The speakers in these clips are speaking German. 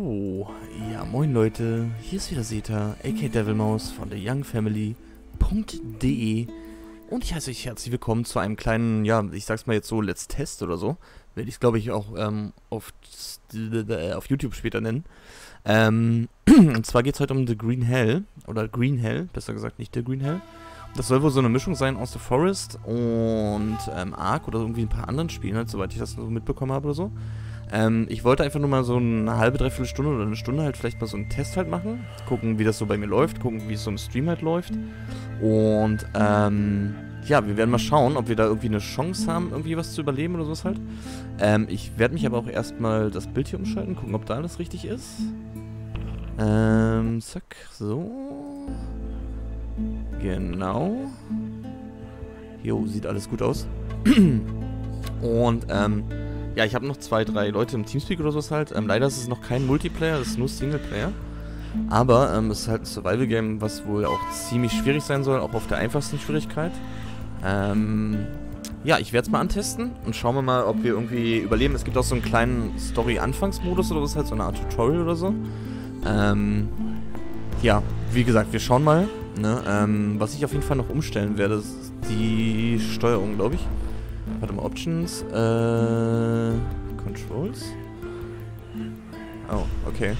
So, ja moin Leute, hier ist wieder Seta, aka Devilmaus von der youngfamily.de und ich heiße euch herzlich willkommen zu einem kleinen, ja, ich sag's mal jetzt so, Let's Test oder so. Werde ich es glaube ich auch auf YouTube später nennen. Und zwar geht es heute um The Green Hell, oder Green Hell, besser gesagt nicht The Green Hell. Das soll wohl so eine Mischung sein aus The Forest und Ark oder irgendwie ein paar anderen Spielen, halt, soweit ich das so mitbekommen habe oder so. Ich wollte einfach nur mal so eine halbe, dreiviertel Stunde oder eine Stunde halt vielleicht mal so einen Test halt machen. Gucken, wie das so bei mir läuft, gucken, wie es so im Stream halt läuft. Und, ja, wir werden mal schauen, ob wir da irgendwie eine Chance haben, irgendwie was zu überleben oder sowas halt. Ich werde mich aber auch erstmal das Bild hier umschalten, gucken, ob da alles richtig ist. Zack, so. Genau. Jo, sieht alles gut aus. Und, ja, ich habe noch 2, 3 Leute im Teamspeak oder sowas halt. Leider ist es noch kein Multiplayer, es ist nur Singleplayer. Aber es ist halt ein Survival-Game, was wohl auch ziemlich schwierig sein soll, auch auf der einfachsten Schwierigkeit. Ja, ich werde es mal antesten und schauen wir mal, ob wir irgendwie überleben. Es gibt auch so einen kleinen Story-Anfangsmodus oder was halt, so eine Art Tutorial oder so. Ja, wie gesagt, wir schauen mal. Ne? Was ich auf jeden Fall noch umstellen werde, ist die Steuerung, glaube ich. Warte mal, Options, Controls. Oh, okay.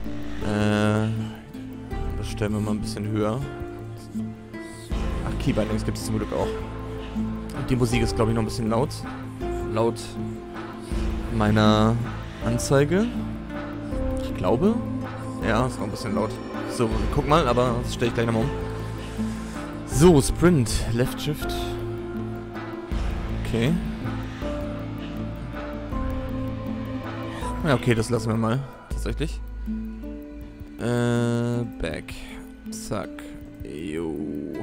Das stellen wir mal ein bisschen höher. Ach, Keybindings gibt es zum Glück auch. Und die Musik ist, glaube ich, noch ein bisschen laut. Laut meiner Anzeige. Ich glaube. Ja, ist noch ein bisschen laut. So, guck mal, aber das stelle ich gleich nochmal um. So, Sprint, Left Shift. Okay. Ja, okay, das lassen wir mal. Tatsächlich. Back. Zack. Jo.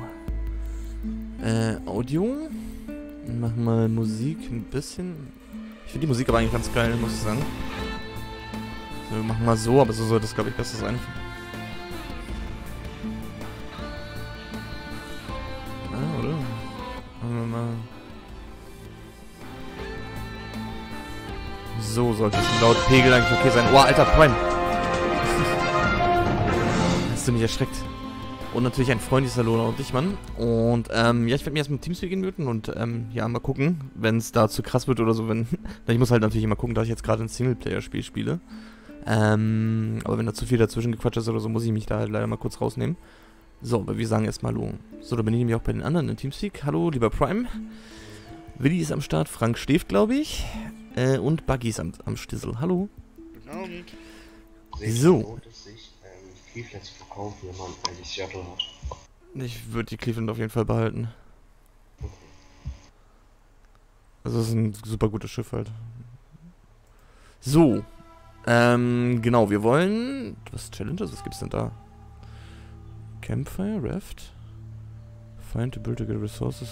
Audio. Machen mal Musik ein bisschen. Ich finde die Musik aber eigentlich ganz geil, muss ich sagen. So, wir machen mal so, aber so soll das, glaube ich, besser sein. Ah, oder? Machen wir mal. So sollte es laut Pegel eigentlich okay sein. Oh, alter Prime. Hast du mich erschreckt. Und natürlich ein freundliches Hallo und dich, Mann. Und, ja, ich werde mir erstmal Teamspeak muten und, ja, mal gucken, wenn es da zu krass wird oder so, wenn... Ich muss halt natürlich immer gucken, dass ich jetzt gerade ein Singleplayer-Spiel spiele. Aber wenn da zu viel dazwischen gequatscht ist oder so, muss ich mich da halt leider mal kurz rausnehmen. So, aber wir sagen erstmal Hallo. So, da bin ich nämlich auch bei den anderen in Teamspeak. Hallo, lieber Prime. Willi ist am Start, Frank schläft, glaube ich. Und Buggy ist am Stissel. Hallo. Guten Abend. So. Lohnt es sich, Cleveland zu verkaufen, wenn man eigentlich Seattle hat? Ich würde die Cleveland auf jeden Fall behalten. Okay. Also das ist ein super gutes Schiff halt. So. Genau, wir wollen... Was Challenges? Was gibt's denn da? Campfire, Raft. Find to build to get resources.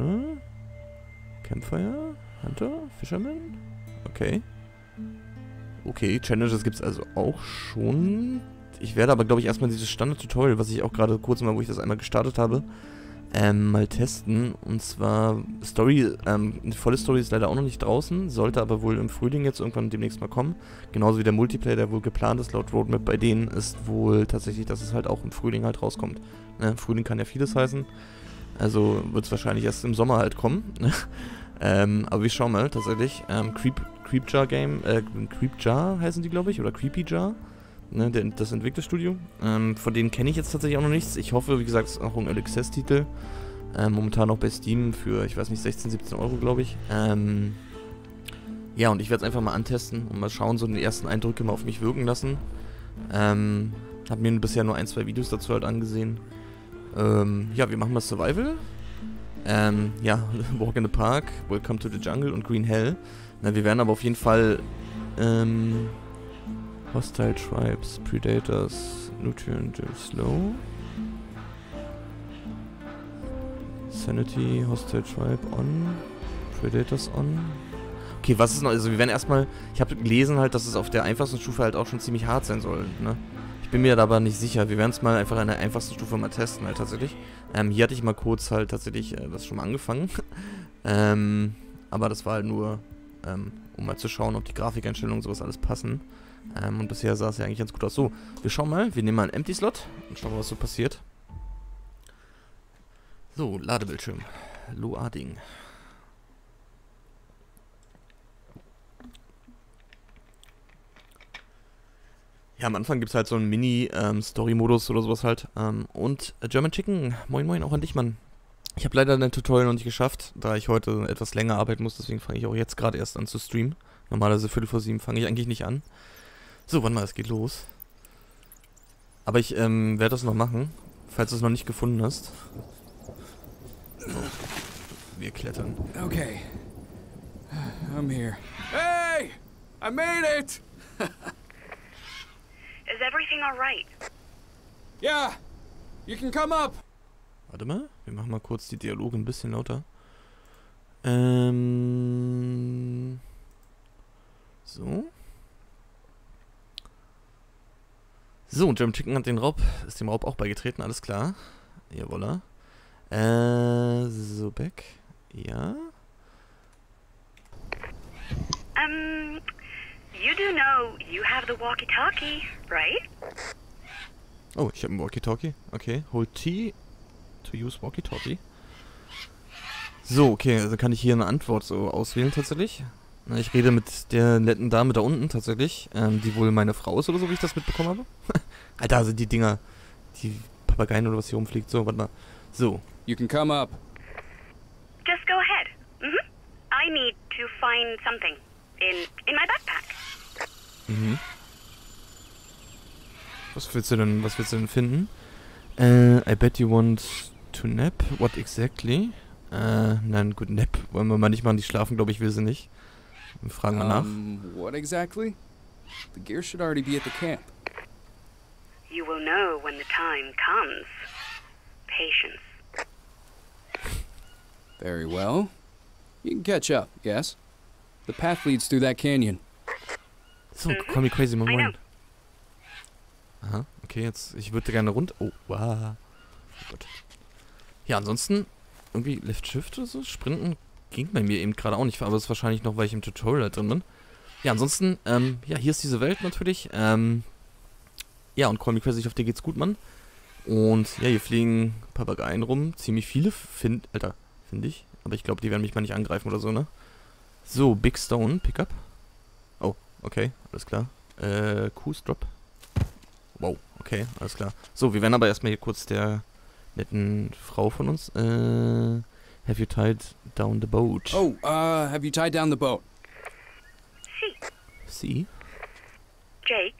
Campfire? Hunter? Fisherman? Okay. Okay, Challenges gibt's also auch schon. Ich werde aber, glaube ich, erstmal dieses Standard-Tutorial, was ich auch gerade kurz mal, wo ich das einmal gestartet habe, mal testen. Und zwar Story, eine volle Story ist leider auch noch nicht draußen, sollte aber wohl im Frühling jetzt irgendwann demnächst mal kommen. Genauso wie der Multiplayer, der wohl geplant ist, laut Roadmap bei denen, ist wohl tatsächlich, dass es halt auch im Frühling halt rauskommt. Frühling kann ja vieles heißen. Also wird es wahrscheinlich erst im Sommer halt kommen. Aber wir schauen mal, tatsächlich. Creepjar Game, Creepjar heißen die, glaube ich, oder Creepy Jar, ne, das Entwicklerstudio. Von denen kenne ich jetzt tatsächlich auch noch nichts. Ich hoffe, wie gesagt, es ist auch ein Early Access Titel. Momentan noch bei Steam für, ich weiß nicht, 16, 17 Euro, glaube ich. Ja, und ich werde es einfach mal antesten und mal schauen, so die ersten Eindrücke mal auf mich wirken lassen. Hab mir bisher nur 1, 2 Videos dazu halt angesehen. Ja, wir machen mal Survival. Ja, Walk in the Park, Welcome to the Jungle und Green Hell. Na, wir werden aber auf jeden Fall, Hostile Tribes, Predators, Nutrient Slow. Sanity, Hostile Tribe on, Predators on. Okay, was ist noch, also wir werden erstmal, ich habe gelesen halt, dass es auf der einfachsten Stufe halt auch schon ziemlich hart sein soll, ne? Ich bin mir da aber nicht sicher. Wir werden es mal einfach an der einfachsten Stufe mal testen halt tatsächlich. Hier hatte ich mal kurz halt tatsächlich das schon mal angefangen. Aber das war halt nur, um mal zu schauen, ob die Grafikeinstellungen und sowas alles passen. Und bisher sah es ja eigentlich ganz gut aus. So, wir schauen mal. Wir nehmen mal einen Empty-Slot und schauen mal, was so passiert. So, Ladebildschirm. Loading. Ja, am Anfang gibt es halt so einen Mini-Story-Modus oder sowas halt. Und German Chicken, moin moin, auch an dich, Mann. Ich habe leider dein Tutorial noch nicht geschafft, da ich heute etwas länger arbeiten muss, deswegen fange ich auch jetzt gerade erst an zu streamen. Normalerweise 6:45 fange ich eigentlich nicht an. So, warte mal, es geht los. Aber ich werde das noch machen, falls du es noch nicht gefunden hast. So, wir klettern. Okay. I'm here. Hey! I made it! Is everything all right? Yeah! You can come up! Warte mal, wir machen mal kurz die Dialoge ein bisschen lauter. So. So, und German Chicken hat ist dem Raub auch beigetreten, alles klar. Jawolla. So, back. Ja. You do know you have the walkie-talkie, right? Oh, ich habe ein Walkie-Talkie. Okay, hold T to use Walkie-Talkie. So, okay, also kann ich hier eine Antwort so auswählen tatsächlich. Na, ich rede mit der netten Dame da unten tatsächlich, die wohl meine Frau ist oder so, wie ich das mitbekommen habe. Alter, sind die Dinger, die Papageien oder was hier rumfliegt. So, warte mal. So. You can come up. Just go ahead. I need to find something in my backpack. Mhm. Was willst du denn finden? I bet you want to nap? What exactly? Nein, gut, nap wollen wir mal nicht machen, die schlafen, glaube ich, will sie nicht. Wir fragen mal nach. What exactly? The gear should already be at the camp. You will know when the time comes. Patience. Very well. You can catch up, yes? The path leads through that canyon. So, call me crazy, moin I know. moin. Aha, okay, jetzt, ich würde gerne runter. Oh, wow. Oh Gott. Ja, ansonsten, irgendwie Left Shift oder so, Sprinten ging bei mir eben gerade auch nicht, aber das ist wahrscheinlich noch, weil ich im Tutorial drin bin. Ja, ansonsten, ja, hier ist diese Welt natürlich. Ja, und Call me crazy, ich hoffe, dir geht's gut, Mann. Und ja, hier fliegen Papageien rum, ziemlich viele, finde ich. Aber ich glaube, die werden mich mal nicht angreifen oder so, ne? So, Big Stone, Pickup. Oh, okay, alles klar. Coos Drop. Wow, okay, alles klar. So, wir werden aber erstmal hier kurz der netten Frau von uns. Have you tied down the boat? Oh, have you tied down the boat? See? Jake,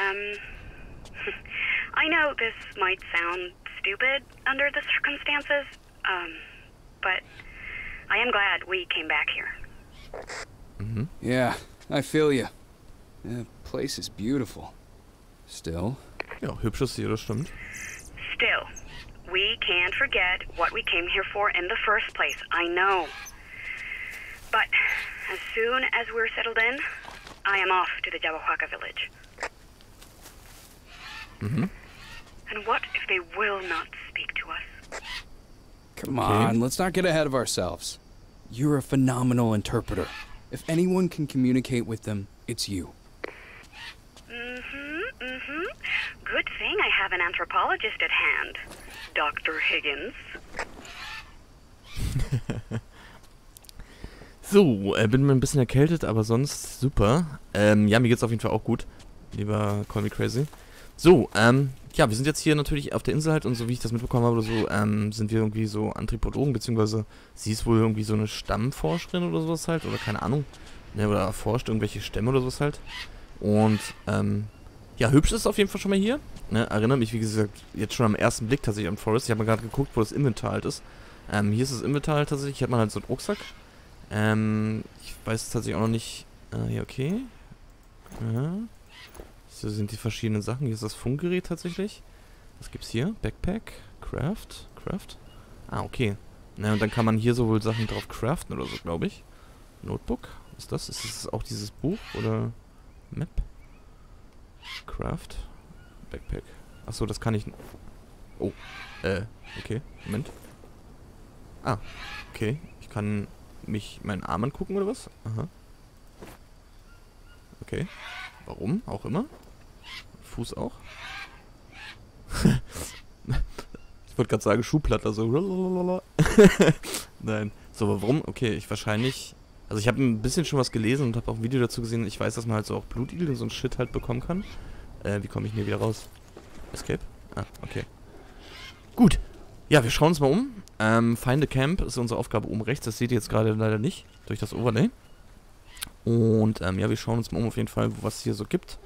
I know this might sound stupid under the circumstances, but I am glad we came back here. Mhm. Yeah, I feel you. The place is beautiful. Still. Ja, hübsches hier, das stimmt. Still, we can't forget what we came here for in the first place, I know. But as soon as we're settled in, I am off to the Jawahuaca village. Mhm. And what if they will not speak to us? Come Okay. on, let's not get ahead of ourselves. You're a phenomenal interpreter. If anyone can communicate with them, it's you. Good thing I have an anthropologist at hand, Dr. Higgins. So, bin mir ein bisschen erkältet, aber sonst super. Ja, mir geht's auf jeden Fall auch gut. Lieber Call me crazy. So, ja, wir sind jetzt hier natürlich auf der Insel halt und so wie ich das mitbekommen habe oder so, sind wir irgendwie so Anthropologen, beziehungsweise sie ist wohl irgendwie so eine Stammforscherin oder sowas halt, oder keine Ahnung. Ne, oder erforscht irgendwelche Stämme oder sowas halt. Und, ja, hübsch ist es auf jeden Fall schon mal hier. Ne, erinnere mich, wie gesagt, jetzt schon am ersten Blick tatsächlich am Forest. Ich habe mal gerade geguckt, wo das Inventar halt ist. Hier ist das Inventar halt tatsächlich. Hier hat man halt so einen Rucksack. Ich weiß tatsächlich auch noch nicht. Ja, okay. Ja. So sind die verschiedenen Sachen. Hier ist das Funkgerät tatsächlich. Was gibt's hier? Backpack, Craft. Ah, okay. Na, und dann kann man hier so wohl Sachen drauf craften oder so, glaube ich. Notebook. Was ist das? Ist das auch dieses Buch oder Map? Craft. Backpack. Achso, das kann ich. Oh. Okay. Moment. Ah. Okay. Ich kann meinen Arm angucken oder was? Aha. Okay. Warum? Auch immer? Fuß auch? Ich wollte gerade sagen, Schuhplatte, so. Nein. So, aber warum? Okay, ich wahrscheinlich... Also ich habe ein bisschen schon was gelesen und habe auch ein Video dazu gesehen. Ich weiß, dass man halt so auch Blutigel und so ein Shit halt bekommen kann. Wie komme ich denn hier wieder raus? Escape? Ah, okay. Gut. Ja, wir schauen uns mal um. Find a Camp ist unsere Aufgabe oben rechts. Das seht ihr jetzt gerade leider nicht durch das Overlay. Und ja, wir schauen uns mal um auf jeden Fall, was es hier so gibt.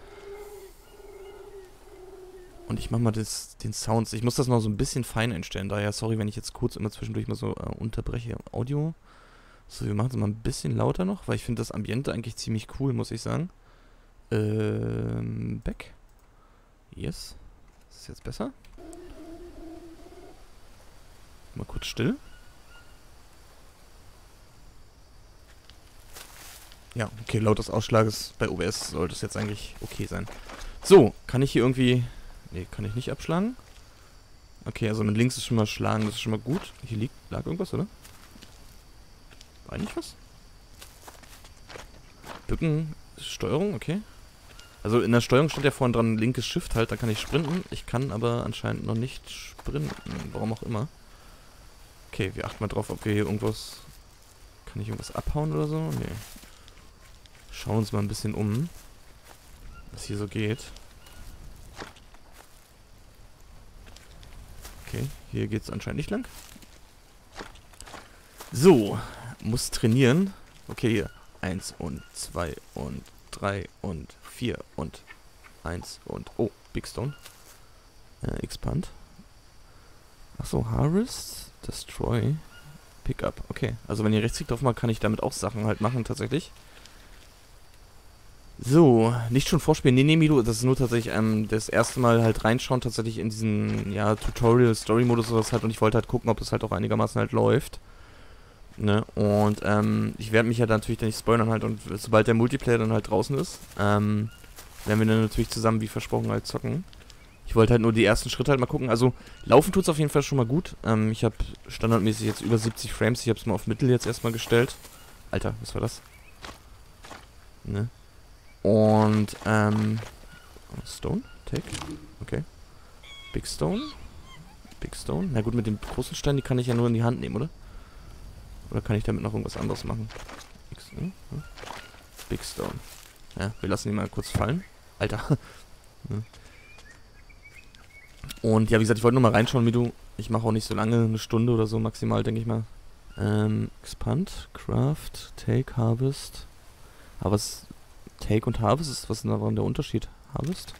Und ich mache mal den Sounds. Ich muss das noch so ein bisschen fein einstellen. Daher, sorry, wenn ich jetzt kurz immer zwischendurch mal so unterbreche. Audio. So, wir machen es mal ein bisschen lauter noch, weil ich finde das Ambiente eigentlich ziemlich cool, muss ich sagen. Back. Yes. Ist das jetzt besser? Mal kurz still. Ja, okay, laut des Ausschlages bei OBS sollte es jetzt eigentlich okay sein. So, kann ich hier irgendwie... Nee, kann ich nicht abschlagen. Okay, also mit links ist schon mal schlagen, das ist schon mal gut. Hier lag irgendwas, oder? War eigentlich was? Bücken, Steuerung, okay. Also in der Steuerung steht ja vorhin dran, linkes Shift halt, da kann ich sprinten. Ich kann aber anscheinend noch nicht sprinten, warum auch immer. Okay, wir achten mal drauf, ob wir hier irgendwas... Kann ich irgendwas abhauen oder so? Nee. Schauen uns mal ein bisschen um, was hier so geht. Okay, hier geht es anscheinend nicht lang. So, muss trainieren. Okay, hier. 1 und 2 und 3 und 4 und 1 und... Oh, Big Stone. Expand. Achso, Harvest, Destroy, Pickup. Okay, also wenn ihr Rechtsklick drauf macht, kann ich damit auch Sachen halt machen, tatsächlich. So, nicht schon vorspielen. Nee, Mido, das ist nur tatsächlich das erste Mal halt reinschauen, tatsächlich in diesen, ja, Tutorial-Story-Modus oder was halt. Und ich wollte halt gucken, ob das halt auch einigermaßen halt läuft. Ne, und ich werde mich ja natürlich dann nicht spoilern halt. Und sobald der Multiplayer dann halt draußen ist, werden wir dann natürlich zusammen, wie versprochen, halt zocken. Ich wollte halt nur die ersten Schritte halt mal gucken. Also, laufen tut's auf jeden Fall schon mal gut. Ich habe standardmäßig jetzt über 70 Frames. Ich habe es mal auf Mittel jetzt erstmal gestellt. Alter, was war das? Ne? Und, Stone? Take? Okay. Big Stone? Big Stone? Na gut, mit dem großen Stein, die kann ich ja nur in die Hand nehmen, oder? Oder kann ich damit noch irgendwas anderes machen? Big Stone. Ja, wir lassen ihn mal kurz fallen. Alter. Und ja, wie gesagt, ich wollte nur mal reinschauen, wie du... Ich mache auch nicht so lange, eine Stunde oder so maximal, denke ich mal. Expand, Craft, Take, Harvest. Aber was... Take und Harvest ist, was ist daran der Unterschied? Harvest?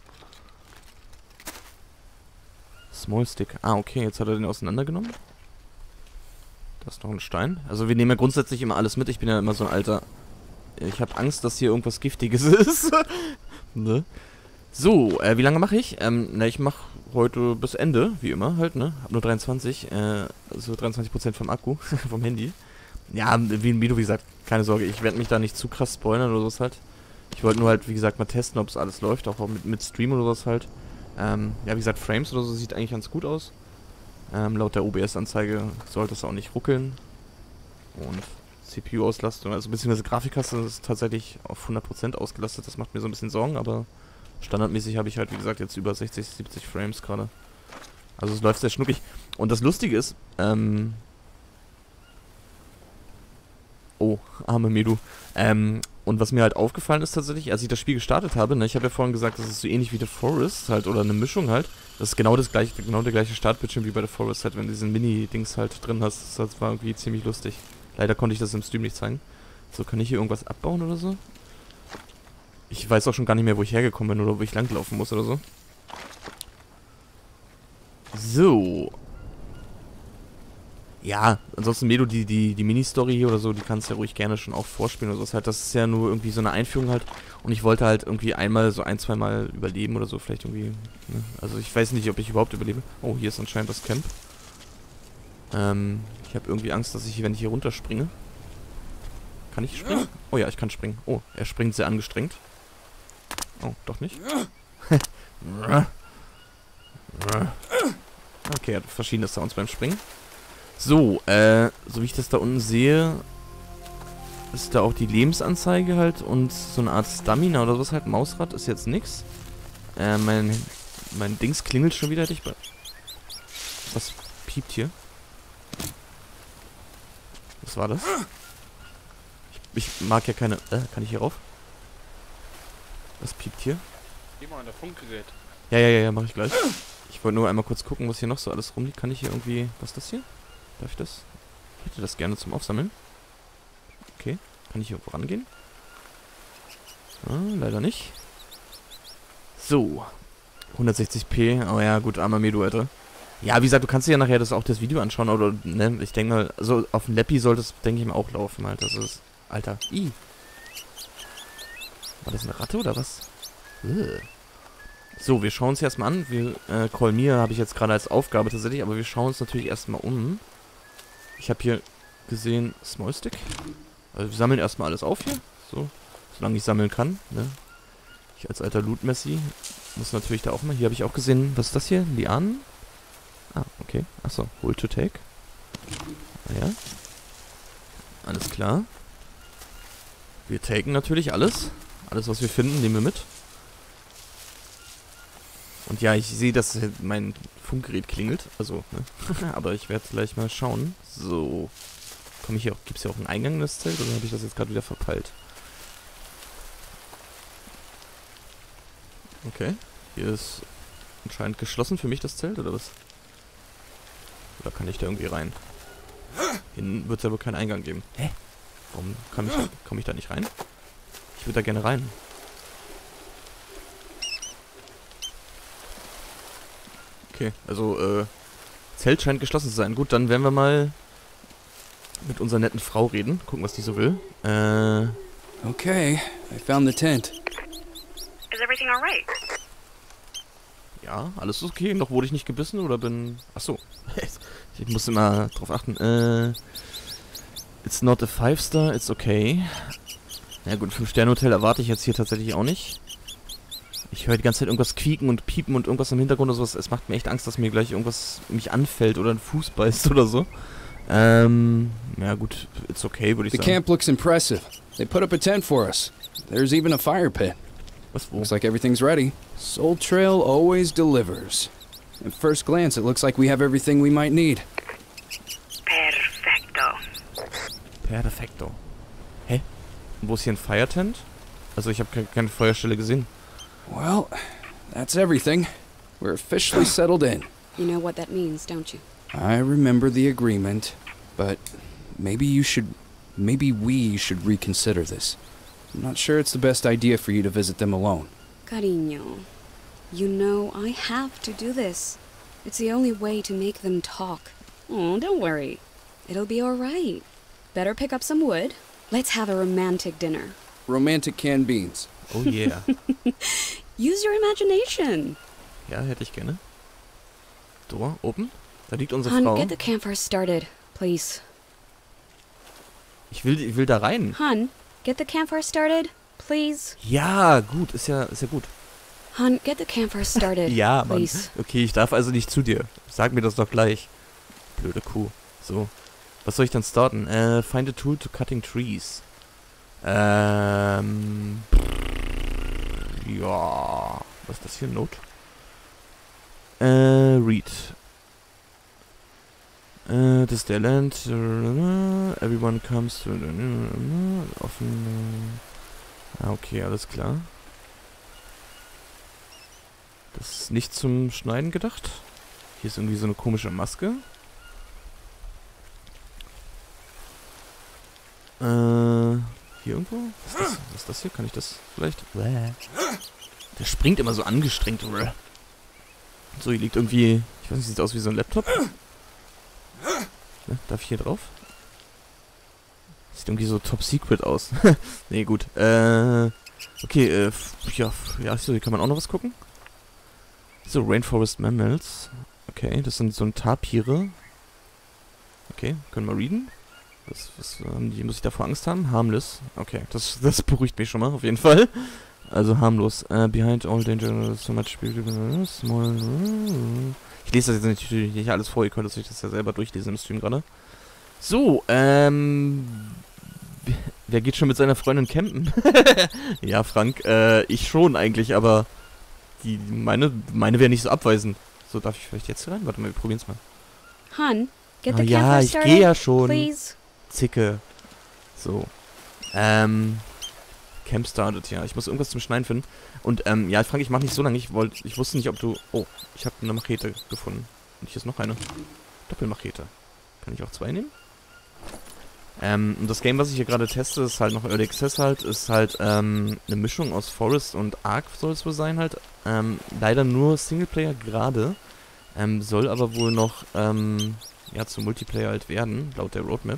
Small Stick. Ah, okay, jetzt hat er den auseinandergenommen. Da ist noch ein Stein. Also wir nehmen ja grundsätzlich immer alles mit. Ich bin ja immer so ein alter... Ich habe Angst, dass hier irgendwas Giftiges ist. Ne? So, wie lange mache ich? Na, ich mache heute bis Ende, wie immer halt, ne? Hab nur 23, so 23% vom Akku, vom Handy. Ja, wie gesagt, keine Sorge, ich werde mich da nicht zu krass spoilern oder sowas halt. Ich wollte nur halt, wie gesagt, mal testen, ob es alles läuft, auch mit Stream oder sowas halt. Ja, wie gesagt, Frames oder so sieht eigentlich ganz gut aus. Laut der OBS-Anzeige sollte es auch nicht ruckeln. Und CPU-Auslastung, also beziehungsweise Grafikkasse ist tatsächlich auf 100% ausgelastet. Das macht mir so ein bisschen Sorgen, aber standardmäßig habe ich halt, wie gesagt, jetzt über 60, 70 Frames gerade. Also es läuft sehr schnuckig. Und das Lustige ist, oh, arme Medu. Und was mir halt aufgefallen ist tatsächlich, als ich das Spiel gestartet habe, ne, ich habe ja vorhin gesagt, das ist so ähnlich wie The Forest halt, oder eine Mischung halt. Das ist genau der gleiche Startbildschirm wie bei The Forest halt, wenn du diesen Mini-Dings halt drin hast. Das war irgendwie ziemlich lustig. Leider konnte ich das im Stream nicht zeigen. So, kann ich hier irgendwas abbauen oder so? Ich weiß auch schon gar nicht mehr, wo ich hergekommen bin oder wo ich langlaufen muss oder so. So. Ja, ansonsten Medo, die Mini-Story hier oder so, die kannst du ja ruhig gerne schon auch vorspielen oder so. Das ist ja nur irgendwie so eine Einführung halt. Und ich wollte halt irgendwie einmal so 1-2 Mal überleben oder so, vielleicht irgendwie. Ne? Also ich weiß nicht, ob ich überhaupt überlebe. Oh, hier ist anscheinend das Camp. Ich habe irgendwie Angst, dass ich, wenn ich hier runterspringe. Kann ich springen? Oh ja, ich kann springen. Oh, er springt sehr angestrengt. Oh, doch nicht. Okay, er hat verschiedene Sounds beim Springen. So, so wie ich das da unten sehe, ist da auch die Lebensanzeige halt und so eine Art Stamina oder was halt. Mausrad ist jetzt nix. Mein Dings klingelt schon wieder. Was piept hier? Was war das? Ich mag ja keine... kann ich hier rauf? Was piept hier? Geh mal an der Funkgerät. Ja, mach ich gleich. Ich wollte nur einmal kurz gucken, was hier noch so alles rumliegt. Kann ich hier irgendwie... Was ist das hier? Darf ich das? Ich hätte das gerne zum Aufsammeln. Okay. Kann ich hier rangehen? Leider nicht. So. 160p. Oh ja, gut, armer Medu, Alter. Ja, wie gesagt, du kannst dir ja nachher auch das Video anschauen, oder, ne, ich denke mal, so auf dem Lappy sollte es, denke ich mal, auch laufen, halt. Das ist, Alter. War das eine Ratte, oder was? So, wir schauen uns erstmal an. Call Me habe ich jetzt gerade als Aufgabe tatsächlich, aber wir schauen uns natürlich erstmal um. Ich habe hier gesehen, Smallstick. Also wir sammeln erstmal alles auf hier. So, solange ich sammeln kann, ne. Ich als alter Loot-Messi muss natürlich da auch mal. Hier habe ich auch gesehen, was ist das hier? Lianen? Ah, okay. Achso, Hold to Take. Ah ja. Alles klar. Wir taken natürlich alles. Alles, was wir finden, nehmen wir mit. Und ja, ich sehe, dass mein Funkgerät klingelt. Also, ne? Aber ich werde gleich mal schauen. So. Komme ich hier auch. Gibt es hier auch einen Eingang in das Zelt? Oder habe ich das jetzt gerade wieder verpeilt? Okay. Hier ist anscheinend geschlossen für mich das Zelt, oder was? Oder kann ich da irgendwie rein? Hinten wird es ja wohl keinen Eingang geben. Hä? Warum komme ich da nicht rein? Ich würde da gerne rein. Okay, also, Zelt scheint geschlossen zu sein. Gut, dann werden wir mal mit unserer netten Frau reden. Gucken, was die so will. Okay, I found the tent. Is everything alright? Ja, alles ist okay. Noch wurde ich nicht gebissen oder bin... Achso. Ich muss immer drauf achten. It's not a 5-star, it's okay. Na gut, 5-Sterne-Hotel erwarte ich jetzt hier tatsächlich auch nicht. Ich höre die ganze Zeit irgendwas quieken und piepen und irgendwas im Hintergrund oder sowas. Es macht mir echt Angst, dass mir gleich irgendwas mich anfällt oder ein Fuß beißt oder so. Ja gut, it's okay, würde ich sagen. The camp looks impressive. They put up a tent for us. There's even a fire pit. Was, wo? Looks like everything's ready. Soul Trail always delivers. At first glance, it looks like we have everything we might need. Perfecto. Perfekto. Hä? Und wo ist hier ein Fire-Tent? Also ich habe keine Feuerstelle gesehen. Well, that's everything. We're officially settled in. You know what that means, don't you? I remember the agreement, but maybe we should reconsider this. I'm not sure it's the best idea for you to visit them alone. Cariño, you know I have to do this. It's the only way to make them talk. Oh, don't worry. It'll be all right. Better pick up some wood. Let's have a romantic dinner. Romantic canned beans. Oh yeah. Use your imagination. Ja, hätte ich gerne. Door, open. Da liegt unsere Hun, Frau. get the campfire started, please. Ich will da rein. Hun, get the campfire started, please. Ja, gut, ist ja gut. Hun, get the campfire started, Ja, Mann. please. Okay, ich darf also nicht zu dir. Sag mir das doch gleich. Blöde Kuh. So. Was soll ich dann starten? Find a tool to cutting trees. Ja. Was ist das hier? Note? Read. Das ist der Land. Everyone comes to... Offen... okay, alles klar. Das ist nicht zum Schneiden gedacht. Hier ist irgendwie so eine komische Maske. Hier irgendwo? Was ist das hier? Kann ich das vielleicht? Der springt immer so angestrengt. So, hier liegt irgendwie... Ich weiß nicht, sieht aus wie so ein Laptop. Ne, darf ich hier drauf? Sieht irgendwie so top secret aus. Nee, gut. Okay, ja, so, hier kann man auch noch was gucken. So, Rainforest Mammals. Okay, das sind so ein Tapire. Okay, können wir readen. Was muss ich davor Angst haben? Harmless. Okay, das beruhigt mich schon mal, auf jeden Fall. Also harmlos. Behind all danger, so much small. Ich lese das jetzt natürlich nicht alles vor, ihr könnt euch das ja selber durchlesen im Stream gerade. So, Wer geht schon mit seiner Freundin campen? Ja, Frank, ich schon eigentlich, aber meine wäre nicht so abweisend. So, darf ich vielleicht jetzt rein? Warte mal, wir probieren's mal. Hun, get Oh the ja, campfire ich started, gehe ja schon. please. Zicke. So. Camp started, ja. Ich muss irgendwas zum Schneiden finden. Und, ja, Frank, ich mach nicht so lange. Ich wusste nicht, ob du... Oh, ich habe eine Machete gefunden. Und hier ist noch eine. Doppelmachete. Kann ich auch 2 nehmen? Und das Game, was ich hier gerade teste, ist halt noch Early Access halt, ist halt, eine Mischung aus Forest und Ark soll es wohl sein halt. Leider nur Singleplayer gerade. Soll aber wohl noch, ja, zum Multiplayer halt werden, laut der Roadmap.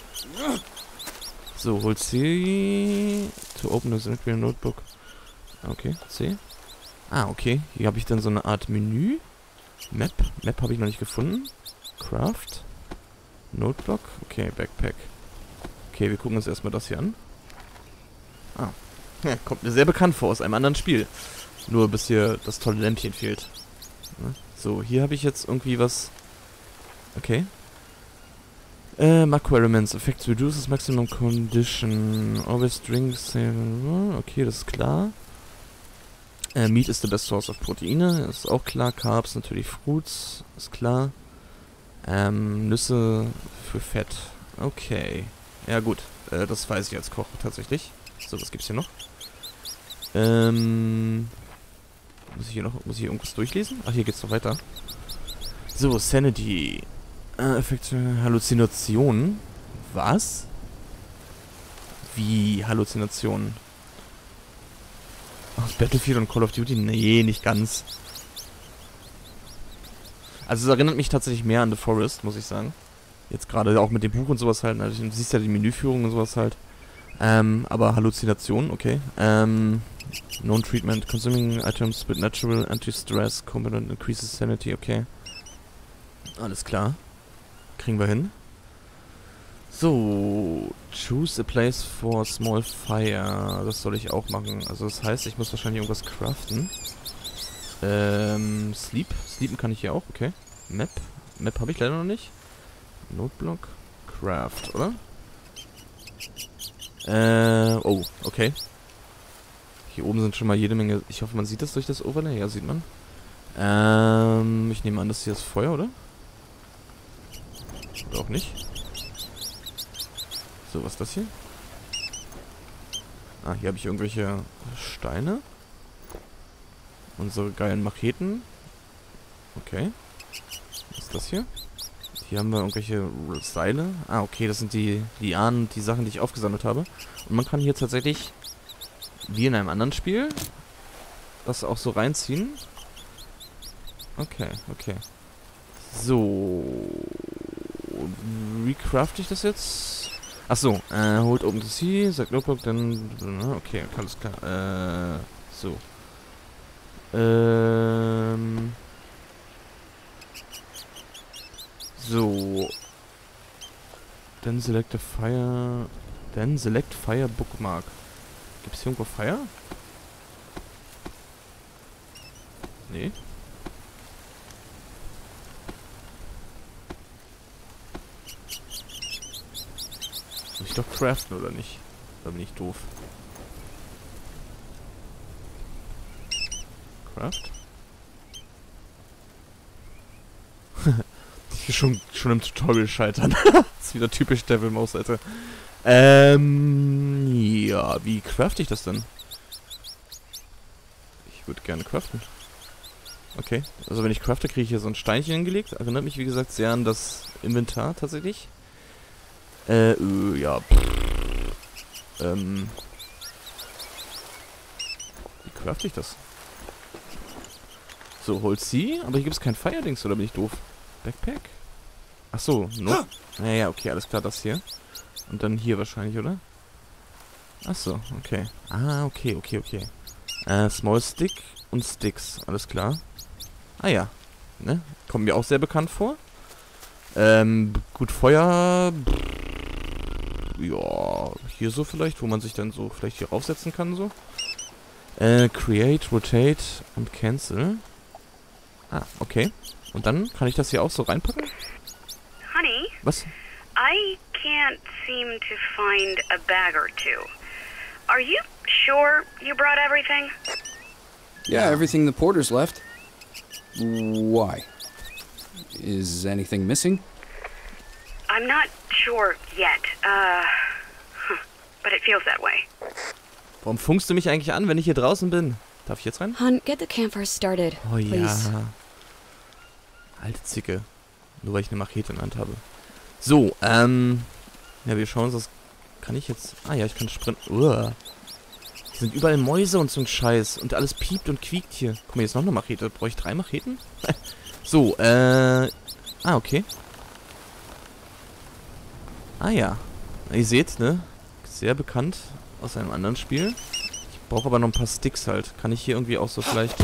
So, holt C to open a Singleplayer Notebook. Okay, C. Ah, okay. Hier habe ich dann so eine Art Menü. Map. Map habe ich noch nicht gefunden. Craft. Notebook. Okay, Backpack. Okay, wir gucken uns erstmal das hier an. Ah. Ja, kommt mir sehr bekannt vor aus einem anderen Spiel. Nur bis hier das tolle Lämpchen fehlt. Ne? So, hier habe ich jetzt irgendwie was... Okay. Macro Elements. Effects reduces maximum condition. Always drinks. Okay, das ist klar. Meat is the best source of Proteine. Ist auch klar. Carbs, natürlich Fruits. Ist klar. Nüsse für Fett. Okay. Ja gut, das weiß ich als Koch tatsächlich. So, was gibt's hier noch? Muss ich hier irgendwas durchlesen? Ach, hier geht's noch weiter. So, Sanity. Effekte, Halluzinationen. Was? Wie Halluzinationen? Aus Battlefield und Call of Duty? Nee, nicht ganz. Also es erinnert mich tatsächlich mehr an The Forest, muss ich sagen. Jetzt gerade auch mit dem Buch und sowas halt. Also, du siehst ja die Menüführung und sowas halt. Aber Halluzinationen, okay. Non-Treatment. Consuming items with natural anti-stress component increases sanity, okay. Alles klar. Kriegen wir hin. So. Choose a place for a small fire. Das soll ich auch machen. Also das heißt, ich muss wahrscheinlich irgendwas craften. Sleep. Sleepen kann ich hier auch, okay. Map. Map habe ich leider noch nicht. Noteblock. Craft, oder? Oh, okay. Hier oben sind schon mal jede Menge... Ich hoffe, man sieht das durch das Overlay. Ja, sieht man. Ich nehme an, das hier ist Feuer, oder? Oder auch nicht. So, was ist das hier? Ah, hier habe ich irgendwelche Steine. Unsere geilen Macheten. Okay. Was ist das hier? Hier haben wir irgendwelche Seile. Ah, okay, das sind die Lianen, die Sachen, die ich aufgesammelt habe. Und man kann hier tatsächlich, wie in einem anderen Spiel, das auch so reinziehen. Okay, okay. So. Wie crafte ich das jetzt? Achso, holt Open to See, sagt Notebook, dann... Okay, alles klar. So. So. Then select a fire... Then select fire bookmark. Gibt's hier irgendwo Fire? Nee. Muss ich doch craften, oder nicht? Da bin ich doof. Craft? schon im Tutorial scheitern. Das ist wieder typisch Devilmous, Alter. Ja, wie crafte ich das denn? Ich würde gerne craften. Okay, also wenn ich crafte, kriege ich hier so ein Steinchen hingelegt. Erinnert mich, wie gesagt, sehr an das Inventar tatsächlich. Ja. Wie crafte ich das? So, Hold C, aber hier gibt es kein Fire-Dings, oder bin ich doof? Backpack? Achso, no. Naja, okay, alles klar, das hier. Und dann hier wahrscheinlich, oder? Achso, okay. Ah, okay. Small Stick und Sticks, alles klar. Ah ja, ne? Kommt mir auch sehr bekannt vor. Gut, Feuer... Ja, hier so vielleicht, wo man sich dann so vielleicht hier raufsetzen kann, so. Create, Rotate und Cancel. Ah, okay. Und dann kann ich das hier auch so reinpacken? Honey, Was? I can't seem to find a bag or two. Are you sure you brought everything? Yeah, everything the porters left. Why? Is anything missing? I'm not sure yet. But it feels that way. Warum funkst du mich eigentlich an, wenn ich hier draußen bin? Darf ich jetzt rein? Hon, get the campfire started, Oh please. ja. Alte Zicke. Nur weil ich eine Machete in der Hand habe. So, ja, wir schauen uns das... Kann ich jetzt... Ah ja, ich kann sprinten. Uah. Hier sind überall Mäuse und so ein Scheiß. Und alles piept und quiekt hier. Guck mal, hier ist noch eine Machete. Brauche ich 3 Macheten? So, Ah, okay. Ah ja. Ihr seht, ne? Sehr bekannt aus einem anderen Spiel. Ich brauche aber noch ein paar Sticks halt. Kann ich hier irgendwie auch so vielleicht...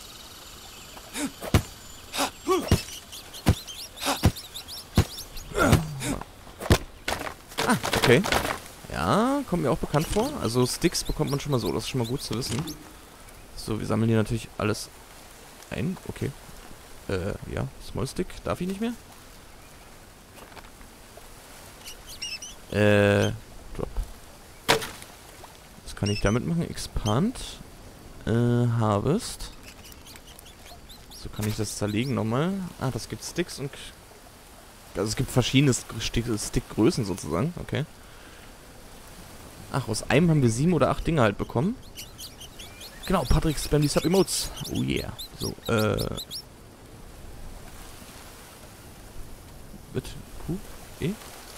Ah, okay. Ja, kommt mir auch bekannt vor. Also Sticks bekommt man schon mal so. Das ist schon mal gut zu wissen. So, wir sammeln hier natürlich alles ein. Okay. Ja. Small Stick. Darf ich nicht mehr? Drop. Was kann ich damit machen? Expand. Harvest. So kann ich das zerlegen nochmal. Ah, das gibt Sticks und... Also es gibt verschiedene Stickgrößen sozusagen. Okay. Ach, aus einem haben wir 7 oder 8 Dinge halt bekommen. Genau, Patrick spam die Sub-Emotes. Oh yeah. So, Mit Q, E?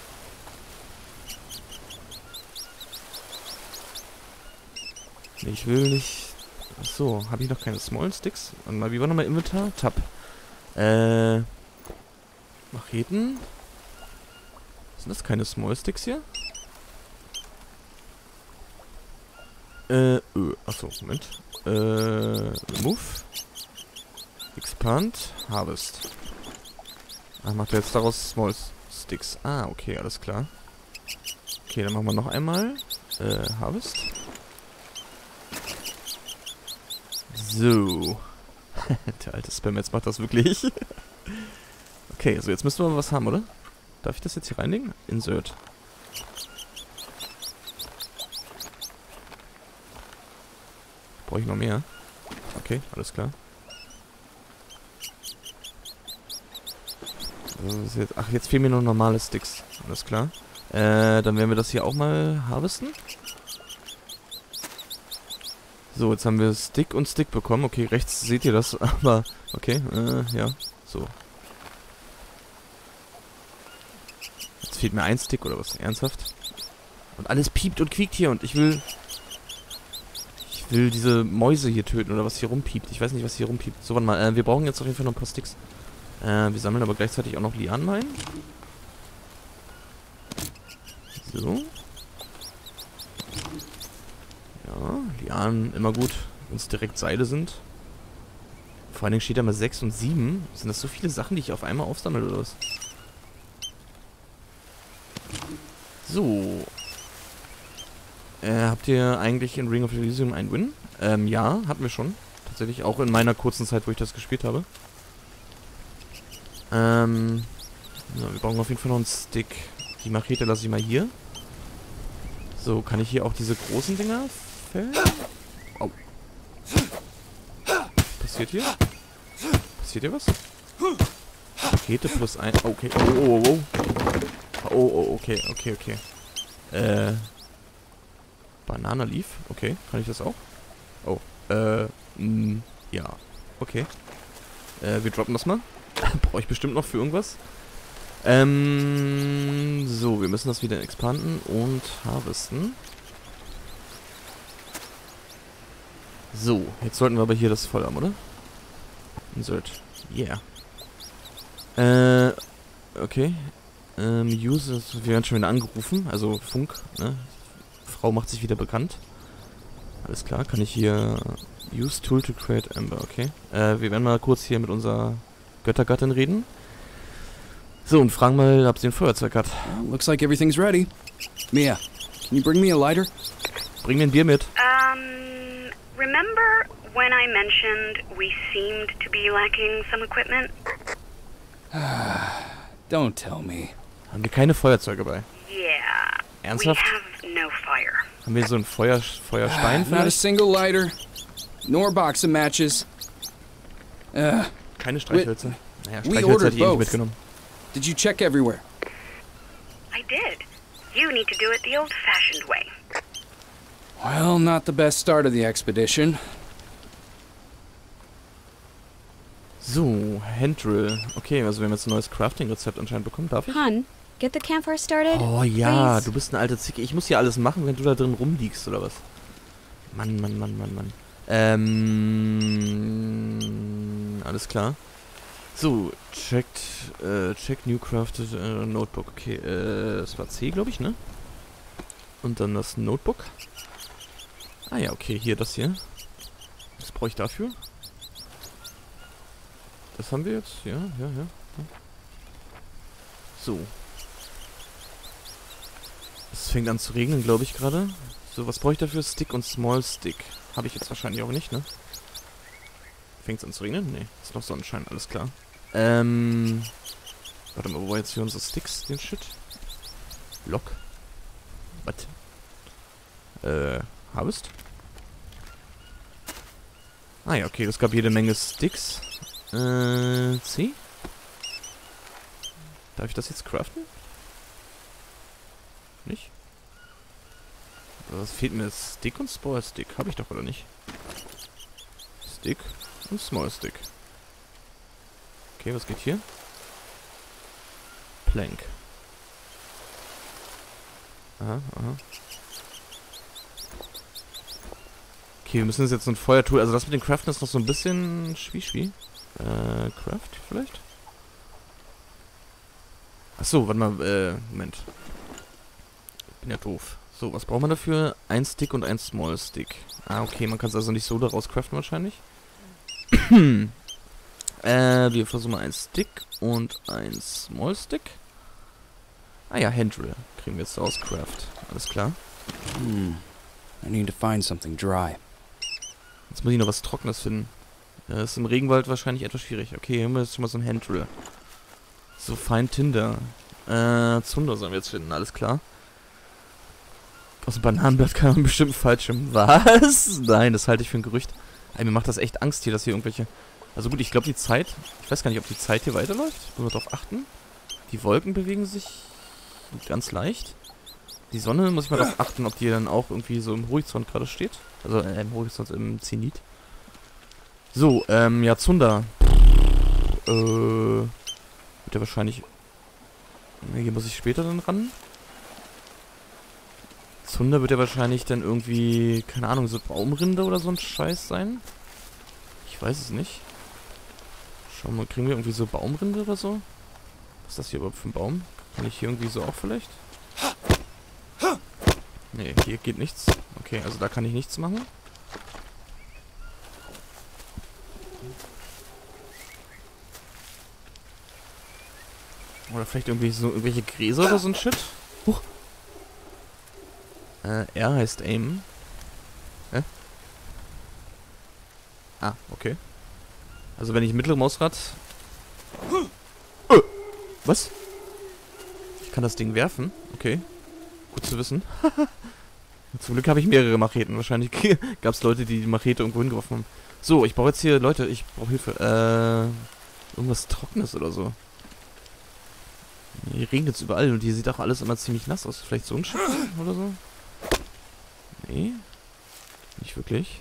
Nee, ich will nicht... Achso, habe ich noch keine Small Sticks? Warte mal, wie war nochmal Inventar? Tab. Macheten. Sind das keine Small Sticks hier? Achso, Moment. Remove. Expand. Harvest. Ah, macht er jetzt daraus Small Sticks. Ah, okay, alles klar. Okay, dann machen wir noch einmal. Harvest. So. Der alte Spam jetzt macht das wirklich. Okay, also jetzt müssen wir was haben, oder? Darf ich das jetzt hier reinlegen? Insert. Brauche ich noch mehr? Okay, alles klar. Ach, jetzt fehlen mir nur normale Sticks. Alles klar. Dann werden wir das hier auch mal harvesten. So, jetzt haben wir Stick und Stick bekommen. Okay, rechts seht ihr das, aber... Okay, ja, so. Jetzt fehlt mir ein Stick oder was? Ernsthaft? Und alles piept und quiekt hier und ich will... Ich will diese Mäuse hier töten oder was hier rumpiept. Ich weiß nicht, was hier rumpiept. So, warte mal, wir brauchen jetzt auf jeden Fall noch ein paar Sticks. Wir sammeln aber gleichzeitig auch noch Lianen ein. So. Ja, Lianen immer gut, wenn es direkt Seile sind. Vor allen Dingen steht da mal 6 und 7. Sind das so viele Sachen, die ich auf einmal aufsammle oder was? So. Habt ihr eigentlich in Ring of Elysium einen Win? Ja, hatten wir schon. Tatsächlich auch in meiner kurzen Zeit, wo ich das gespielt habe. Ja, wir brauchen auf jeden Fall noch einen Stick. Die Machete lasse ich mal hier. So, kann ich hier auch diese großen Dinger fällen? Oh. Passiert hier? Passiert hier was? Machete plus 1. Okay. Oh, okay. Banana Leaf. Okay, kann ich das auch? Oh, ja. Okay. Wir droppen das mal. Brauche ich bestimmt noch für irgendwas. So, wir müssen das wieder expanden und harvesten. So, jetzt sollten wir aber hier das voll haben, oder? Insert. Yeah. Okay. Use, wir werden schon wieder angerufen, also Funk, ne? Frau macht sich wieder bekannt. Alles klar, kann ich hier... Use Tool to create Ember, okay. Wir werden mal kurz hier mit unserer Göttergattin reden. So, und fragen mal, ob sie ein Feuerzeug hat. Well, looks like everything's ready. Mia, can you bring me a lighter? Bring mir ein Bier mit. Remember when I mentioned we seemed to be lacking some equipment? Don't tell me. Haben wir keine Feuerzeuge bei? Yeah. Ernsthaft? have no fire. Haben wir so ein Feuerstein Not a vielleicht? single lighter, nor box of matches. Keine Streichhölzer. Naja, we Streichhölzer ordered hätte ich eh nicht both. mitgenommen. Did you check everywhere? I did. You need to do it the old-fashioned way. Well, not the best start of the expedition. So, Handdrill. Okay, also wir haben jetzt ein neues Crafting-Rezept anscheinend bekommen. Darf ich? Hun, get the campfire started. Oh ja, please. du bist eine alte Zicke. Ich muss hier alles machen, wenn du da drin rumliegst, oder was? Mann. Alles klar. So, check new crafted Notebook. Okay, das war C, glaube ich, ne? Und dann das Notebook. Ah ja, okay, hier, das hier. Was brauche ich dafür? Das haben wir jetzt? Ja. So. Es fängt an zu regnen, glaube ich, gerade. So, was brauche ich dafür? Stick und Small Stick. Habe ich jetzt wahrscheinlich auch nicht, ne? Fängt es an zu regnen? Ne, ist noch Sonnenschein, alles klar. Warte mal, wo war jetzt hier unsere Sticks, den Shit? Lock. Was? Harvest? Ah ja, okay, es gab jede Menge Sticks. C? Darf ich das jetzt craften? Nicht? Was fehlt mir? Stick und Small Stick. Habe ich doch, oder nicht? Stick und Small Stick. Okay, was geht hier? Plank. Aha. Okay, wir müssen jetzt so ein Feuertool. Also das mit den Craften ist noch so ein bisschen schwie. Craft vielleicht? Achso, warte mal, Moment. Ich bin ja doof. So, was braucht man dafür? Ein Stick und ein Small Stick. Ah, okay, man kann es also nicht so daraus craften wahrscheinlich. Wir versuchen mal einen Stick und ein Small Stick. Ah ja, Handdrill. Kriegen wir jetzt aus Craft. Alles klar. I need to find something dry. Jetzt muss ich noch was Trockenes finden. Das ist im Regenwald wahrscheinlich etwas schwierig. Okay, hier haben wir jetzt schon mal so ein Handdrill. So, Fine Tinder. Zunder sollen wir jetzt finden, alles klar. Aus dem Bananenblatt kann man bestimmt Fallschirm. Was? Nein, das halte ich für ein Gerücht. Ey, mir macht das echt Angst hier, dass hier irgendwelche... Also gut, ich glaube die Zeit... Ich weiß gar nicht, ob die Zeit hier weiterläuft. Muss man darauf achten. Die Wolken bewegen sich ganz leicht. Die Sonne, muss ich mal darauf achten, ob die dann auch irgendwie so im Horizont gerade steht. Also im Horizont, im Zenit. So, ja, Zunder. Wird ja wahrscheinlich... Ne, hier muss ich später dann ran. Zunder wird ja wahrscheinlich dann irgendwie, keine Ahnung, so Baumrinde oder so ein Scheiß sein. Ich weiß es nicht. Schauen wir mal, kriegen wir irgendwie so Baumrinde oder so? Was ist das hier überhaupt für ein Baum? Kann ich hier irgendwie so auch vielleicht? Ne, hier geht nichts. Okay, also da kann ich nichts machen. Oder vielleicht irgendwie so irgendwelche Gräser oder so ein Shit. Huch. R heißt Aim. Hä? Ah, okay. Also wenn ich mittlere Mausrad... Was? Ich kann das Ding werfen? Okay. Gut zu wissen. Zum Glück habe ich mehrere Macheten. Wahrscheinlich gab es Leute, die Machete irgendwo hingeworfen haben. So, ich brauche jetzt hier... Leute, ich brauche Hilfe. Irgendwas Trockenes oder so. Hier regnet es überall und hier sieht auch alles immer ziemlich nass aus. Vielleicht so ein Schiff oder so? Nee. Nicht wirklich.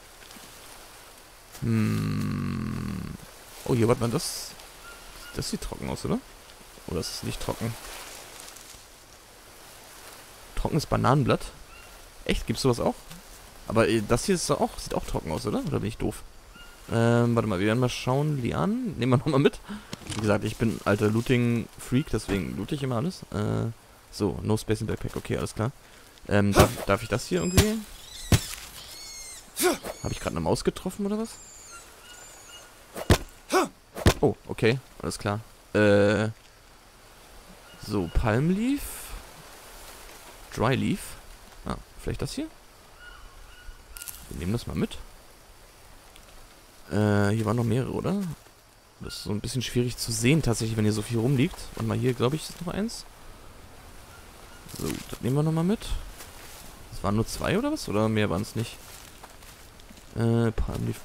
Oh, hier, warte mal, das... Das sieht trocken aus, oder? Oder ist es nicht trocken? Trockenes Bananenblatt? Echt? Gibt's sowas auch? Aber das hier ist auch, sieht auch trocken aus, oder? Oder bin ich doof? Warte mal, wir werden mal schauen. Lianen, nehmen wir nochmal mit. Wie gesagt, ich bin alter Looting-Freak, deswegen loote ich immer alles. So, no space in Backpack, okay, alles klar. Darf ich das hier irgendwie? Habe ich gerade eine Maus getroffen, oder was? Oh, okay, alles klar. So, Palm Leaf. Dry Leaf. Ah, vielleicht das hier? Wir nehmen das mal mit. Hier waren noch mehrere, oder? Das ist so ein bisschen schwierig zu sehen, tatsächlich, wenn hier so viel rumliegt. Und mal hier, glaube ich, ist noch eins. So, das nehmen wir nochmal mit. Das waren nur 2 oder was? Oder mehr waren es nicht? Palmleaf.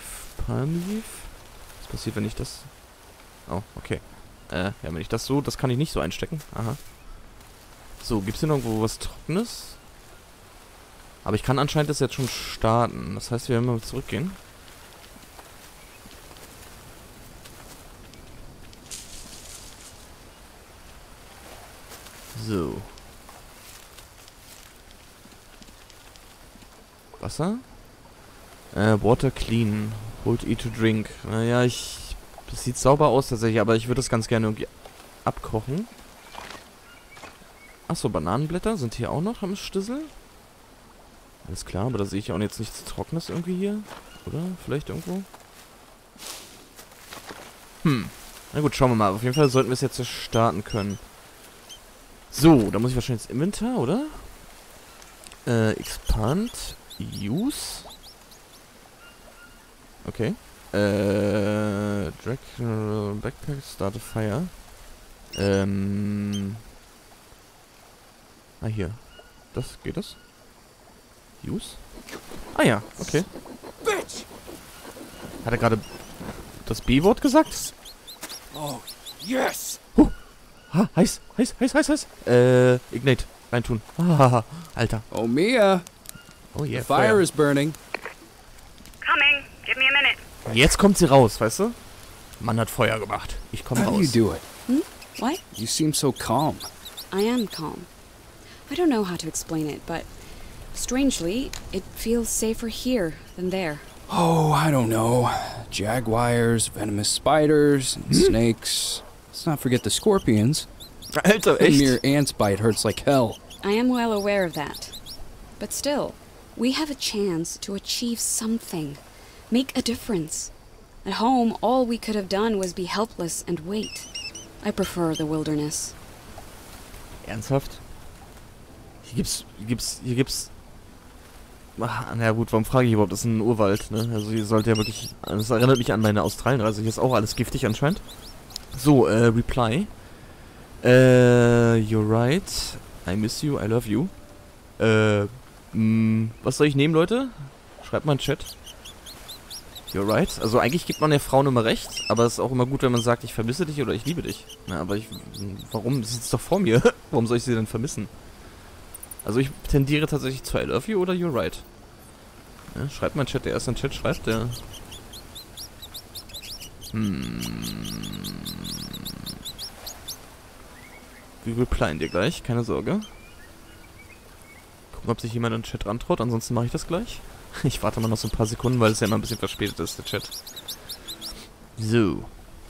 Was passiert, wenn ich das... Oh, okay. Ja, wenn ich das so... Das kann ich nicht so einstecken. Aha. So, gibt's hier noch irgendwo was Trockenes? Aber ich kann anscheinend das jetzt schon starten. Das heißt, wir werden mal zurückgehen. So. Wasser? Water clean. Hold E to drink. Naja, das sieht sauber aus tatsächlich, aber ich würde das ganz gerne irgendwie abkochen. Achso, Bananenblätter sind hier auch noch am Stissel. Alles klar, aber da sehe ich auch jetzt nichts Trockenes irgendwie hier. Oder? Vielleicht irgendwo? Na gut, schauen wir mal. Auf jeden Fall sollten wir es jetzt starten können. So, da muss ich wahrscheinlich ins Inventar, oder? Expand. Use. Okay. Drag Backpack, start a fire. Hier. Geht das? Use? Ah ja, okay. Hat er gerade das B-Wort gesagt? Oh, yes! Heiß. Ignite. Reintun. Alter. Oh, Mia! Oh yeah, The fire is burning. Coming. Give me a minute. Jetzt kommt sie raus, weißt du? Mann hat Feuer gemacht. Ich komme How do you raus. do it? What? You seem so calm. I am calm. I don't know how to explain it, but strangely, it feels safer here than there. Oh, I don't know. Jaguars, venomous spiders, and snakes. Let's not forget the scorpions. Alter, A echt? mere ant's bite hurts like hell. I am well aware of that. But still, we have a chance to achieve something. Make a difference. At home, all we could have done was be helpless and wait. I prefer the wilderness. Ernsthaft? Hier gibt's... Na gut, warum frage ich überhaupt? Das ist ein Urwald, ne? Also hier sollte ja wirklich... Das erinnert mich an meine Australienreise. Hier ist auch alles giftig anscheinend. So, Reply. You're right. I miss you, I love you. Was soll ich nehmen, Leute? Schreibt mal in den Chat. You're right. Also eigentlich gibt man der Frau immer recht, aber es ist auch immer gut, wenn man sagt, ich vermisse dich oder ich liebe dich. Na, aber warum? Sie sitzt doch vor mir. Warum soll ich sie denn vermissen? Also ich tendiere tatsächlich zu I love you oder you're right. Ja, schreibt mal in den Chat, der erst in den Chat schreibt, der... Wir replyen dir gleich, keine Sorge. Gucken, ob sich jemand in den Chat rantraut, ansonsten mache ich das gleich. Ich warte mal noch so ein paar Sekunden, weil es ja immer ein bisschen verspätet ist, der Chat. So.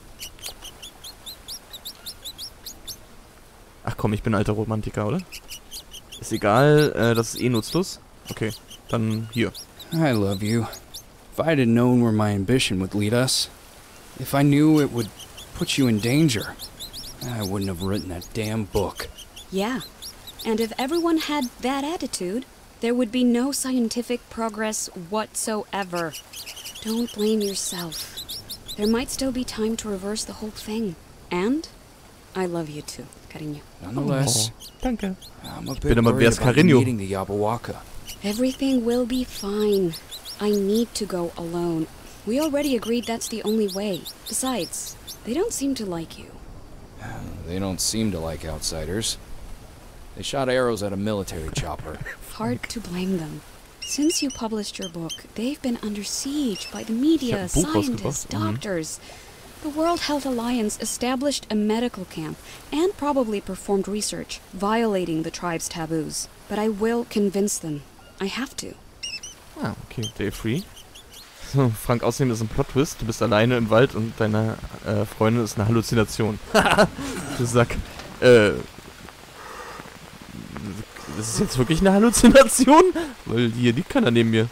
Ach komm, ich bin alter Romantiker, oder? Ist egal, das ist eh nutzlos. Okay, dann hier. I love you. If I'd had known where my ambition would lead us, if I knew it would put you in danger, I wouldn't have written that damn book. Yeah. And if everyone had that attitude, there would be no scientific progress whatsoever. Don't blame yourself. There might still be time to reverse the whole thing. And I love you too, cariño. Nonetheless, Danke. I'm a bin bit aber worried wer ist about Carreño? meeting the Yabawaka. Everything will be fine. I need to go alone. We already agreed that's the only way. Besides, they don't seem to like you. They don't seem to like outsiders. They shot arrows at a military chopper. Hard to blame them. Since you published your book, they've been under siege by the media, Ich hab ein Buch scientists, rausgebracht. doctors. The World Health Alliance established a medical camp and probably performed research, violating the tribe's taboos. But I will convince them. I have to. Ah, okay, Day Free. So, Frank, außerdem ist ein Plot-Twist. Du bist alleine im Wald und deine Freundin ist eine Halluzination. Du Sack. Das ist jetzt wirklich eine Halluzination? Weil hier liegt keiner neben mir.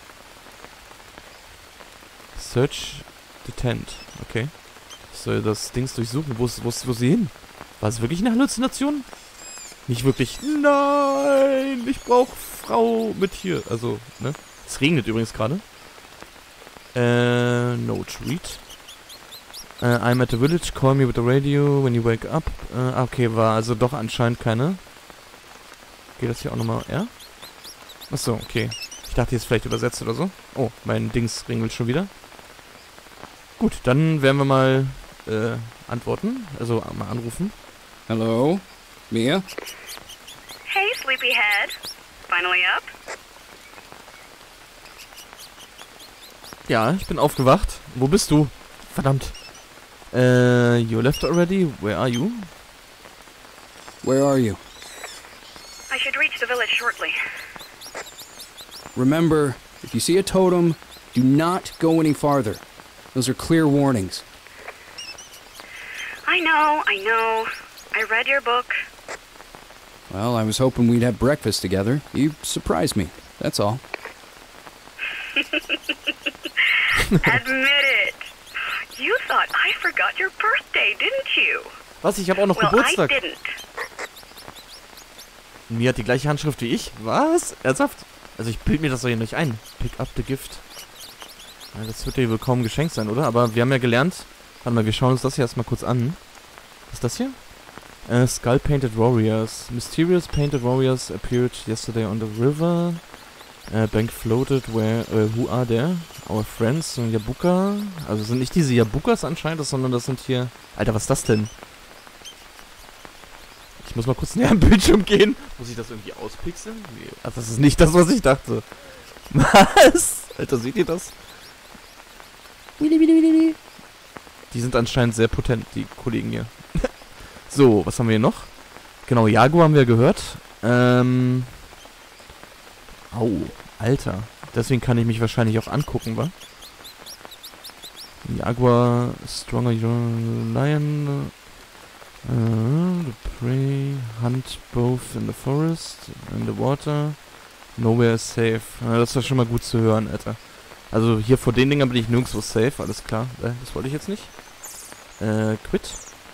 Search the tent. Okay. Ich soll das Dings durchsuchen. Wo ist sie hin? War es wirklich eine Halluzination? Nicht wirklich. Nein! Ich brauche Frau mit hier. Also, ne? Es regnet übrigens gerade. Note, read. I'm at the village, call me with the radio when you wake up. Okay, war also doch anscheinend keine Geht das hier auch nochmal R? Achso, okay. Ich dachte jetzt vielleicht übersetzt oder so. Oh, mein Dings ringelt schon wieder. Gut, dann werden wir mal antworten. Also mal anrufen. Hello? Mia? Hey, sleepyhead. Finally up? Ja, ich bin aufgewacht. Wo bist du? Verdammt. You left already? Where are you? Where are you? I should reach the village shortly. Remember, if you see a totem, do not go any farther. Those are clear warnings. I know. I read your book. Well, I was hoping we'd have breakfast together. You surprised me, that's all. Admit it. You thought I forgot your birthday, didn't you? Was? Ich habe auch noch Well, Geburtstag. I didn't. Mia hat die gleiche Handschrift wie ich. Was? Ernsthaft? Also ich bild mir das doch hier nicht ein. Pick up the gift. Ja, das wird dir wohl kaum geschenkt sein, oder? Aber wir haben ja gelernt... Warte mal, wir schauen uns das hier erstmal kurz an. Was ist das hier? Skull Painted Warriors. Mysterious Painted Warriors appeared yesterday on the river. Bank floated where... who are there? Our friends. Yabuka. Also sind nicht diese Yabukas anscheinend, sondern das sind hier... Alter, was ist das denn? Ich muss mal kurz näher am Bildschirm gehen. Muss ich das irgendwie auspixeln? Nee. Ach, das ist nicht das, was ich dachte. Was? Alter, seht ihr das? Die sind anscheinend sehr potent, die Kollegen hier. So, was haben wir hier noch? Genau, Jaguar haben wir gehört. Au, Alter. Deswegen kann ich mich wahrscheinlich auch angucken, wa? Jaguar, Stronger Lion... the prey hunt both in the forest, in the water. Nowhere is safe. Das ist ja schon mal gut zu hören, Alter. Also hier vor den Dingern bin ich nirgendwo safe, alles klar. Das wollte ich jetzt nicht. Quit.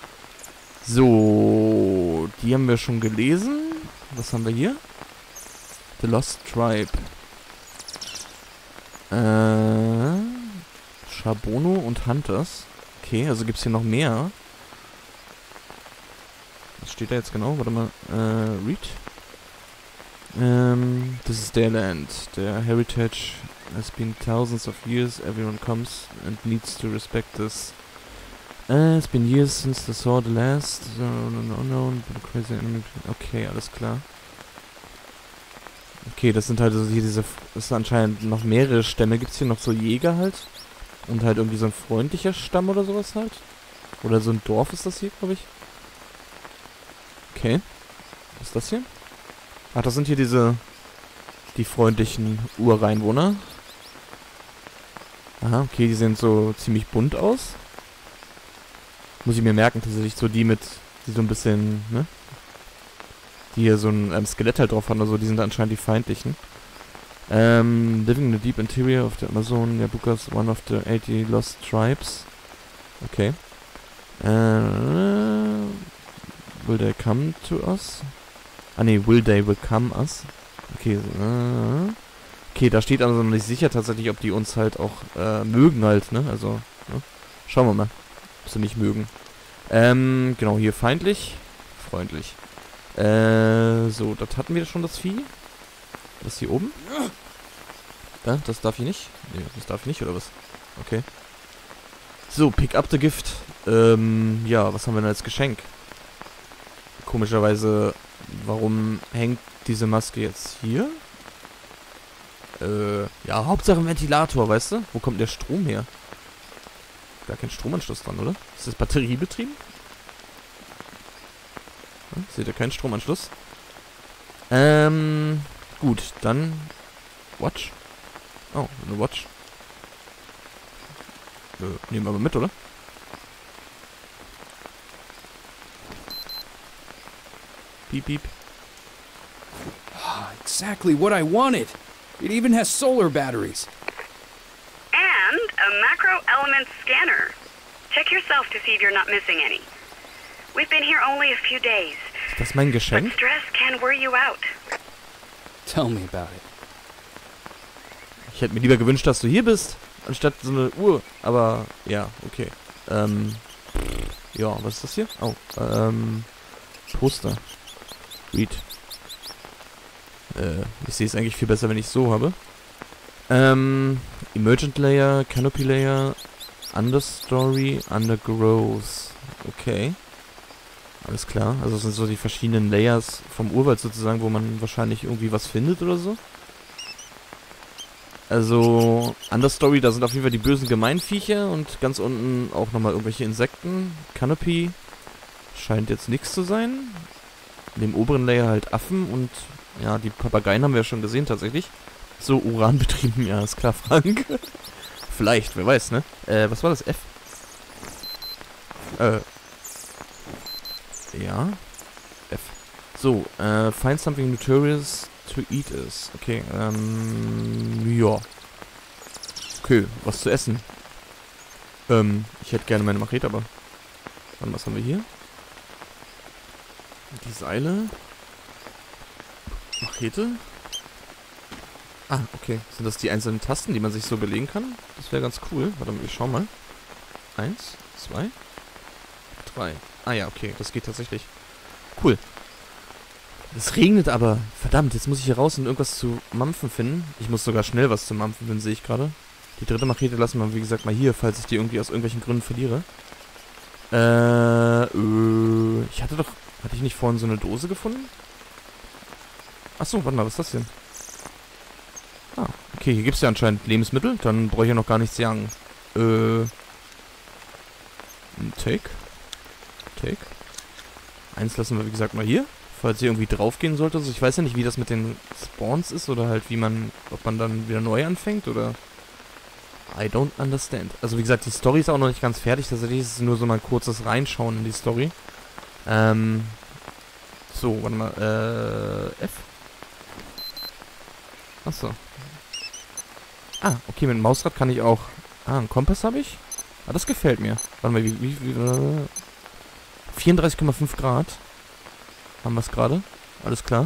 So, die haben wir schon gelesen. Was haben wir hier? The Lost Tribe. Shabono und Hunters. Okay, also gibt's hier noch mehr. Was steht da jetzt genau? Warte mal. Read. This is their land. Their heritage has been thousands of years. Everyone comes and needs to respect this. It's been years since they saw the last. Unknown, crazy enemy. Okay, alles klar. Okay, das sind halt so hier diese... Das sind anscheinend noch mehrere Stämme. Gibt's hier noch so Jäger halt? Und halt irgendwie so ein freundlicher Stamm oder sowas halt? Oder so ein Dorf ist das hier, glaube ich. Okay. Was ist das hier? Ach, das sind hier die freundlichen Ureinwohner. Aha, okay, die sehen so ziemlich bunt aus. Muss ich mir merken, tatsächlich so die so ein bisschen, ne? Die hier so ein Skelett halt drauf haben oder so, die sind anscheinend die feindlichen. Living in the deep interior of the Amazon, Yabuka is one of the 80 lost tribes. Okay. Will they come to us? Ah ne, will they become us? Okay, okay, da steht also noch nicht sicher tatsächlich, ob die uns halt auch mögen halt, ne? Also, ne? Schauen wir mal, ob sie nicht mögen. Genau, hier feindlich, freundlich. So, das hatten wir schon, das Vieh. Das hier oben. Da, das darf ich nicht. Ne, das darf ich nicht, oder was? Okay. So, pick up the gift. Ja, was haben wir denn als Geschenk? Komischerweise, warum hängt diese Maske jetzt hier? Ja, Hauptsache Ventilator, weißt du? Wo kommt der Strom her? Gar kein Stromanschluss dran, oder? Ist das batteriebetrieben? Hm, seht ihr keinen Stromanschluss? Gut, dann... Watch? Oh, eine Watch. Nehmen wir aber mit, oder? Beep, beep. Exactly what I wanted. It even has solar batteries. And a macro element scanner. Check yourself to see if you're not missing any. We've been here only a few days. Ist das mein But Geschenk? stress can wear you out. Tell me about it. Ich hätte mir lieber gewünscht, dass du hier bist, anstatt so eine Uhr. Aber, ja, okay. Ja, was ist das hier? Oh, Poster. Read. Ich sehe es eigentlich viel besser, wenn ich es so habe. Emergent Layer, Canopy Layer, Understory, Undergrowth. Okay. Alles klar. Also das sind so die verschiedenen Layers vom Urwald sozusagen, wo man wahrscheinlich irgendwie was findet oder so. Also, Understory, da sind auf jeden Fall die bösen Gemeinviecher und ganz unten auch nochmal irgendwelche Insekten. Canopy scheint jetzt nichts zu sein. In dem oberen Layer halt Affen und ja, die Papageien haben wir ja schon gesehen tatsächlich. So, Uran betrieben, ja, ist klar, Frank. Vielleicht, wer weiß, ne? Was war das? F? Ja. F. So, find something notorious to eat is. Okay, ja. Okay, was zu essen. Ich hätte gerne meine Machete, aber... Dann, was haben wir hier? Die Seile. Machete. Ah, okay. Sind das die einzelnen Tasten, die man sich so belegen kann? Das wäre ganz cool. Warte mal, ich schau mal. 1, 2, 3. Ah ja, okay. Das geht tatsächlich. Cool. Es regnet aber. Verdammt, jetzt muss ich hier raus und irgendwas zu mampfen finden. Ich muss sogar schnell was zu mampfen finden, sehe ich gerade. Die dritte Machete lassen wir, wie gesagt, mal hier, falls ich die irgendwie aus irgendwelchen Gründen verliere. Ich hatte doch... Hatte ich nicht vorhin so eine Dose gefunden? Achso, warte mal, was ist das denn? Ah, okay, hier gibt es ja anscheinend Lebensmittel. Dann brauche ich ja noch gar nichts sagen. Take. Eins lassen wir, wie gesagt, mal hier. Falls hier irgendwie draufgehen sollte. Also ich weiß ja nicht, wie das mit den Spawns ist oder halt wie man... Ob man dann wieder neu anfängt oder... I don't understand. Also wie gesagt, die Story ist auch noch nicht ganz fertig. Tatsächlich ist es nur so mal ein kurzes Reinschauen in die Story. So, warte mal, F. Achso. Ah, okay, mit dem Mausrad kann ich auch... Ah, einen Kompass habe ich? Ah, das gefällt mir. Warte mal, wie 34,5 Grad. Haben wir es gerade. Alles klar.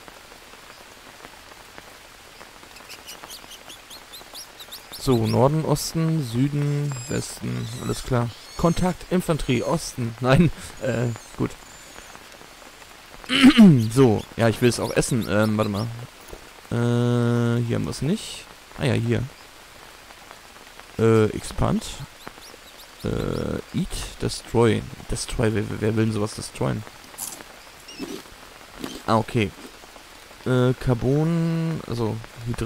So, Norden, Osten, Süden, Westen. Alles klar. Kontakt, Infanterie, Osten. Nein, gut. So, ja, ich will es auch essen. Warte mal. Hier haben wir es nicht. Ah ja, hier. Expand. Eat, Destroy. Destroy, wer will denn sowas destroyen? Ah, okay. Carbon, also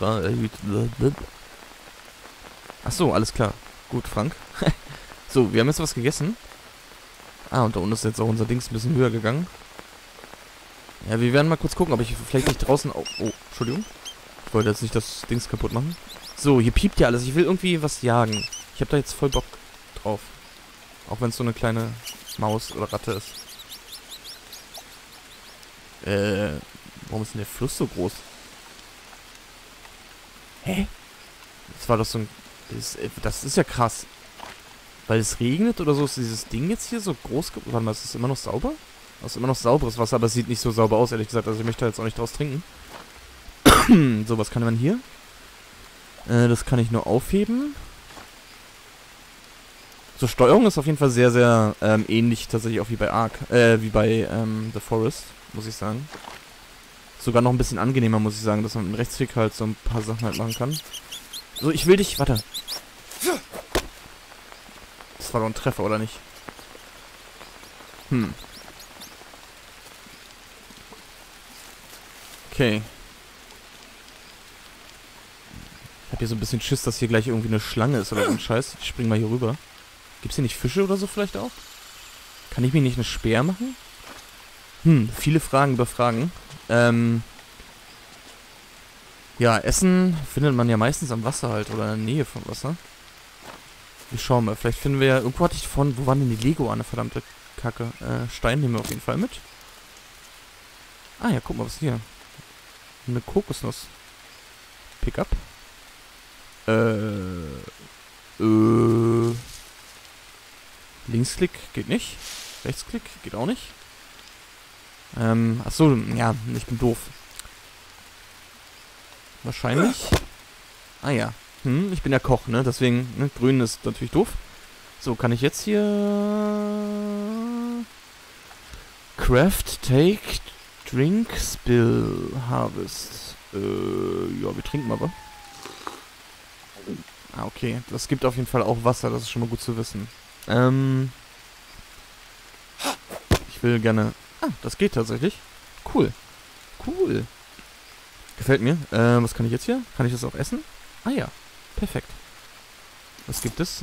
Achso, alles klar. Gut, Frank. So, wir haben jetzt was gegessen. Ah, und da unten ist jetzt auch unser Dings ein bisschen höher gegangen. Ja, wir werden mal kurz gucken, ob ich vielleicht nicht draußen... Oh, Entschuldigung. Ich wollte jetzt nicht das Dings kaputt machen. So, hier piept ja alles. Ich will irgendwie was jagen. Ich habe da jetzt voll Bock drauf. Auch wenn es so eine kleine Maus oder Ratte ist. Warum ist denn der Fluss so groß? Hä? Das war doch so ein... Das ist ja krass. Weil es regnet oder so, ist dieses Ding jetzt hier so groß... Warte mal, ist das immer noch sauber? Das ist immer noch sauberes Wasser, aber es sieht nicht so sauber aus, ehrlich gesagt. Also ich möchte da jetzt auch nicht draus trinken. So, was kann man hier? Das kann ich nur aufheben. So, Steuerung ist auf jeden Fall sehr, sehr ähnlich tatsächlich auch wie bei Ark. Wie bei The Forest, muss ich sagen. Sogar noch ein bisschen angenehmer, muss ich sagen, dass man mit dem Rechtsklick halt so ein paar Sachen halt machen kann. So, ich will dich... Warte. Das war doch ein Treffer, oder nicht? Okay. Ich hab hier so ein bisschen Schiss, dass hier gleich irgendwie eine Schlange ist oder so ein Scheiß. Ich spring mal hier rüber. Gibt's hier nicht Fische oder so vielleicht auch? Kann ich mir nicht eine Speer machen? Viele Fragen über Fragen. Ja, Essen findet man ja meistens am Wasser halt oder in der Nähe vom Wasser. Wir schauen mal, vielleicht finden wir ja... Irgendwo hatte ich von... Wo waren denn die Lego an, eine verdammte Kacke? Stein nehmen wir auf jeden Fall mit. Ah ja, guck mal, was ist hier? Eine Kokosnuss. Pickup. Linksklick geht nicht. Rechtsklick geht auch nicht. Achso, ja, ich bin doof. Wahrscheinlich. Ah ja. Ich bin ja Koch, ne? Deswegen, ne? Grün ist natürlich doof. So, kann ich jetzt hier... Craft, Take, Drink, Spill, Harvest. Ja, wir trinken aber. Ah, okay. Das gibt auf jeden Fall auch Wasser, das ist schon mal gut zu wissen. Ich will gerne... Ah, das geht tatsächlich. Cool. Cool. Gefällt mir. Was kann ich jetzt hier? Kann ich das auch essen? Ah ja. Perfekt. Was gibt es?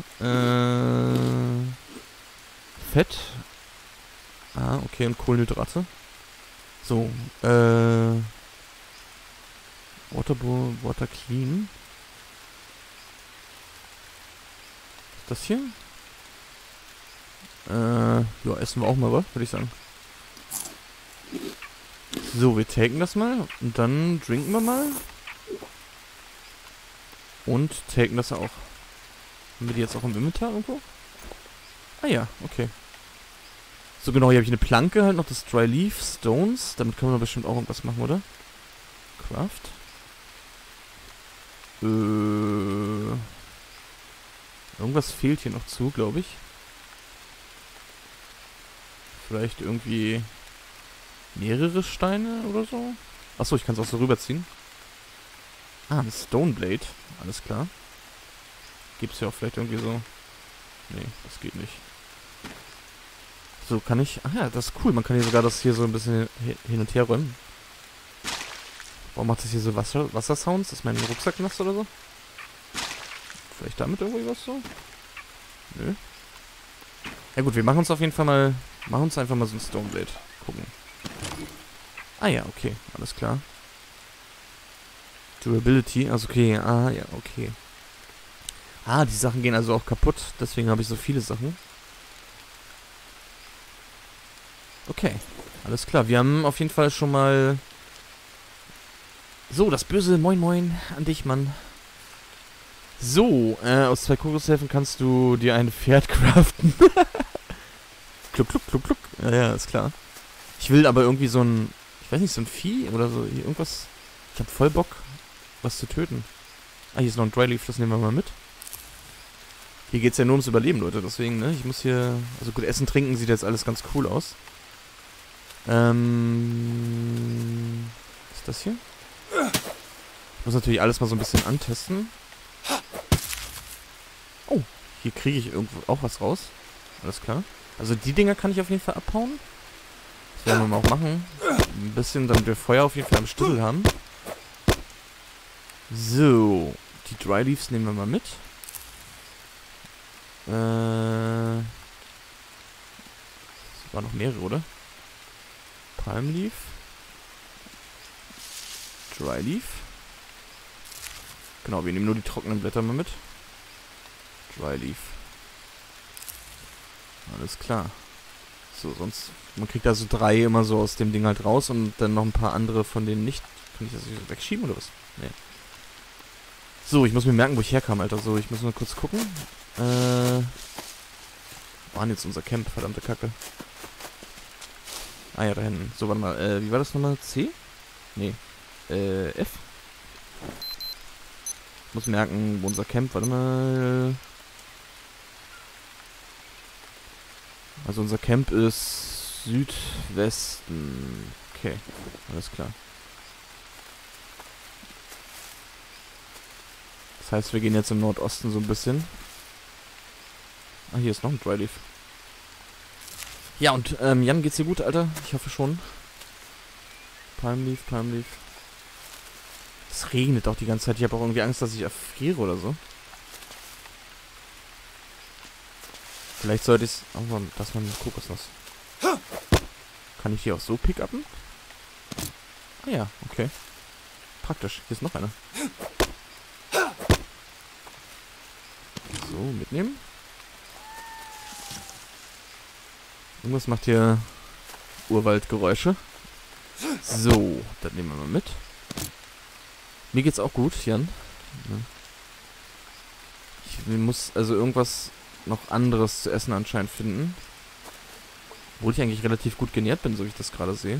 Fett. Ah, okay, und Kohlenhydrate. So, Water Clean. Das hier? Ja, essen wir auch mal was, würde ich sagen. So, wir taken das mal und dann trinken wir mal. Und taken das auch. Haben wir die jetzt auch im Inventar irgendwo? Ah ja, okay. So genau, hier habe ich eine Planke halt noch, das Dry Leaf Stones. Damit können wir bestimmt auch irgendwas machen, oder? Craft. Irgendwas fehlt hier noch zu, glaube ich. Vielleicht irgendwie mehrere Steine oder so? Achso, ich kann es auch so rüberziehen. Ah, eine Stone Blade. Alles klar. Gibt's ja auch vielleicht irgendwie so... Nee, das geht nicht. So, kann ich... Ach ja, das ist cool. Man kann hier sogar das hier so ein bisschen hin und her räumen. Warum macht das hier so Wassersounds? Ist mein Rucksack nass oder so? Vielleicht damit irgendwie was so? Nö. Ja gut, wir machen uns auf jeden Fall mal... Machen uns einfach mal so ein Stone Blade. Gucken. Ah ja, okay. Alles klar. Durability. Also okay. Ah ja, okay. Ah, die Sachen gehen also auch kaputt. Deswegen habe ich so viele Sachen. Okay. Alles klar. Wir haben auf jeden Fall schon mal... So, das böse Moin Moin an dich, Mann. So, aus 2 Kokoshelfen kannst du dir ein Pferd craften. Kluck, kluck, kluck, kluck. Ja, ist klar. Ich will aber irgendwie so ein... Ich weiß nicht, so ein Vieh oder so. Irgendwas... Ich hab voll Bock, was zu töten. Ah, hier ist noch ein Dryleaf, das nehmen wir mal mit. Hier geht's ja nur ums Überleben, Leute. Deswegen, ne? Ich muss hier... Also gut, Essen, Trinken sieht jetzt alles ganz cool aus. Was ist das hier? Ich muss natürlich alles mal so ein bisschen antesten. Oh, hier kriege ich irgendwo auch was raus. Alles klar. Also die Dinger kann ich auf jeden Fall abhauen. Das werden wir mal auch machen. Ein bisschen, damit wir Feuer auf jeden Fall am Schlüssel haben. So. Die Dry Leaves nehmen wir mal mit. Es waren noch mehrere, oder? Palm Leaf. Dry Leaf. Genau, wir nehmen nur die trockenen Blätter mal mit. Dry Leaf. Alles klar. So, sonst... Man kriegt also 3 immer so aus dem Ding halt raus und dann noch ein paar andere von denen nicht. Kann ich das hier wegschieben oder was? Nee. So, ich muss mir merken, wo ich herkam, Alter. So, ich muss mal kurz gucken. Wo war denn jetzt unser Camp? Verdammte Kacke. Ah ja, da hinten. So, warte mal. Wie war das nochmal? C? Nee. F? Ich muss merken, wo unser Camp... Warte mal... Also unser Camp ist Südwesten. Okay, alles klar. Das heißt, wir gehen jetzt im Nordosten so ein bisschen. Ah, hier ist noch ein Dryleaf. Ja, und Jan, geht's dir gut, Alter? Ich hoffe schon. Palmleaf, Palmleaf. Es regnet auch die ganze Zeit. Ich habe auch irgendwie Angst, dass ich erfriere oder so. Vielleicht sollte ich es... Oh, das ist mal eine Kokosnuss. Kann ich die auch so pick-upen? Ah ja, okay. Praktisch. Hier ist noch eine. So, mitnehmen. Irgendwas macht hier Urwaldgeräusche. So, das nehmen wir mal mit. Mir geht's auch gut, Jan. Ich muss also irgendwas noch anderes zu essen anscheinend finden. Obwohl ich eigentlich relativ gut genährt bin, so wie ich das gerade sehe.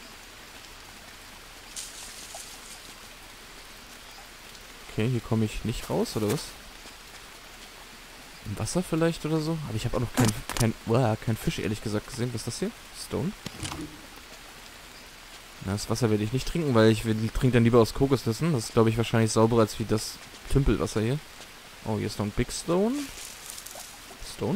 Okay, hier komme ich nicht raus, oder was? Im Wasser vielleicht oder so? Aber ich habe auch noch kein Fisch, ehrlich gesagt, gesehen. Was ist das hier? Stone? Das Wasser werde ich nicht trinken, weil ich trinke dann lieber aus Kokosnüssen. Das ist, glaube ich, wahrscheinlich sauberer als wie das Tümpelwasser hier. Oh, hier ist noch ein Big Stone. Stone?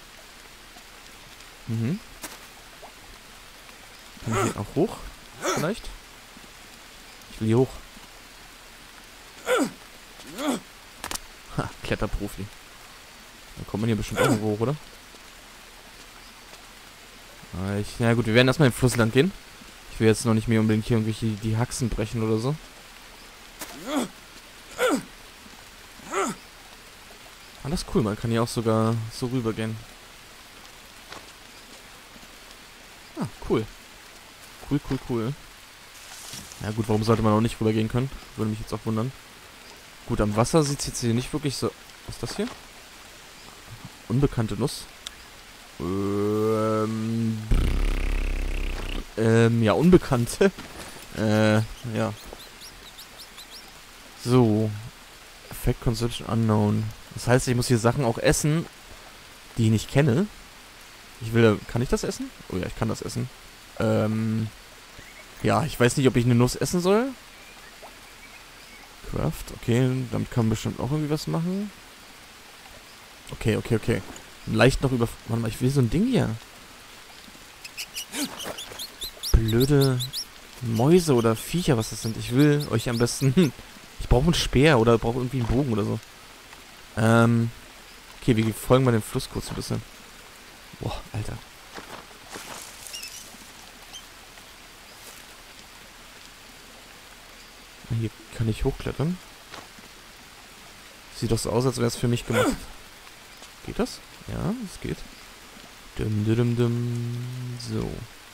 Mhm. Kann ich hier auch hoch? Vielleicht? Ich will hier hoch. Ha, Kletterprofi. Da kommt man hier bestimmt auch irgendwo hoch, oder? Ja gut, wir werden erstmal in den Fluss lang gehen. Ich will jetzt noch nicht mehr unbedingt hier irgendwelche die Haxen brechen oder so. Ah, das ist cool, man kann hier auch sogar so rübergehen. Ah, cool. Cool. Ja gut, warum sollte man auch nicht rübergehen können? Würde mich jetzt auch wundern. Gut, am Wasser sieht es jetzt hier nicht wirklich so... Was ist das hier? Unbekannte Nuss. Ja, Unbekannte. Ja. So. Effect Consumption Unknown. Das heißt, ich muss hier Sachen auch essen, die ich nicht kenne. Kann ich das essen? Oh ja, ich kann das essen. Ja, ich weiß nicht, ob ich eine Nuss essen soll. Craft, okay, damit kann man bestimmt auch irgendwie was machen. Okay. Leicht noch über... Warte mal, ich will so ein Ding hier. Blöde Mäuse oder Viecher, was das sind. Ich will euch am besten... Ich brauche einen Speer oder brauche irgendwie einen Bogen oder so. Okay, wir folgen mal dem Fluss kurz ein bisschen. Boah, Alter. Hier kann ich hochklettern. Sieht doch so aus, als wäre es für mich gemacht. Geht das? Ja, es geht. So.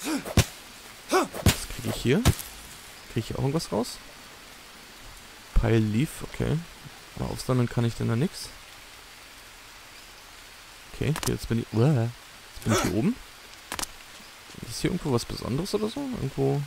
Was kriege ich hier? Kriege ich hier auch irgendwas raus? Pile Leaf, okay. Aber aufsammeln kann ich denn da nichts. Okay, jetzt bin ich hier oben. Ist hier irgendwo was Besonderes oder so? Irgendwo...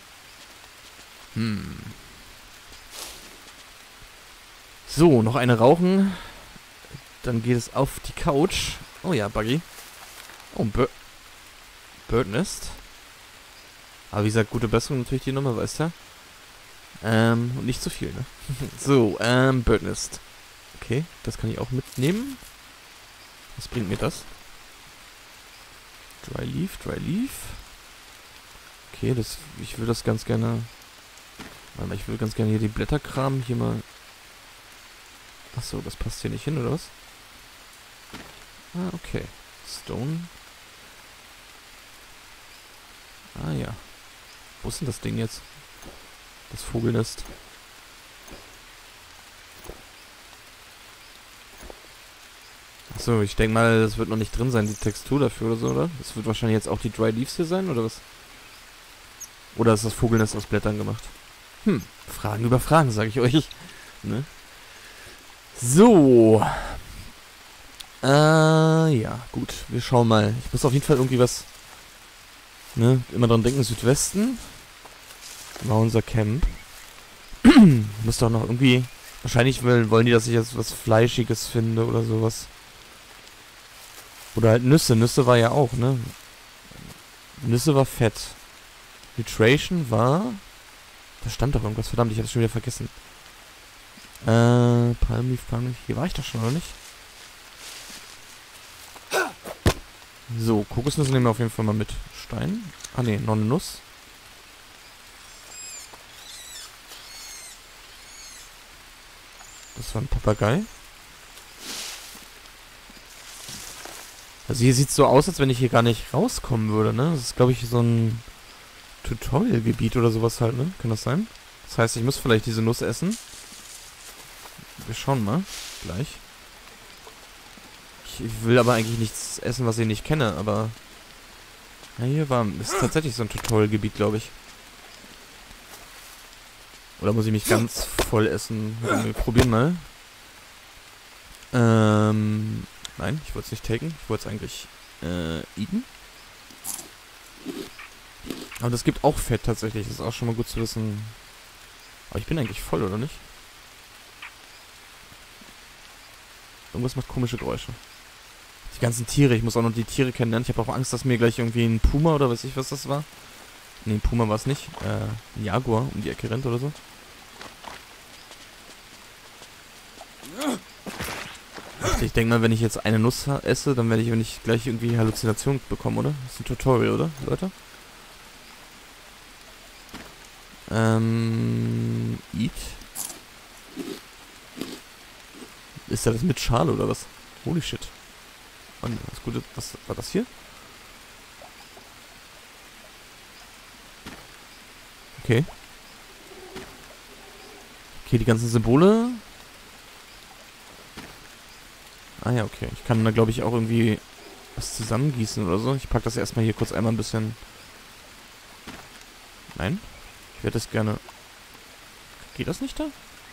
So, noch eine rauchen. Dann geht es auf die Couch. Oh ja, Buggy. Oh, ein Bird Nest. Aber wie gesagt, gute Besserung natürlich die Nummer, weißt du? Und nicht zu viel, ne? So, Bird Nest. Okay, das kann ich auch mitnehmen. Was bringt mir das? Dry Leaf. Okay, ich will das ganz gerne... Warte mal, ich will ganz gerne hier die Blätterkram hier mal... Achso, das passt hier nicht hin, oder was? Ah, okay. Stone. Ah, ja. Wo ist denn das Ding jetzt? Das Vogelnest. Achso, ich denke mal, das wird noch nicht drin sein, die Textur dafür oder so, oder? Das wird wahrscheinlich jetzt auch die Dry Leaves hier sein, oder was? Oder ist das Vogelnest aus Blättern gemacht? Fragen über Fragen, sage ich euch. Ne? So. Ja, gut. Wir schauen mal. Ich muss auf jeden Fall irgendwie was... Ne? Immer dran denken, Südwesten. War unser Camp. Muss doch noch irgendwie... Wahrscheinlich wollen die, dass ich jetzt was Fleischiges finde oder sowas. Oder halt Nüsse. Nüsse war ja auch, ne? Nüsse war fett. Nutrition war... Da stand doch irgendwas. Verdammt, ich hab's schon wieder vergessen. Palm Leaf. Hier war ich doch schon, oder nicht? So, Kokosnüsse nehmen wir auf jeden Fall mal mit. Stein. Ah ne, noch eine Nuss. Das war ein Papagei. Also hier sieht es so aus, als wenn ich hier gar nicht rauskommen würde, ne? Das ist, glaube ich, so ein Tutorial-Gebiet oder sowas halt, ne? Kann das sein? Das heißt, ich muss vielleicht diese Nuss essen. Wir schauen mal. Gleich. Ich will aber eigentlich nichts essen, was ich nicht kenne, aber... Ja, hier war... Das ist tatsächlich so ein Tutorial-Gebiet, glaube ich. Oder muss ich mich ganz voll essen? Wir probieren mal. Nein, ich wollte es nicht taken. Ich wollte es eigentlich eaten. Aber das gibt auch Fett tatsächlich. Das ist auch schon mal gut zu wissen. Aber ich bin eigentlich voll, oder nicht? Irgendwas macht komische Geräusche. Die ganzen Tiere. Ich muss auch noch die Tiere kennenlernen. Ich habe auch Angst, dass mir gleich irgendwie ein Puma oder weiß ich was das war Nee, Puma war es nicht. Ein Jaguar um die Ecke rennt oder so. Ich denke mal, wenn ich jetzt eine Nuss esse, dann werde ich nicht gleich irgendwie Halluzinationen bekommen, oder? Das ist ein Tutorial, oder, Leute? Eat. Ist da das mit Schale oder was? Holy shit. Mann, was Gutes. Was war das hier? Okay. Okay, die ganzen Symbole. Ah ja, okay. Ich kann da, glaube ich, auch irgendwie was zusammengießen oder so. Ich packe das erstmal hier kurz einmal ein bisschen... Nein? Ich werde das gerne... Geht das nicht da?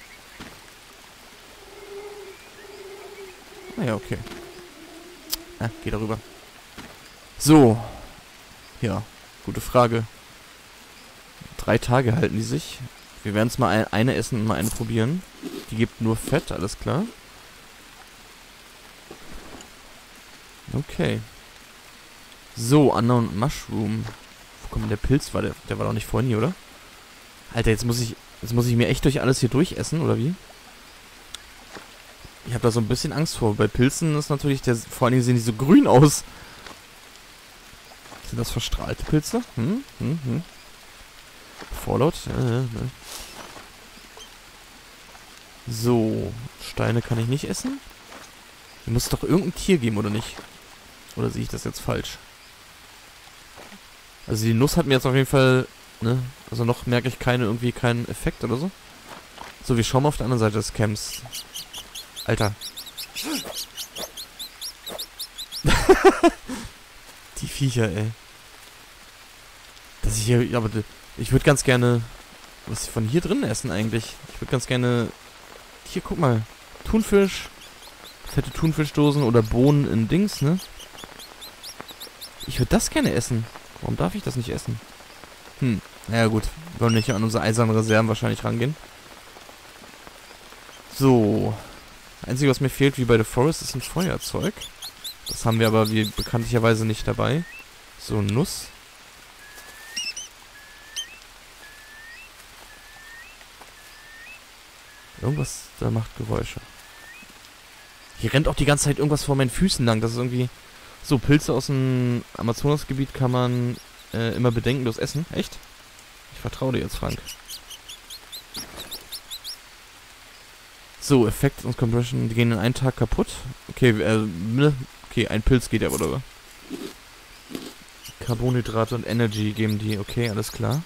Ah ja, okay. Ah, geht darüber. So. Ja, gute Frage. 3 Tage halten die sich. Wir werden es mal eine essen und mal eine probieren. Die gibt nur Fett, alles klar. Okay. So, Unknown Mushroom. Wo kommt denn der Pilz? Der war doch nicht vorhin hier, oder? Alter, jetzt muss ich mir echt durch alles hier durchessen, oder wie? Ich habe da so ein bisschen Angst vor. Bei Pilzen ist natürlich vor allen Dingen sehen die so grün aus. Sind das verstrahlte Pilze? Fallout? So, Steine kann ich nicht essen. Hier muss es doch irgendein Tier geben, oder nicht? Oder sehe ich das jetzt falsch? Also die Nuss hat mir jetzt auf jeden Fall, ne? Also noch merke ich keinen Effekt oder so. So, wir schauen mal auf der anderen Seite des Camps. Alter. Die Viecher, ey. Dass ich hier, aber ich würde ganz gerne was von hier drin essen eigentlich. Ich würde ganz gerne, hier, guck mal, Thunfisch, fette Thunfischdosen oder Bohnen in Dings, ne? Ich würde das gerne essen. Warum darf ich das nicht essen? Naja gut, wir wollen nicht an unsere eisernen Reserven wahrscheinlich rangehen. So. Das Einzige, was mir fehlt, wie bei The Forest, ist ein Feuerzeug. Das haben wir aber bekanntlicherweise nicht dabei. So, Nuss. Irgendwas da macht Geräusche. Hier rennt auch die ganze Zeit irgendwas vor meinen Füßen lang. Das ist irgendwie... So, Pilze aus dem Amazonasgebiet kann man immer bedenkenlos essen. Echt? Ich vertraue dir jetzt, Frank. So, Effekt und Compression, die gehen in einem Tag kaputt. Okay, okay, ein Pilz geht ja, oder? Carbonhydrate und Energy geben die. Okay, alles klar.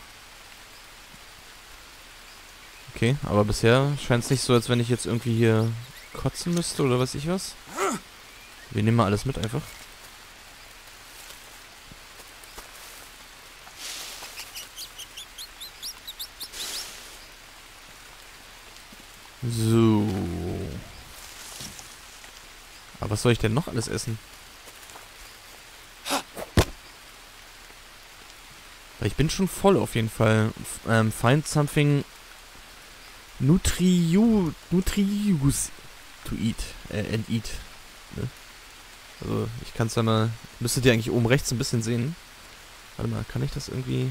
Okay, aber bisher scheint es nicht so, als wenn ich jetzt irgendwie hier kotzen müsste oder weiß ich was. Wir nehmen mal alles mit einfach. So. Aber was soll ich denn noch alles essen? Weil ich bin schon voll auf jeden Fall. Find something nutritious to eat. And eat. Ne? Also, ich kann es da mal... Müsstet ihr eigentlich oben rechts ein bisschen sehen. Warte mal, kann ich das irgendwie...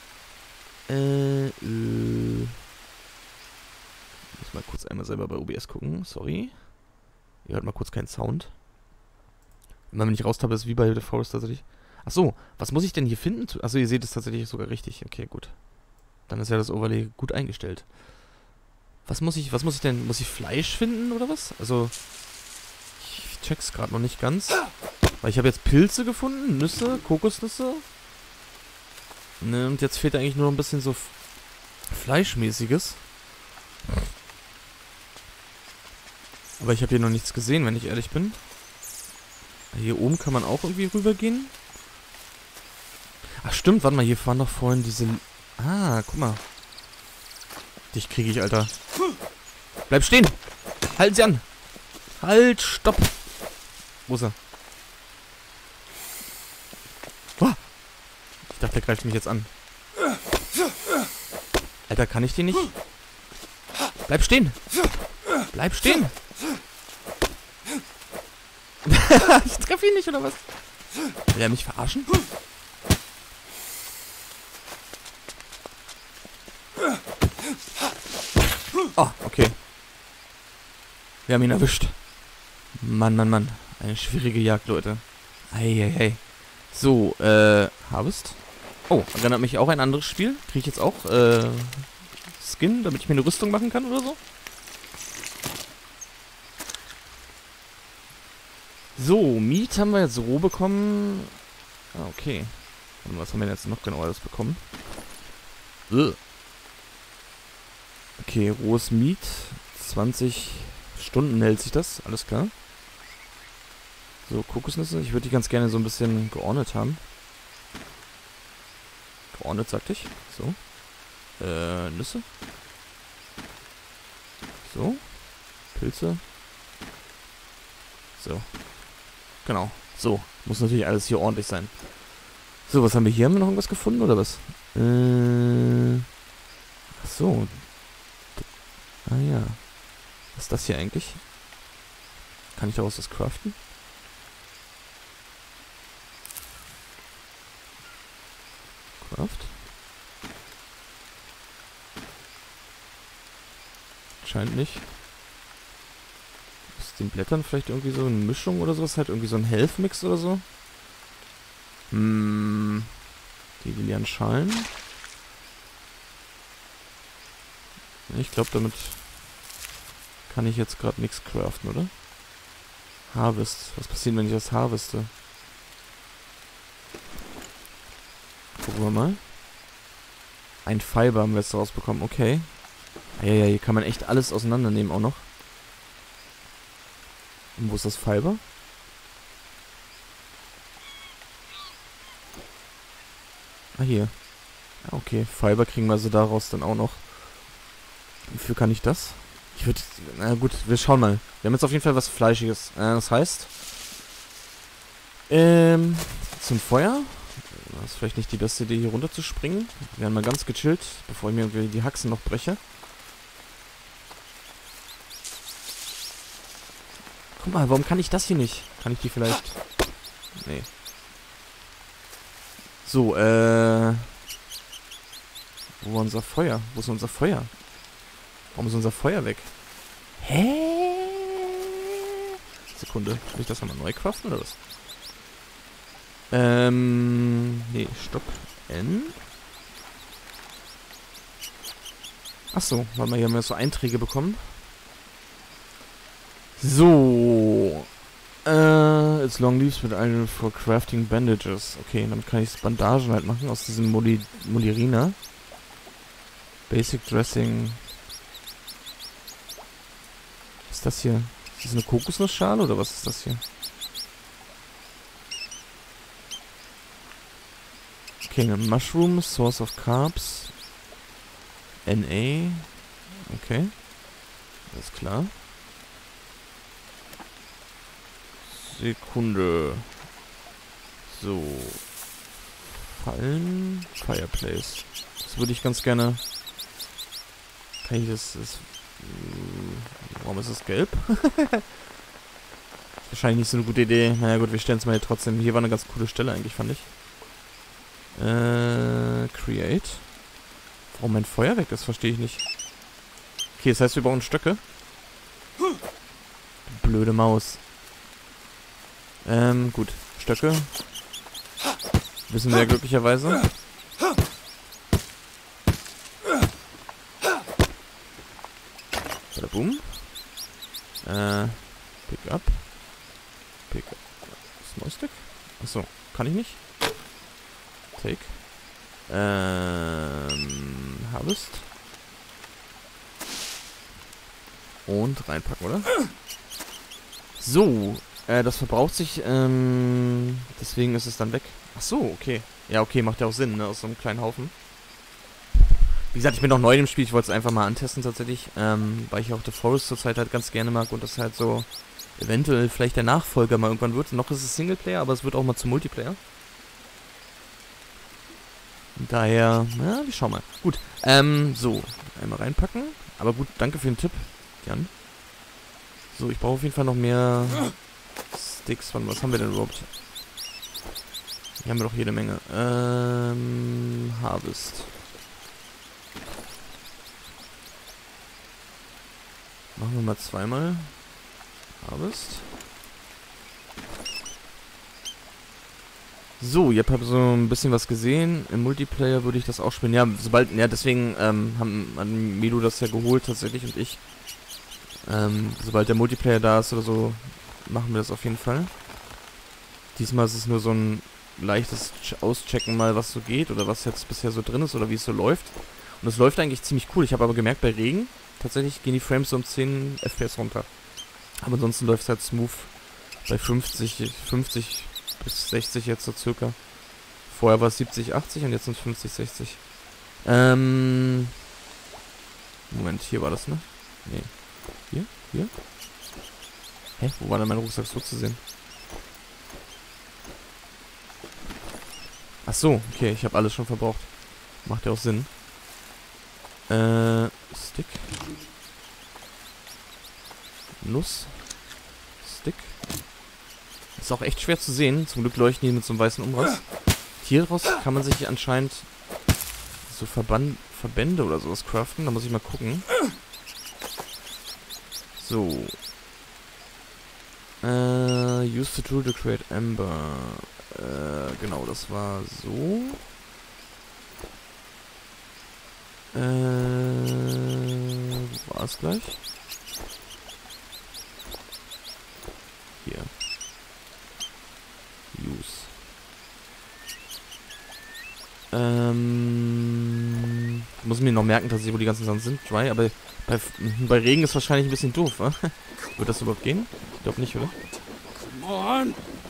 Ich muss mal kurz einmal selber bei OBS gucken. Sorry. Ihr hört mal kurz keinen Sound. Wenn ich raustappe, ist es wie bei The Forest tatsächlich. Achso, was muss ich denn hier finden? Achso, ihr seht es tatsächlich sogar richtig. Okay, gut. Dann ist ja das Overlay gut eingestellt. Was muss ich denn? Muss ich Fleisch finden oder was? Also, ich check's gerade noch nicht ganz. Weil ich habe jetzt Pilze gefunden, Nüsse, Kokosnüsse. Ne, und jetzt fehlt eigentlich nur noch ein bisschen so Fleischmäßiges. Aber ich habe hier noch nichts gesehen, wenn ich ehrlich bin. Hier oben kann man auch irgendwie rübergehen. Ach stimmt, warte mal, hier waren doch vorhin diese... Ah, guck mal. Dich kriege ich, Alter. Bleib stehen! Halten Sie an! Halt, stopp! Wo ist er? Oh. Ich dachte, der greift mich jetzt an. Alter, kann ich den nicht? Bleib stehen! Bleib stehen! Ich treffe ihn nicht, oder was? Will er mich verarschen? Oh, okay. Wir haben ihn erwischt. Mann, Mann, Mann. Eine schwierige Jagd, Leute. Eieiei. So, Harvest. Oh, erinnert mich auch ein anderes Spiel. Kriege ich jetzt auch, Skin, damit ich mir eine Rüstung machen kann oder so? So, Meat haben wir jetzt roh bekommen. Ah, okay. Und was haben wir jetzt noch genau alles bekommen? Okay, rohes Meat. 20 Stunden hält sich das. Alles klar. So, Kokosnüsse. Ich würde die ganz gerne so ein bisschen geordnet haben. Geordnet, sagte ich. So. Nüsse. So. Pilze. So. Genau. So. Muss natürlich alles hier ordentlich sein. So, was haben wir hier? Haben wir noch irgendwas gefunden, oder was? Ach so. Ah ja. Was ist das hier eigentlich? Kann ich daraus was craften? Craft? Scheint nicht. Aus den Blättern vielleicht irgendwie so eine Mischung oder sowas? Halt irgendwie so ein Health-Mix oder so? Die lilianen Schalen. Ich glaube, damit kann ich jetzt gerade nichts craften, oder? Harvest. Was passiert, wenn ich das harveste? Gucken wir mal. Ein Fiber haben wir jetzt rausbekommen. Okay. Ja, hier kann man echt alles auseinandernehmen auch noch. Und wo ist das Fiber? Ah, hier. Ja, okay. Fiber kriegen wir also daraus dann auch noch. Wofür kann ich das? Ich würde... Na gut, wir schauen mal. Wir haben jetzt auf jeden Fall was Fleischiges. Das heißt... zum Feuer. Das ist vielleicht nicht die beste Idee, hier runter zu springen. Wir werden mal ganz gechillt, bevor ich mir irgendwie die Haxen noch breche. Guck mal, warum kann ich das hier nicht? Kann ich die vielleicht... Nee. So, wo war unser Feuer? Wo ist unser Feuer? Warum ist unser Feuer weg? Hä? Sekunde. Muss ich das nochmal neu craften oder was? Nee, Stopp. N. Achso, warte mal, hier haben wir so Einträge bekommen. So. It's long leaves with iron for crafting bandages. Okay, damit kann ich Bandagen halt machen aus diesem Molirina. Basic Dressing. Was ist das hier? Ist das eine Kokosnussschale oder was ist das hier? Okay, eine Mushroom, Source of Carbs. NA. Okay. Alles klar. Sekunde. So. Fallen. Fireplace. Das würde ich ganz gerne... Kann ich das... warum ist das gelb? Wahrscheinlich nicht so eine gute Idee. Naja gut, wir stellen es mal hier trotzdem. Hier war eine ganz coole Stelle eigentlich, fand ich. Create. Warum mein Feuer weg ist, verstehe ich nicht. Okay, das heißt, wir brauchen Stöcke. Blöde Maus. Gut. Stöcke. Wissen wir ja glücklicherweise. Boom. Pick up. Pick up. Small stick? Achso, kann ich nicht. Take. Harvest. Und reinpacken, oder? So. Das verbraucht sich, deswegen ist es dann weg. Ach so, okay. Ja, okay, macht ja auch Sinn, ne, aus so einem kleinen Haufen. Wie gesagt, ich bin noch neu im Spiel, ich wollte es einfach mal antesten tatsächlich, weil ich auch The Forest zurzeit halt ganz gerne mag und das halt so eventuell vielleicht der Nachfolger mal irgendwann wird. Noch ist es Singleplayer, aber es wird auch mal zum Multiplayer. Und daher, ja, wir schauen mal. Gut, so, einmal reinpacken. Aber gut, danke für den Tipp, Jan. So, ich brauche auf jeden Fall noch mehr Sticks. Was haben wir denn überhaupt? Hier haben wir doch jede Menge. Harvest. Machen wir mal zweimal. Harvest. So, ihr habt so ein bisschen was gesehen. Im Multiplayer würde ich das auch spielen. Ja, sobald, ja, deswegen haben Milo das ja geholt tatsächlich und ich. Sobald der Multiplayer da ist oder so, machen wir das auf jeden Fall. Diesmal ist es nur so ein leichtes Auschecken mal, was so geht oder was jetzt bisher so drin ist oder wie es so läuft. Und es läuft eigentlich ziemlich cool. Ich habe aber gemerkt, bei Regen tatsächlich gehen die Frames so um 10 FPS runter. Aber ansonsten läuft es halt smooth bei 50 bis 60 jetzt so circa. Vorher war es 70, 80 und jetzt sind es 50, 60. Moment, hier war das, ne? Nee. Hier? Hier? Hä? Wo war denn mein Rucksack so zu sehen? Ach so, okay, ich habe alles schon verbraucht. Macht ja auch Sinn. Stick. Nuss. Stick. Ist auch echt schwer zu sehen. Zum Glück leuchten die mit so einem weißen Umriss. Hier draus kann man sich anscheinend so Verbände oder sowas craften. Da muss ich mal gucken. So. Use the tool to create amber. Genau, das war so. Wo war es gleich? Hier. Use. Muss mir noch merken, dass wo die ganzen Sachen sind. Dry, aber bei Regen ist wahrscheinlich ein bisschen doof, wa? Wird das überhaupt gehen? Ich glaube nicht, oder? Come on.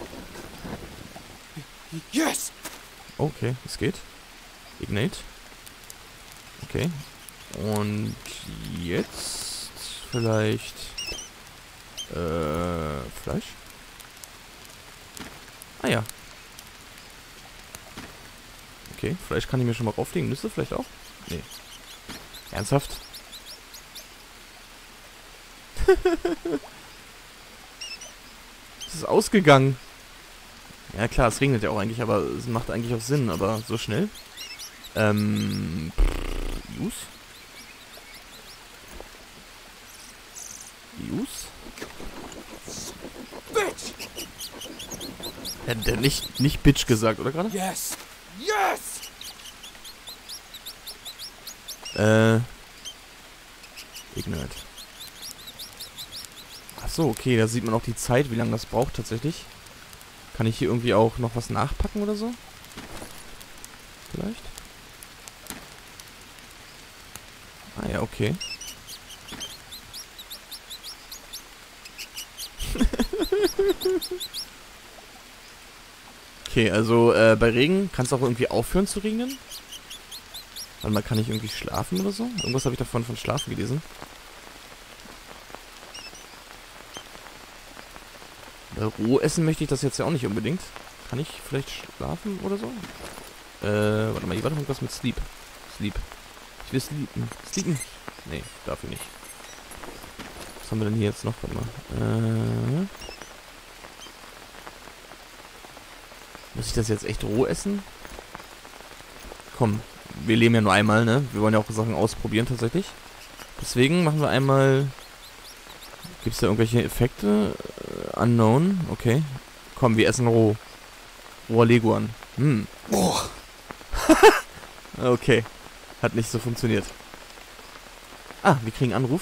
Yes. Okay, es geht. Ignite. Okay. Und jetzt vielleicht Fleisch? Ah ja. Okay, Fleisch kann ich mir schon mal rauflegen. Nüsse vielleicht auch? Nee. Ernsthaft? Es ist ausgegangen. Ja klar, es regnet ja auch eigentlich, aber es macht eigentlich auch Sinn, aber so schnell? Use? Use? Bitch. Hätte der nicht Bitch gesagt, oder gerade? Yes. Yes. Ignite. Achso, okay, da sieht man auch die Zeit, wie lange das braucht tatsächlich. Kann ich hier irgendwie auch noch was nachpacken oder so? Vielleicht? Ah ja, okay. Okay, also bei Regen kann es auch irgendwie aufhören zu regnen. Warte mal, kann ich irgendwie schlafen oder so? Irgendwas habe ich davon von Schlafen gelesen. Roh essen möchte ich das jetzt ja auch nicht unbedingt. Kann ich vielleicht schlafen oder so? Warte mal, hier war doch irgendwas mit Sleep. Sleep. Ich will sleepen. Sleepen? Nee, dafür nicht. Was haben wir denn hier jetzt noch? Warte mal. Muss ich das jetzt echt roh essen? Komm, wir leben ja nur einmal, ne? Wir wollen ja auch Sachen ausprobieren tatsächlich. Deswegen machen wir einmal... Gibt es da irgendwelche Effekte? Unknown, okay. Komm, wir essen roh. Roher Leguan. Oh. Okay. Hat nicht so funktioniert. Ah, wir kriegen Anruf.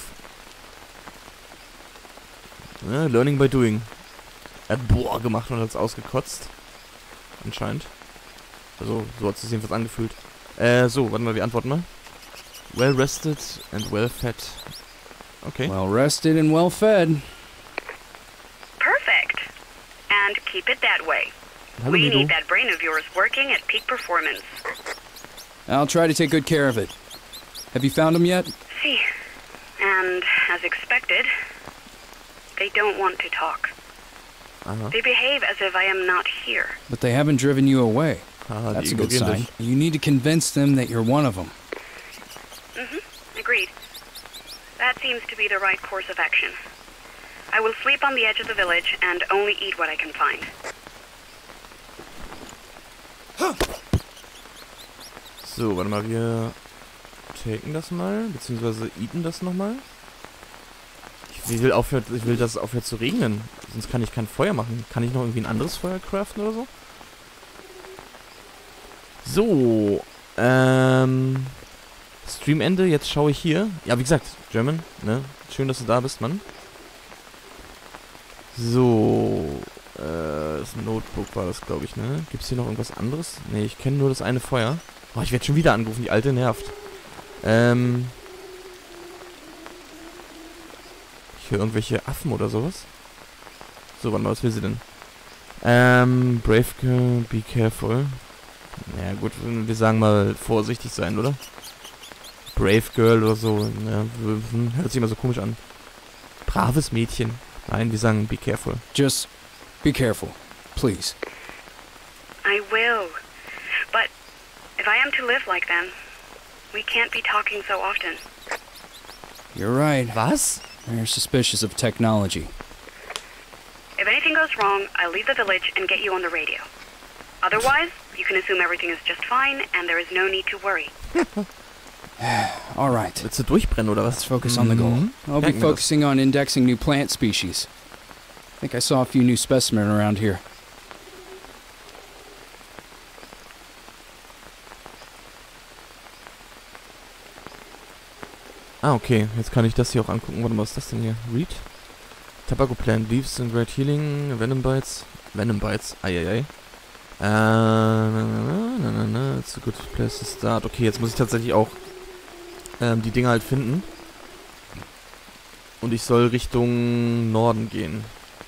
Ja, learning by doing. Er hat Boah gemacht und hat es ausgekotzt. Anscheinend. Also, so hat es sich jedenfalls angefühlt. So, warte mal, wir antworten mal. Well rested and well fed. Okay. Well rested and well fed. Perfect. And keep it that way. Hallo, We Milo. need that brain of yours working at peak performance. I'll try to take good care of it. Have you found them yet? See. And as expected, they don't want to talk. Aha. They behave as if I am not here. But they haven't driven you away. Haha, That's die a good ignorieren sign. dich. You need to convince them that you're one of them. Agreed. That seems to be the right course of action. I will sleep on the edge of the village and only eat what I can find. So, warte mal, wir taken das mal, beziehungsweise eaten das nochmal. Ich Ich will, dass es aufhört zu regnen. Sonst kann ich kein Feuer machen. Kann ich noch irgendwie ein anderes Feuer craften oder so? So. Streamende. Jetzt schaue ich hier. Ja, wie gesagt, German, ne? Schön, dass du da bist, Mann. So. Das Notebook war das, glaube ich, ne? Gibt's hier noch irgendwas anderes? Ne, ich kenne nur das eine Feuer. Oh, ich werde schon wieder angerufen. Die alte nervt. Ich höre irgendwelche Affen oder sowas. So, warte mal, was will sie denn? Brave girl, be careful. Ja gut, wir sagen mal vorsichtig sein, oder? Brave girl oder so. Ja, hört sich immer so komisch an. Braves Mädchen. Nein, wir sagen be careful. Just be careful, please. I will. But if I am to live like them, we can't be talking so often. You're right. Was? They're suspicious of technology. If anything goes wrong, I'll leave the village and get you on the radio. Otherwise, you can assume everything is just fine and there is no need to worry. All right. Willst du durchbrennen oder was? Let's focus on the goal. I'll be focusing on indexing new plant species. I think I saw a few new specimens around here. Ah, okay. Jetzt kann ich das hier auch angucken. Warte mal, was ist das denn hier? Read? Tobacco Plant. Leaves and Great Healing. Venom Bites. Venom Bites. Eieiei. It's a good place to start. Okay, jetzt muss ich tatsächlich auch die Dinger halt finden. Und ich soll Richtung Norden gehen.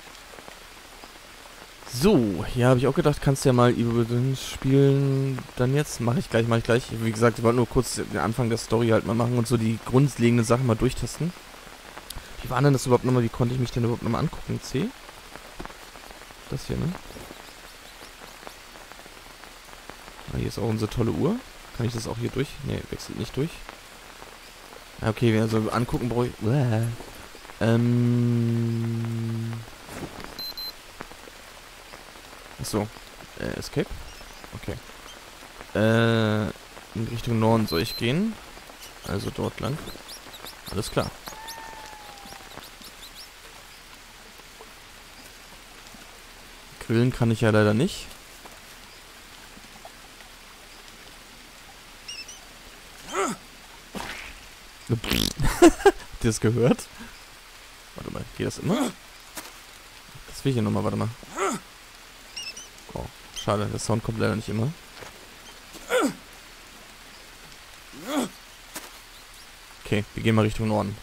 So, hier habe ich auch gedacht, kannst du ja mal Evil spielen. Dann jetzt mache ich gleich. Wie gesagt, ich wollte nur kurz den Anfang der Story halt mal machen und so die grundlegenden Sachen mal durchtesten. Wie war denn das überhaupt nochmal? Wie konnte ich mich denn überhaupt nochmal angucken? C? Das hier, ne? Ah, hier ist auch unsere tolle Uhr. Kann ich das auch hier durch? Ne, wechselt nicht durch. Ah, okay, also angucken brauche ich... Achso. Escape? Okay. In Richtung Norden soll ich gehen. Also dort lang. Alles klar. Grillen kann ich ja leider nicht. Habt ihr das gehört? Warte mal, geht das immer? Das will ich hier nochmal, warte mal. Oh, schade, der Sound kommt leider nicht immer. Okay, wir gehen mal Richtung Norden.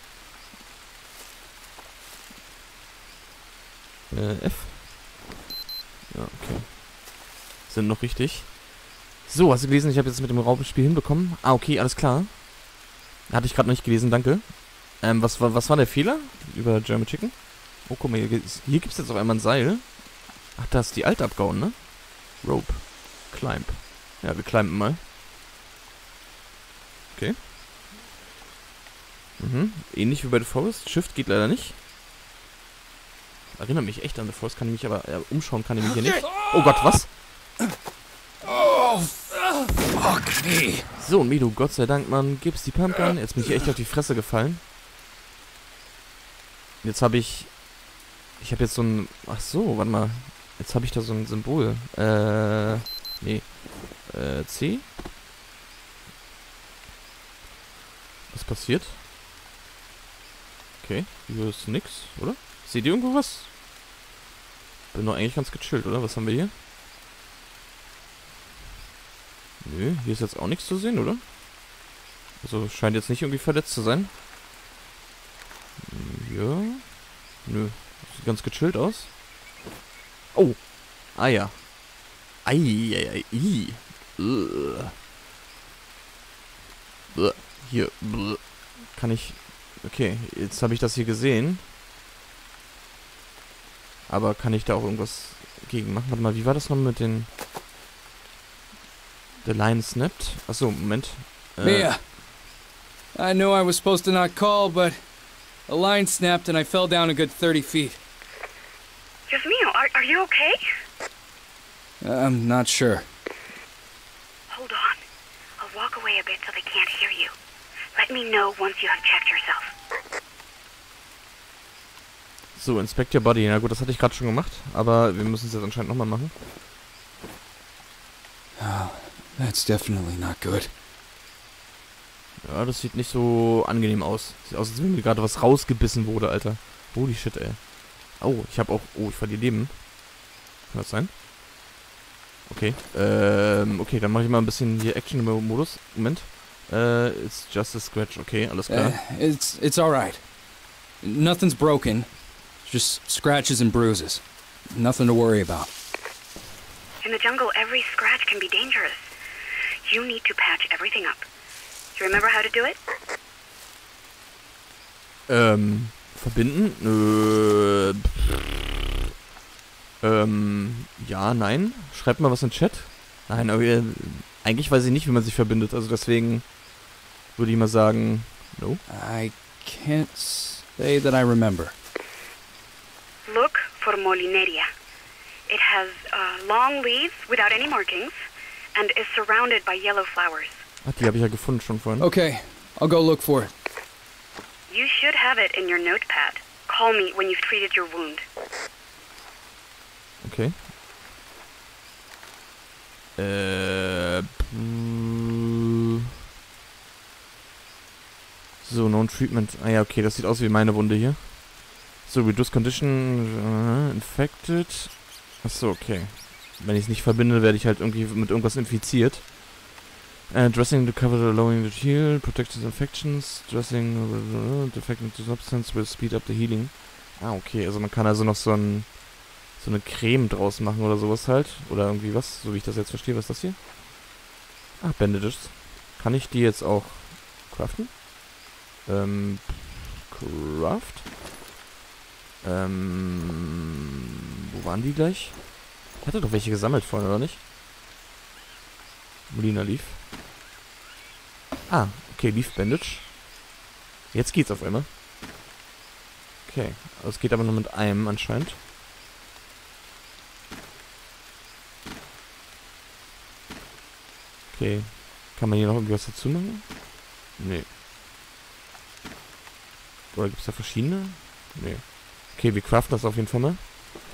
F. Ja, okay. Sind noch richtig. So, hast du gelesen? Ich habe jetzt mit dem Raumspiel hinbekommen. Ah, okay, alles klar. Hatte ich gerade noch nicht gelesen, danke. Was war der Fehler über German Chicken? Oh, guck mal, hier gibt es jetzt auch einmal ein Seil. Ach, da ist die alte abgehauen, ne? Rope. Climb. Ja, wir climben mal. Okay. Ähnlich wie bei The Forest. Shift geht leider nicht. Erinnert mich echt an The Forest, kann ich mich aber umschauen, kann ich mich hier nicht. Oh Gott, was? Oh, fuck me. So, Mido, Gott sei Dank, Mann, gibt's die Pumpgun. Jetzt bin ich echt auf die Fresse gefallen. Jetzt habe ich... Ich habe jetzt so ein... Ach so, warte mal. Jetzt habe ich da so ein Symbol. Nee. C? Was passiert? Okay, hier ist nix, oder? Seht ihr irgendwo was? Bin doch eigentlich ganz gechillt, oder? Was haben wir hier? Nö, hier ist jetzt auch nichts zu sehen, oder? Also scheint jetzt nicht irgendwie verletzt zu sein. Ja. Nö. Sieht ganz gechillt aus. Oh. Ah ja. Ei. Hier. Kann ich... Okay, jetzt habe ich das hier gesehen. Aber kann ich da auch irgendwas gegen machen? Warte mal, wie war das noch mit den... The line snapped? Achso, Moment. Mia, I know I was supposed to not call, but a line snapped and I fell down a good 30 feet. Yasmino, are you okay? I'm not sure. Hold on. I'll walk away a bit so they can't hear you. Let me know once you have checked yourself. So, inspect your body. Na gut, das hatte ich gerade schon gemacht, aber wir müssen es jetzt anscheinend nochmal machen. Oh, that's definitely not good. Ja, das sieht nicht so angenehm aus. Sieht aus, als wenn mir gerade was rausgebissen wurde, Alter. Holy shit, ey. Oh, ich habe auch... Oh, ich verliere Leben. Kann das sein? Okay. Okay, dann mache ich mal ein bisschen hier Action-Modus. Moment. It's just a scratch. Okay, alles klar. It's alright. Nothing's broken. Just scratches and bruises. Nothing to worry about. In the jungle, every scratch can be dangerous. You need to patch everything up. Do you remember how to do it? Verbinden? Ja, nein. Schreibt mal was in den Chat. Nein, aber eigentlich weiß ich nicht, wie man sich verbindet. Also deswegen würde ich mal sagen, no. I can't say that I remember. Look for Molineria. It has long leaves without any markings and is surrounded by yellow flowers. Ach, die habe ich ja gefunden schon vorhin. Okay, I'll go look for it. You should have it in your notepad. Call me when you've treated your wound. Okay. So, Non-Treatment. Ah ja, okay, das sieht aus wie meine Wunde hier. So, Reduce Condition, Infected. Achso, okay. Wenn ich es nicht verbinde, werde ich halt irgendwie mit irgendwas infiziert. Dressing to cover the allowing to heal, protect the infections, dressing defecting to substance will speed up the healing. Ah, okay, also man kann also noch so eine Creme draus machen oder sowas halt. Oder irgendwie was, so wie ich das jetzt verstehe. Was ist das hier? Ach, Bandages. Kann ich die jetzt auch craften? Craft? Wo waren die gleich? Ich hatte doch welche gesammelt vorhin, oder nicht? Molina Leaf. Ah, okay, Leaf Bandage. Jetzt geht's auf einmal. Okay, also es geht aber nur mit einem anscheinend. Okay. Kann man hier noch irgendwas dazu machen? Nee. Oder gibt's da verschiedene? Nee. Okay, wir craften das auf jeden Fall mal.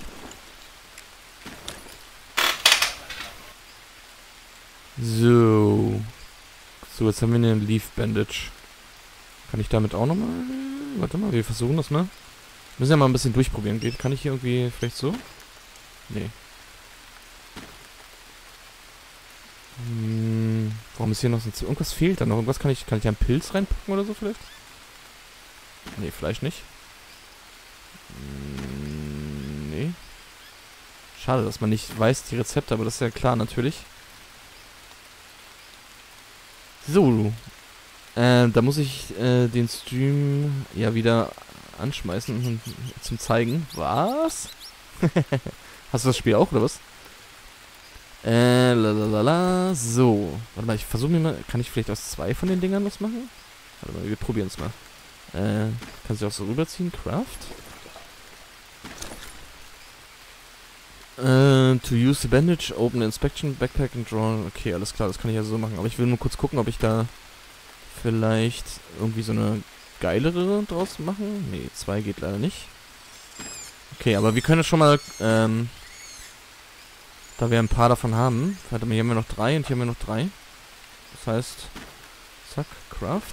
So. So, jetzt haben wir eine Leaf Bandage. Kann ich damit auch nochmal... Warte mal, wir versuchen das mal. Müssen ja mal ein bisschen durchprobieren. Kann ich hier irgendwie vielleicht so? Nee. Warum ist hier noch so... Irgendwas fehlt da noch. Irgendwas kann ich einen Pilz reinpacken oder so vielleicht? Nee, vielleicht nicht. Nee. Schade, dass man nicht weiß, die Rezepte, aber das ist ja klar natürlich. So. Da muss ich den Stream ja wieder anschmeißen zum Zeigen. Was? Hast du das Spiel auch, oder was? Lalalala. So. Warte mal, ich versuche mir mal... Kann ich vielleicht aus 2 von den Dingern was machen? Warte mal, wir probieren es mal. Kannst du auch so rüberziehen? Craft. To use the bandage, open inspection, backpack and draw. Okay, alles klar, das kann ich ja so machen. Aber ich will nur kurz gucken, ob ich da vielleicht irgendwie so eine geilere draus machen. Nee, 2 geht leider nicht. Okay, aber wir können schon mal, da wir ein paar davon haben. Warte mal, hier haben wir noch 3 und hier haben wir noch 3. Das heißt, zack, Craft.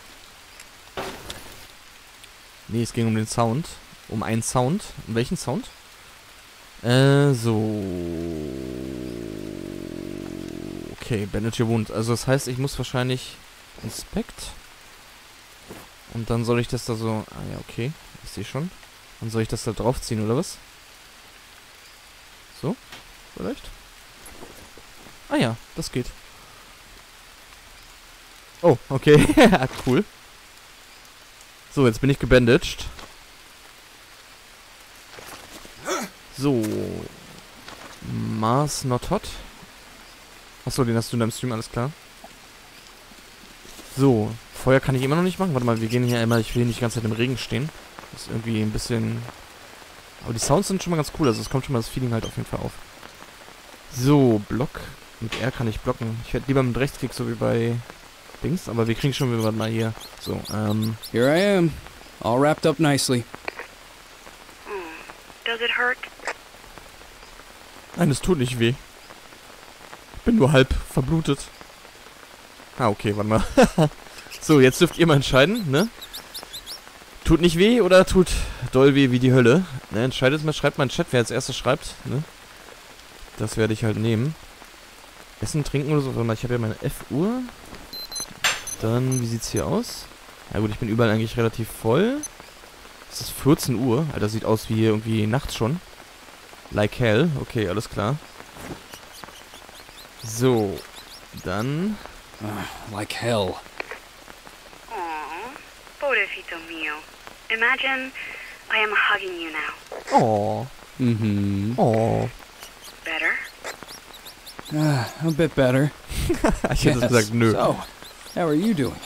Nee, es ging um den Sound. Um einen Sound. Um welchen Sound? So. Okay, Bandage your wound. Also das heißt, ich muss wahrscheinlich Inspect. Und dann soll ich das da so... Ah ja, okay. Ich sehe schon. Dann soll ich das da draufziehen, oder was? So? Vielleicht? Ah ja, das geht. Oh, okay. Cool. So, jetzt bin ich gebandaged. So. Mars not hot. Achso, den hast du in deinem Stream, alles klar. So. Feuer kann ich immer noch nicht machen. Warte mal, wir gehen hier einmal. Ich will hier nicht die ganze Zeit im Regen stehen. Das ist irgendwie ein bisschen... Aber die Sounds sind schon mal ganz cool. Also es kommt schon mal das Feeling halt auf jeden Fall auf. So, Block. Mit R kann ich blocken. Ich werde lieber mit Rechtsklick, so wie bei Dings. Aber wir kriegen schon wieder mal hier. So, Here I am. All wrapped up nicely. Does it hurt? Nein, es tut nicht weh. Ich bin nur halb verblutet. Ah, okay, warte mal. So, jetzt dürft ihr mal entscheiden, ne? Tut nicht weh oder tut doll weh wie die Hölle? Ne, entscheidet mal, schreibt mal in den Chat, wer als erstes schreibt, ne? Das werde ich halt nehmen. Essen, trinken oder so. Warte mal, ich habe ja meine F-Uhr. Dann, wie sieht's hier aus? Ja gut, ich bin überall eigentlich relativ voll. Es ist 14 Uhr. Alter, sieht aus wie hier irgendwie nachts schon. Like hell. Okay, alles klar. So. Dann... Like hell. Aww, pobrecito mio. Imagine I am hugging you now. Oh. Mm-hmm. Oh. Better? A bit better. Ich hätte gesagt, nö. So, how are you doing?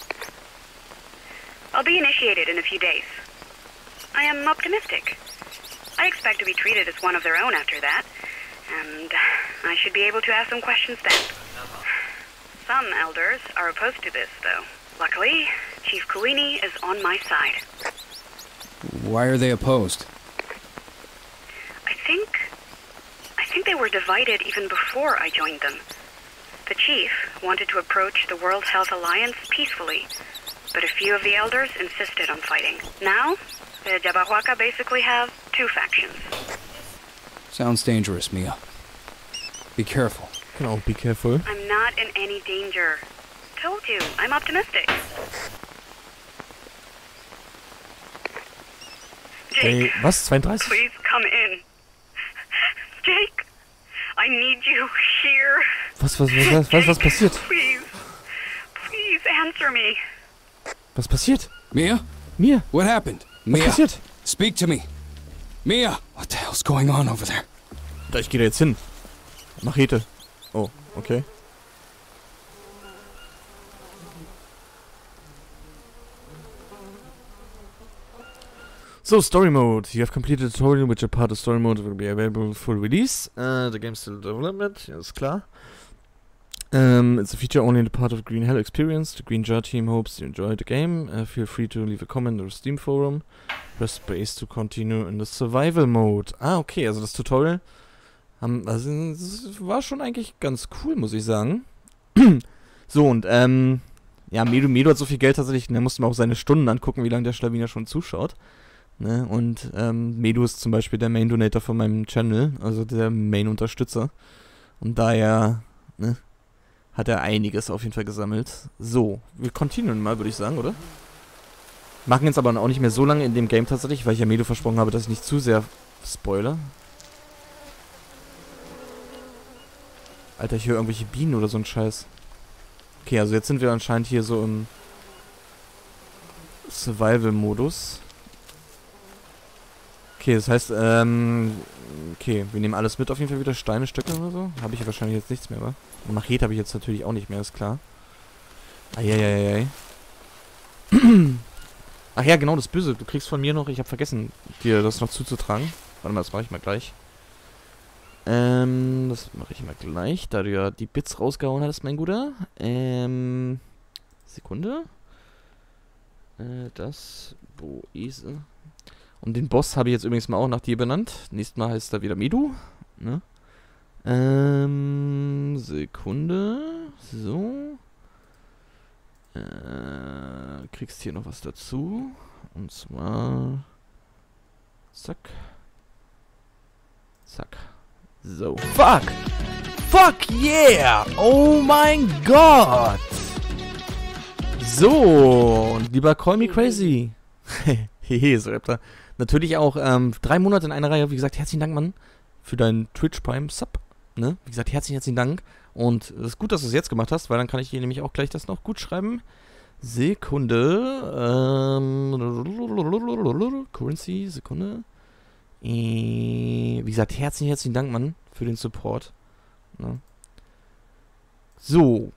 I'll be initiated in a few days. I am optimistic. I expect to be treated as one of their own after that, and I should be able to ask some questions then. Some elders are opposed to this, though. Luckily, Chief Kuini is on my side. Why are they opposed? I think they were divided even before I joined them. The chief wanted to approach the World Health Alliance peacefully, but a few of the elders insisted on fighting. Now, the Jabahuaca basically have two factions. Sounds dangerous, Mia. Be careful. Genau, be careful. I'm not in any danger. Told you, I'm optimistic. Ey, Jake, was? 32? please come in. Jake, I need you here. Was passiert? Please answer me. Was passiert? Mia? Mir? What happened? Was Mia, passiert? speak to me. Mia, what the hell's going on over there? Da, ich gehe da jetzt hin. Machete. Oh, okay. So, Story Mode. You have completed the tutorial, which a part of Story Mode will be available for release. The game still in development, ja, ist klar. It's a feature only in the part of Green Hell experience. The Green Jar team hopes you enjoy the game. Feel free to leave a comment on the Steam forum. Press space to continue in the Survival Mode. Ah, okay, also das Tutorial also, das war schon eigentlich ganz cool, muss ich sagen. So, und, ja, Medu hat so viel Geld tatsächlich, der musste mal auch seine Stunden angucken, wie lange der Schlawiner schon zuschaut. Ne? Und, Medu ist zum Beispiel der Main-Donator von meinem Channel, also der Main-Unterstützer. Und daher, ne, hat er einiges auf jeden Fall gesammelt. So, wir continuen mal, würde ich sagen, oder? Machen jetzt aber auch nicht mehr so lange in dem Game tatsächlich, weil ich ja Medu versprochen habe, dass ich nicht zu sehr spoiler. Alter, ich höre irgendwelche Bienen oder so ein Scheiß. Okay, also jetzt sind wir anscheinend hier so im Survival-Modus. Okay, das heißt, okay, wir nehmen alles mit auf jeden Fall wieder. Steine, Stöcke oder so. Habe ich ja wahrscheinlich jetzt nichts mehr, wa? Und Machete habe ich jetzt natürlich auch nicht mehr, ist klar. Eieieiei. Ach ja, genau, das Böse. Du kriegst von mir noch, ich habe vergessen, dir das noch zuzutragen. Warte mal, das mache ich mal gleich. Das mache ich mal gleich, da du ja die Bits rausgehauen hattest, mein Guter. Sekunde. Wo ist er? Und den Boss habe ich jetzt übrigens mal auch nach dir benannt. Nächstes Mal heißt er wieder Medu. Ne? Sekunde. So. Kriegst hier noch was dazu. Und zwar... Zack. Zack. So. Fuck! Fuck yeah! Oh mein Gott! So, und lieber Call Me Crazy. Hehe, so Raptor. Natürlich auch 3 Monate in einer Reihe. Wie gesagt, herzlichen Dank, Mann, für deinen Twitch Prime Sub. Ne? Wie gesagt, herzlichen Dank. Und es ist gut, dass du es jetzt gemacht hast, weil dann kann ich hier nämlich auch gleich das noch gut schreiben. Sekunde. Currency, Sekunde. Wie gesagt, herzlichen Dank, Mann, für den Support. Ne? So.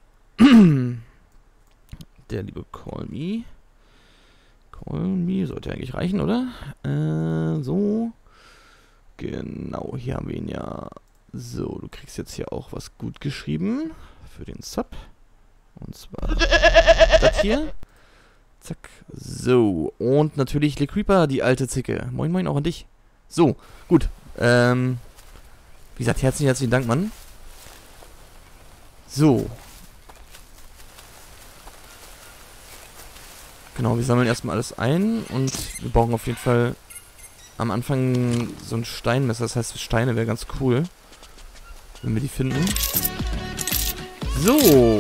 Der liebe Call Me. Call Me sollte eigentlich reichen, oder? So. Genau, hier haben wir ihn ja. So, du kriegst jetzt hier auch was gut geschrieben für den Sub. Und zwar das hier. Zack. So. Und natürlich Le Creeper, die alte Zicke. Moin, moin, auch an dich. So, gut. Wie gesagt, herzlichen Dank, Mann. So. Genau, wir sammeln erstmal alles ein und wir brauchen auf jeden Fall am Anfang so ein Steinmesser. Das heißt, Steine wäre ganz cool, wenn wir die finden. So.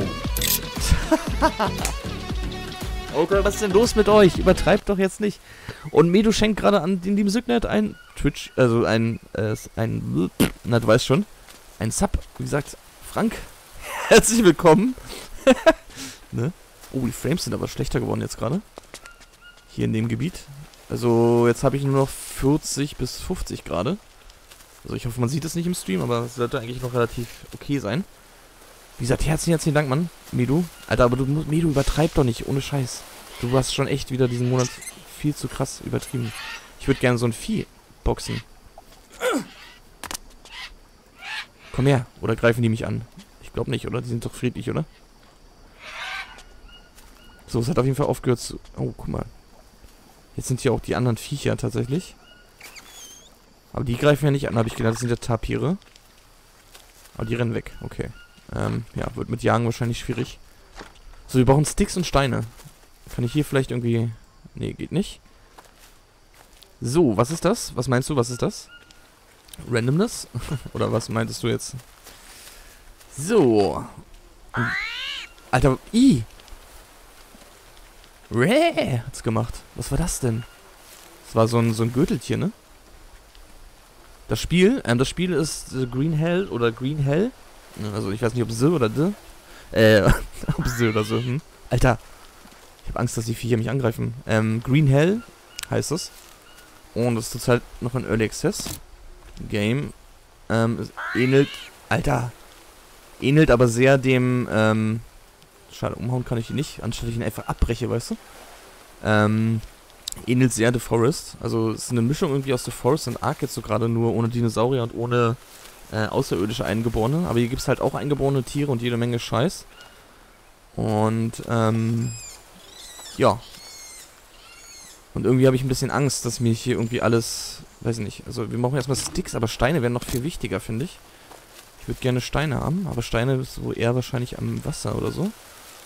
Okay, was ist denn los mit euch? Übertreibt doch jetzt nicht. Und Medu schenkt gerade an den lieben Signet ein Twitch, also na, du weißt schon, ein Sub. Wie gesagt, Frank, herzlich willkommen. Ne? Oh, die Frames sind aber schlechter geworden jetzt gerade. Hier in dem Gebiet. Also, jetzt habe ich nur noch 40 bis 50 gerade. Also, ich hoffe, man sieht es nicht im Stream, aber es sollte eigentlich noch relativ okay sein. Wie gesagt, herzlichen Dank, Mann, Medu. Alter, aber Medu, übertreib doch nicht, ohne Scheiß. Du hast schon echt wieder diesen Monat viel zu krass übertrieben. Ich würde gerne so ein Vieh boxen. Komm her, oder greifen die mich an? Ich glaube nicht, oder? Die sind doch friedlich, oder? So, es hat auf jeden Fall aufgehört zu... Oh, guck mal. Jetzt sind hier auch die anderen Viecher tatsächlich. Aber die greifen ja nicht an, habe ich gedacht. Das sind ja Tapire. Aber die rennen weg, okay. Ja, wird mit Jagen wahrscheinlich schwierig. So, wir brauchen Sticks und Steine. Kann ich hier vielleicht irgendwie... Nee, geht nicht. So, was ist das? Was meinst du, was ist das? Randomness? Oder was meintest du jetzt? So. Alter, hat's gemacht. Was war das denn? Das war so ein Gürteltier, ne? Das Spiel ist Green Hell oder Green Hell. Also ich weiß nicht, ob sie oder de. Ob sie oder so, Alter. Ich habe Angst, dass die Viecher mich angreifen. Green Hell heißt es. Und das ist zurzeit noch ein Early Access Game. Es ähnelt. Alter. Ähnelt aber sehr dem, schade, umhauen kann ich ihn nicht, anstatt ich ihn einfach abbreche, weißt du? Ähnelt sehr The Forest. Also es ist eine Mischung irgendwie aus The Forest und Ark jetzt so gerade, nur ohne Dinosaurier und ohne außerirdische Eingeborene. Aber hier gibt es halt auch eingeborene Tiere und jede Menge Scheiß. Und, ja. Und irgendwie habe ich ein bisschen Angst, dass mir hier irgendwie alles, weiß ich nicht, also wir brauchen erstmal Sticks, aber Steine wären noch viel wichtiger, finde ich. Ich würde gerne Steine haben, aber Steine ist so eher wahrscheinlich am Wasser oder so.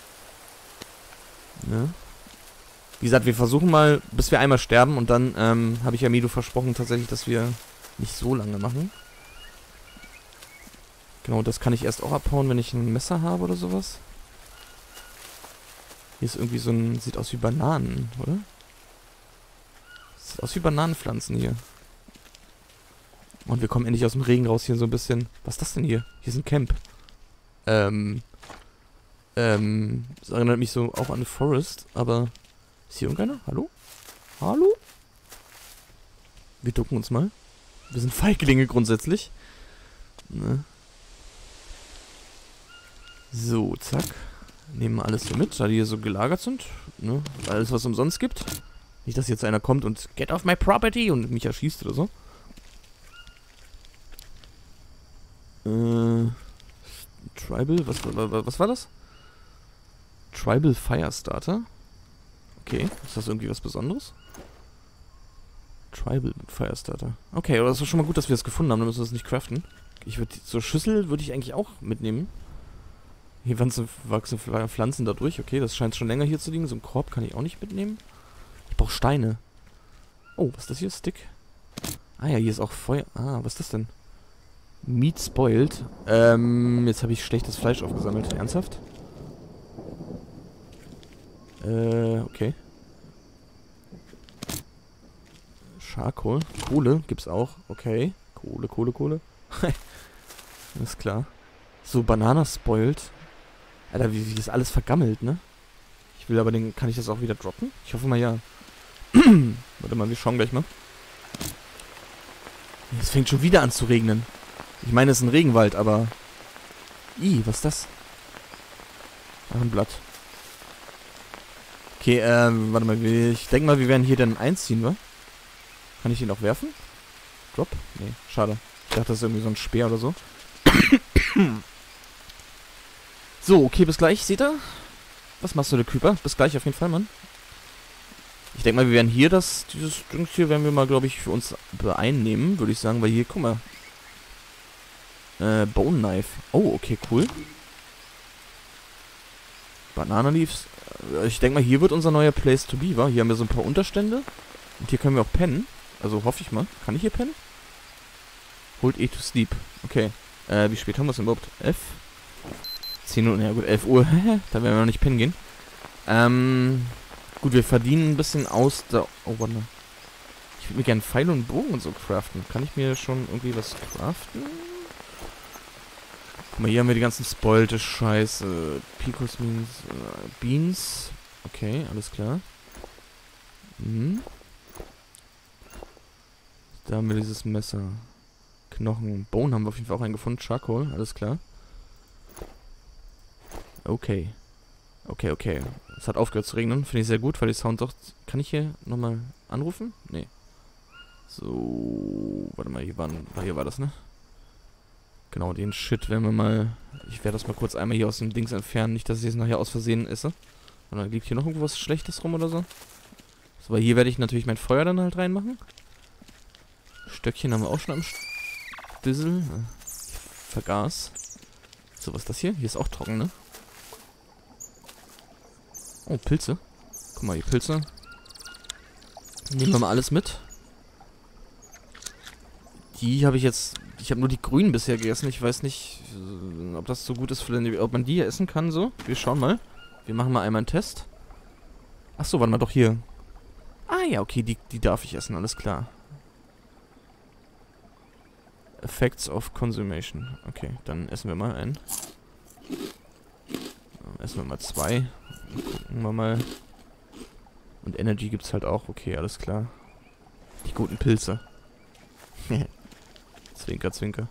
Ne? Wie gesagt, wir versuchen mal, bis wir einmal sterben und dann habe ich ja Medu versprochen tatsächlich, dass wir nicht so lange machen. Genau, das kann ich erst auch abhauen, wenn ich ein Messer habe oder sowas. Hier ist irgendwie so ein, sieht aus wie Bananen, oder? Sieht aus wie Bananenpflanzen hier. Und wir kommen endlich aus dem Regen raus hier so ein bisschen. Was ist das denn hier? Hier ist ein Camp. Das erinnert mich so auch an The Forest, aber... Ist hier irgendeiner? Hallo? Hallo? Wir ducken uns mal. Wir sind Feiglinge grundsätzlich. Ne? So, zack. Nehmen wir alles hier mit, da die hier so gelagert sind. Ne? Alles, was es umsonst gibt. Nicht, dass jetzt einer kommt und get off my property und mich erschießt oder so. Tribal, was war das? Tribal Firestarter. Okay, ist das irgendwie was Besonderes? Tribal Firestarter. Okay, aber das ist schon mal gut, dass wir das gefunden haben, dann müssen wir das nicht craften. Ich würde, so Schüssel würde ich eigentlich auch mitnehmen. Hier wachsen Pflanzen da durch, okay, das scheint schon länger hier zu liegen. So einen Korb kann ich auch nicht mitnehmen. Ich brauche Steine. Oh, was ist das hier? Stick? Ah ja, hier ist auch Feuer. Ah, was ist das denn? Meat spoiled. Jetzt habe ich schlechtes Fleisch aufgesammelt. Ernsthaft? Okay. Charcoal. Kohle gibt's auch. Okay. Kohle. Alles klar. So, Banana spoiled. Alter, wie ist alles vergammelt, ne? Ich will aber den... Kann ich das auch wieder droppen? Ich hoffe mal, ja. Warte mal, wir schauen gleich mal. Es fängt schon wieder an zu regnen. Ich meine, es ist ein Regenwald, aber... was ist das? Ach, ein Blatt. Okay, warte mal. Ich denke mal, wir werden hier dann einziehen, wa? Kann ich ihn auch werfen? Drop? Nee, schade. Ich dachte, das ist irgendwie so ein Speer oder so. So, okay, bis gleich. Seht ihr? Was machst du, der Creeper? Bis gleich auf jeden Fall, Mann. Ich denke mal, wir werden hier dieses Ding hier werden wir mal, glaube ich, für uns einnehmen, würde ich sagen, weil hier, guck mal. Bone Knife. Oh, okay, cool. Banana Leaves. Ich denke mal, hier wird unser neuer Place to be, wa? Hier haben wir so ein paar Unterstände. Und hier können wir auch pennen. Also hoffe ich mal. Kann ich hier pennen? Hold E to sleep. Okay. Wie spät haben wir es denn überhaupt? 11? 10 Uhr, ja gut, 11 Uhr. Da werden wir noch nicht pennen gehen. Gut, wir verdienen ein bisschen aus der... Oh, warte mal. Ich würde mir gerne Pfeile und Bogen und so craften. Kann ich mir schon irgendwie was craften? Guck mal, hier haben wir die ganzen spoilte Scheiße. Picos Beans. Beans. Okay, alles klar. Mhm. Da haben wir dieses Messer. Knochen. Bone haben wir auf jeden Fall auch einen gefunden. Charcoal, alles klar. Okay. Okay. Es hat aufgehört zu regnen. Finde ich sehr gut, weil die Sound doch... Kann ich hier nochmal anrufen? Nee. So... Warte mal, hier war das, ne? Genau, den Shit werden wir mal... Ich werde das mal kurz einmal hier aus dem Dings entfernen. Nicht, dass ich es nachher aus Versehen esse. Und dann liegt hier noch irgendwas Schlechtes rum oder so. So, aber hier werde ich natürlich mein Feuer dann halt reinmachen. Stöckchen haben wir auch schon am Stissel. Vergaß. So, was ist das hier? Hier ist auch trocken, ne? Oh, Pilze. Guck mal, die Pilze. Nehmen wir mal alles mit. Die habe ich jetzt... Ich habe nur die grünen bisher gegessen. Ich weiß nicht, ob das so gut ist, ob man die hier essen kann, so. Wir schauen mal. Wir machen mal einmal einen Test. Achso, warte mal, doch hier. Ah ja, okay, die darf ich essen, alles klar. Effects of Consummation. Okay, dann essen wir mal einen. Essen wir mal 2. Gucken wir mal. Und Energy gibt's halt auch. Okay, alles klar. Die guten Pilze. Zwinker, zwinker.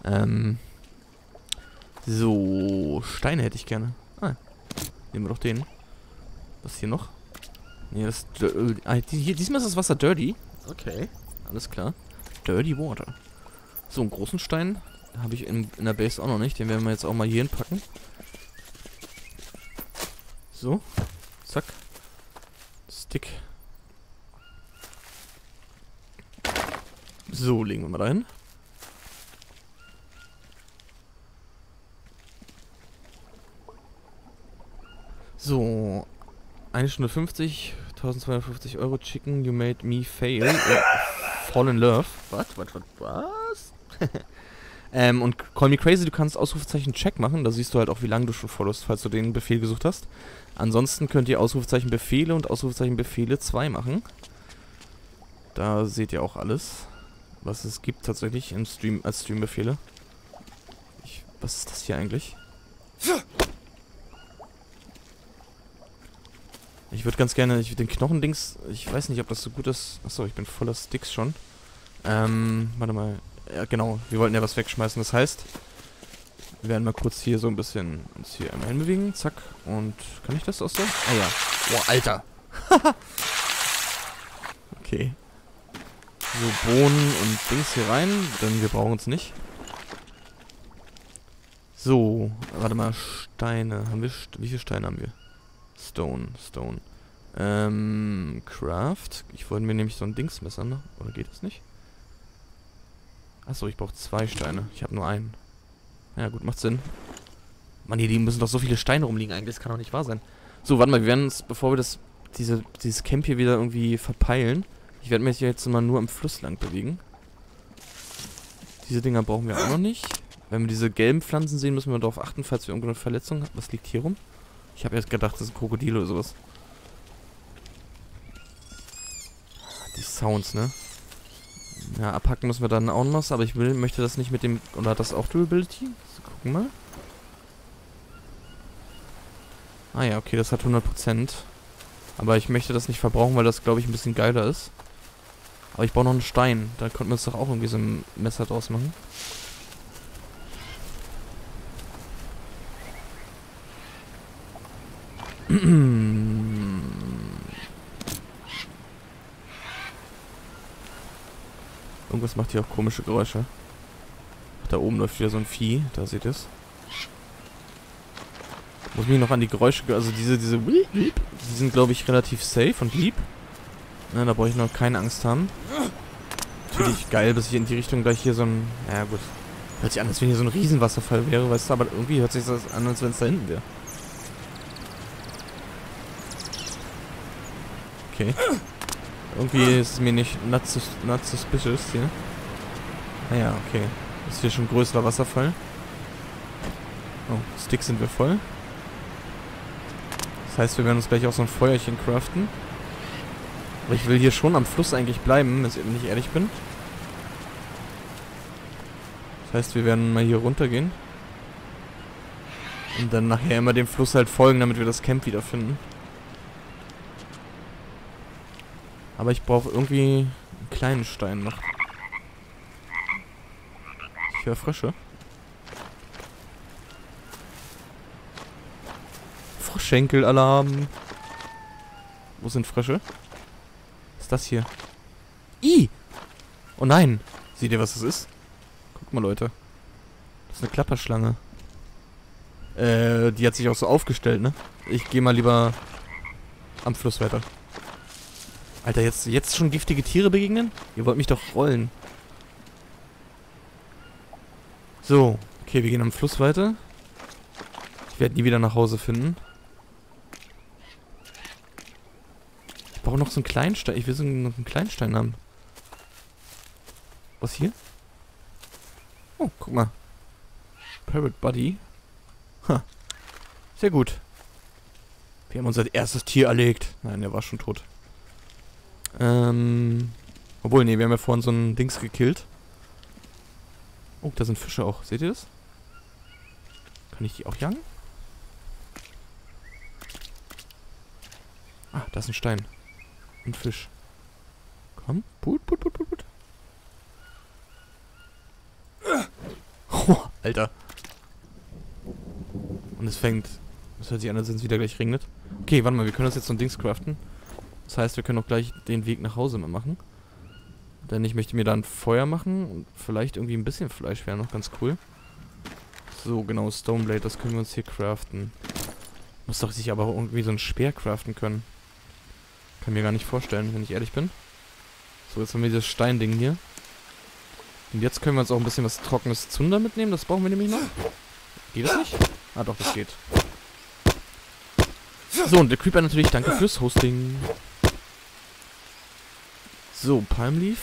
So, Steine hätte ich gerne. Ah, nehmen wir doch den. Was hier noch? Nee, das... diesmal ist das Wasser dirty. Okay, alles klar. Dirty Water. So, einen großen Stein habe ich in der Base auch noch nicht. Den werden wir jetzt auch mal hier hinpacken. So. Zack. Stick. So, legen wir mal dahin. So. 1 Stunde 50, 1250 Euro. Chicken, you made me fail. Fall in love. Was? Und Call Me Crazy, du kannst Ausrufezeichen Check machen. Da siehst du halt auch, wie lange du schon followst, falls du den Befehl gesucht hast. Ansonsten könnt ihr Ausrufezeichen Befehle und Ausrufezeichen Befehle 2 machen. Da seht ihr auch alles, was es gibt tatsächlich im Stream als Streambefehle. Was ist das hier eigentlich? Ich würde ganz gerne, den Knochendings, ich weiß nicht, ob das so gut ist. Achso, ich bin voller Sticks schon. Warte mal. Ja, genau, wir wollten ja was wegschmeißen. Das heißt, wir werden mal kurz hier so ein bisschen uns hier einmal hinbewegen. Zack. Und kann ich das auch so? Ah ja. Boah, Alter. Okay. So, Bohnen und Dings hier rein, denn wir brauchen es nicht. So, warte mal, Steine. Haben wir, wie viele Steine haben wir? Stone. Craft. Ich wollte mir nämlich so ein Dingsmesser, ne? Oder geht das nicht? Achso, ich brauche 2 Steine. Ich habe nur einen. Ja gut, macht Sinn. Mann, hier müssen doch so viele Steine rumliegen eigentlich. Das kann doch nicht wahr sein. So, warte mal, wir werden uns, bevor wir dieses Camp hier wieder irgendwie verpeilen, ich werde mich jetzt mal nur am Fluss lang bewegen. Diese Dinger brauchen wir auch noch nicht. Wenn wir diese gelben Pflanzen sehen, müssen wir darauf achten, falls wir irgendwo eine Verletzung haben. Was liegt hier rum? Ich habe jetzt gedacht, das ist ein Krokodil oder sowas. Die Sounds, ne? Ja, abhacken müssen wir dann auch noch, aber ich möchte das nicht mit dem... Oder hat das auch Durability? So, gucken mal. Ah ja, okay, das hat 100%. Aber ich möchte das nicht verbrauchen, weil das, glaube ich, ein bisschen geiler ist. Aber ich brauche noch einen Stein. Da könnten wir uns doch auch irgendwie so ein Messer draus machen. Irgendwas macht hier auch komische Geräusche. Da oben läuft wieder so ein Vieh. Da seht ihr es. Muss mich noch an die Geräusche... Also die sind, glaube ich, relativ safe und lieb. Na, da brauche ich noch keine Angst haben. Natürlich geil, bis ich in die Richtung gleich hier so ein... Ja gut. Hört sich an, als wenn hier so ein Riesenwasserfall wäre, weißt du, aber irgendwie hört sich das an, als wenn es da hinten wäre. Okay. Irgendwie ist es mir nicht not suspicious hier. Naja, okay. Das ist hier schon ein größerer Wasserfall. Oh, Sticks sind wir voll. Das heißt, wir werden uns gleich auch so ein Feuerchen craften. Aber ich will hier schon am Fluss eigentlich bleiben, wenn ich ehrlich bin. Das heißt, wir werden mal hier runtergehen. Und dann nachher immer dem Fluss halt folgen, damit wir das Camp wiederfinden. Aber ich brauche irgendwie einen kleinen Stein noch. Ich höre Frösche. Froschschenkelalarm. Wo sind Frösche? Was ist das hier? Ih! Oh nein! Seht ihr, was das ist? Guck mal, Leute. Das ist eine Klapperschlange. Die hat sich auch so aufgestellt, ne? Ich gehe mal lieber am Fluss weiter. Alter, jetzt schon giftige Tiere begegnen? Ihr wollt mich doch rollen. So, okay, wir gehen am Fluss weiter. Ich werde nie wieder nach Hause finden. Ich brauche noch so einen Kleinstein. Ich will so einen Kleinstein haben. Was hier? Oh, guck mal. Parrot Buddy. Ha. Sehr gut. Wir haben unser erstes Tier erlegt. Nein, der war schon tot. Obwohl, nee, wir haben ja vorhin so ein Dings gekillt. Oh, da sind Fische auch. Seht ihr das? Kann ich die auch jagen? Ah, da ist ein Stein. Und Fisch. Komm. Put. Oh, Alter. Und es fängt... Das hört sich an, als wenn es wieder gleich regnet. Okay, warte mal, wir können das jetzt so ein Dings craften. Das heißt, wir können auch gleich den Weg nach Hause mal machen. Denn ich möchte mir da ein Feuer machen und vielleicht irgendwie ein bisschen Fleisch wäre noch ganz cool. So, genau, Stoneblade, das können wir uns hier craften. Muss doch sich aber auch irgendwie so ein Speer craften können. Kann mir gar nicht vorstellen, wenn ich ehrlich bin. So, jetzt haben wir dieses Steinding hier. Und jetzt können wir uns auch ein bisschen was trockenes Zunder mitnehmen. Das brauchen wir nämlich noch. Geht das nicht? Ah doch, das geht. So, und der Creeper natürlich, danke fürs Hosting. So, Palmleaf.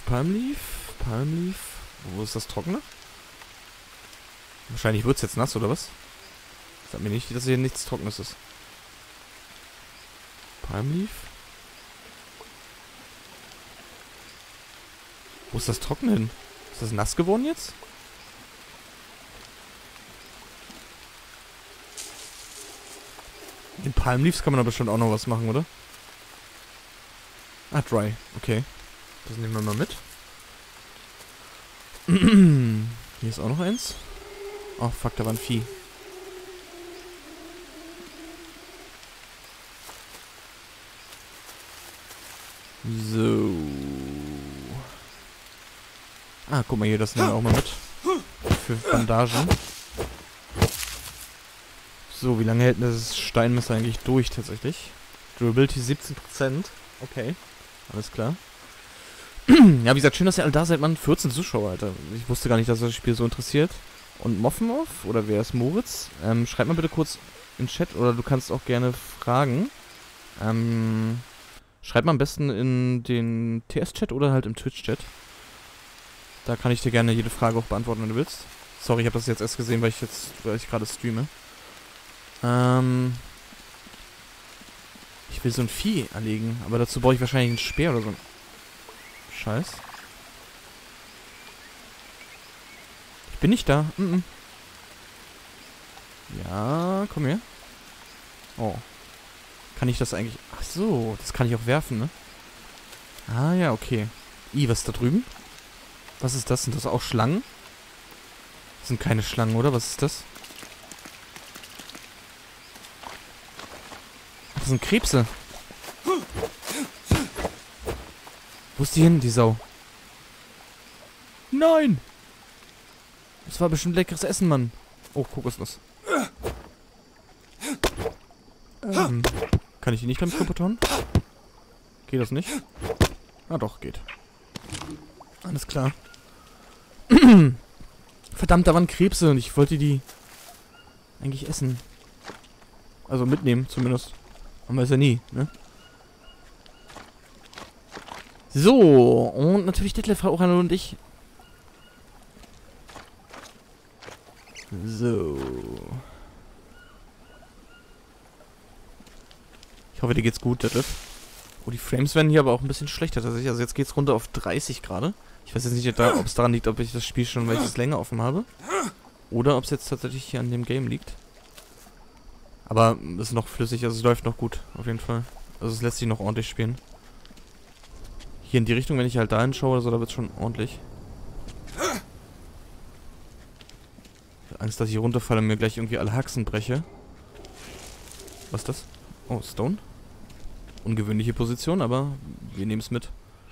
Wo ist das Trockene? Wahrscheinlich wird es jetzt nass, oder was? Sag mir nicht, dass hier nichts Trockenes ist. Palmleaf. Wo ist das Trockene hin? Ist das nass geworden jetzt? In Palmleaves kann man aber bestimmt auch noch was machen, oder? Ah, dry. Okay. Das nehmen wir mal mit. Hier ist auch noch eins. Oh, fuck, da war ein Vieh. So. Ah, guck mal hier, das nehmen wir auch mal mit. Für Bandagen. So, wie lange hält das Steinmesser eigentlich durch, tatsächlich? Durability 17%. Okay, alles klar. Ja, wie gesagt, schön, dass ihr alle da seid, Mann. 14 Zuschauer, Alter. Ich wusste gar nicht, dass das Spiel so interessiert. Und Moffenhoff, oder wer ist Moritz? Schreibt mal bitte kurz in den Chat, oder du kannst auch gerne fragen. Schreibt mal am besten in den TS-Chat oder halt im Twitch-Chat. Da kann ich dir gerne jede Frage auch beantworten, wenn du willst. Sorry, ich habe das jetzt erst gesehen, weil ich gerade streame. Ich will so ein Vieh erlegen, aber dazu brauche ich wahrscheinlich einen Speer oder so. Scheiß. Ich bin nicht da. Ja, komm her. Oh. Kann ich das eigentlich... Ach so, das kann ich auch werfen, ne? Ah ja, okay. Was ist da drüben? Was ist das? Sind das auch Schlangen? Das sind keine Schlangen, oder? Was ist das? Das sind Krebse. Wo ist die hin, die Sau? Nein! Das war bestimmt leckeres Essen, Mann. Oh, Kokosnuss. Kann ich die nicht damit kaputt hauen? Geht das nicht? Ah doch, geht. Alles klar. Verdammt, da waren Krebse und ich wollte die eigentlich essen. Also mitnehmen zumindest. Man weiß ja nie, ne? So, und natürlich Detlef auch und ich. So. Ich hoffe, dir geht's gut, Detlef. Oh, die Frames werden hier aber auch ein bisschen schlechter tatsächlich. Also jetzt geht's runter auf 30 gerade. Ich weiß jetzt nicht, ob es daran liegt, ob ich das Spiel schon welches länger offen habe. Oder ob es jetzt tatsächlich hier an dem Game liegt. Aber es ist noch flüssig, also es läuft noch gut, auf jeden Fall. Also es lässt sich noch ordentlich spielen. Hier in die Richtung, wenn ich halt da hinschaue oder so, da wird es schon ordentlich. Ich habe Angst, dass ich hier runterfalle und mir gleich irgendwie alle Haxen breche. Was ist das? Oh, Stone. Ungewöhnliche Position, aber wir nehmen es mit.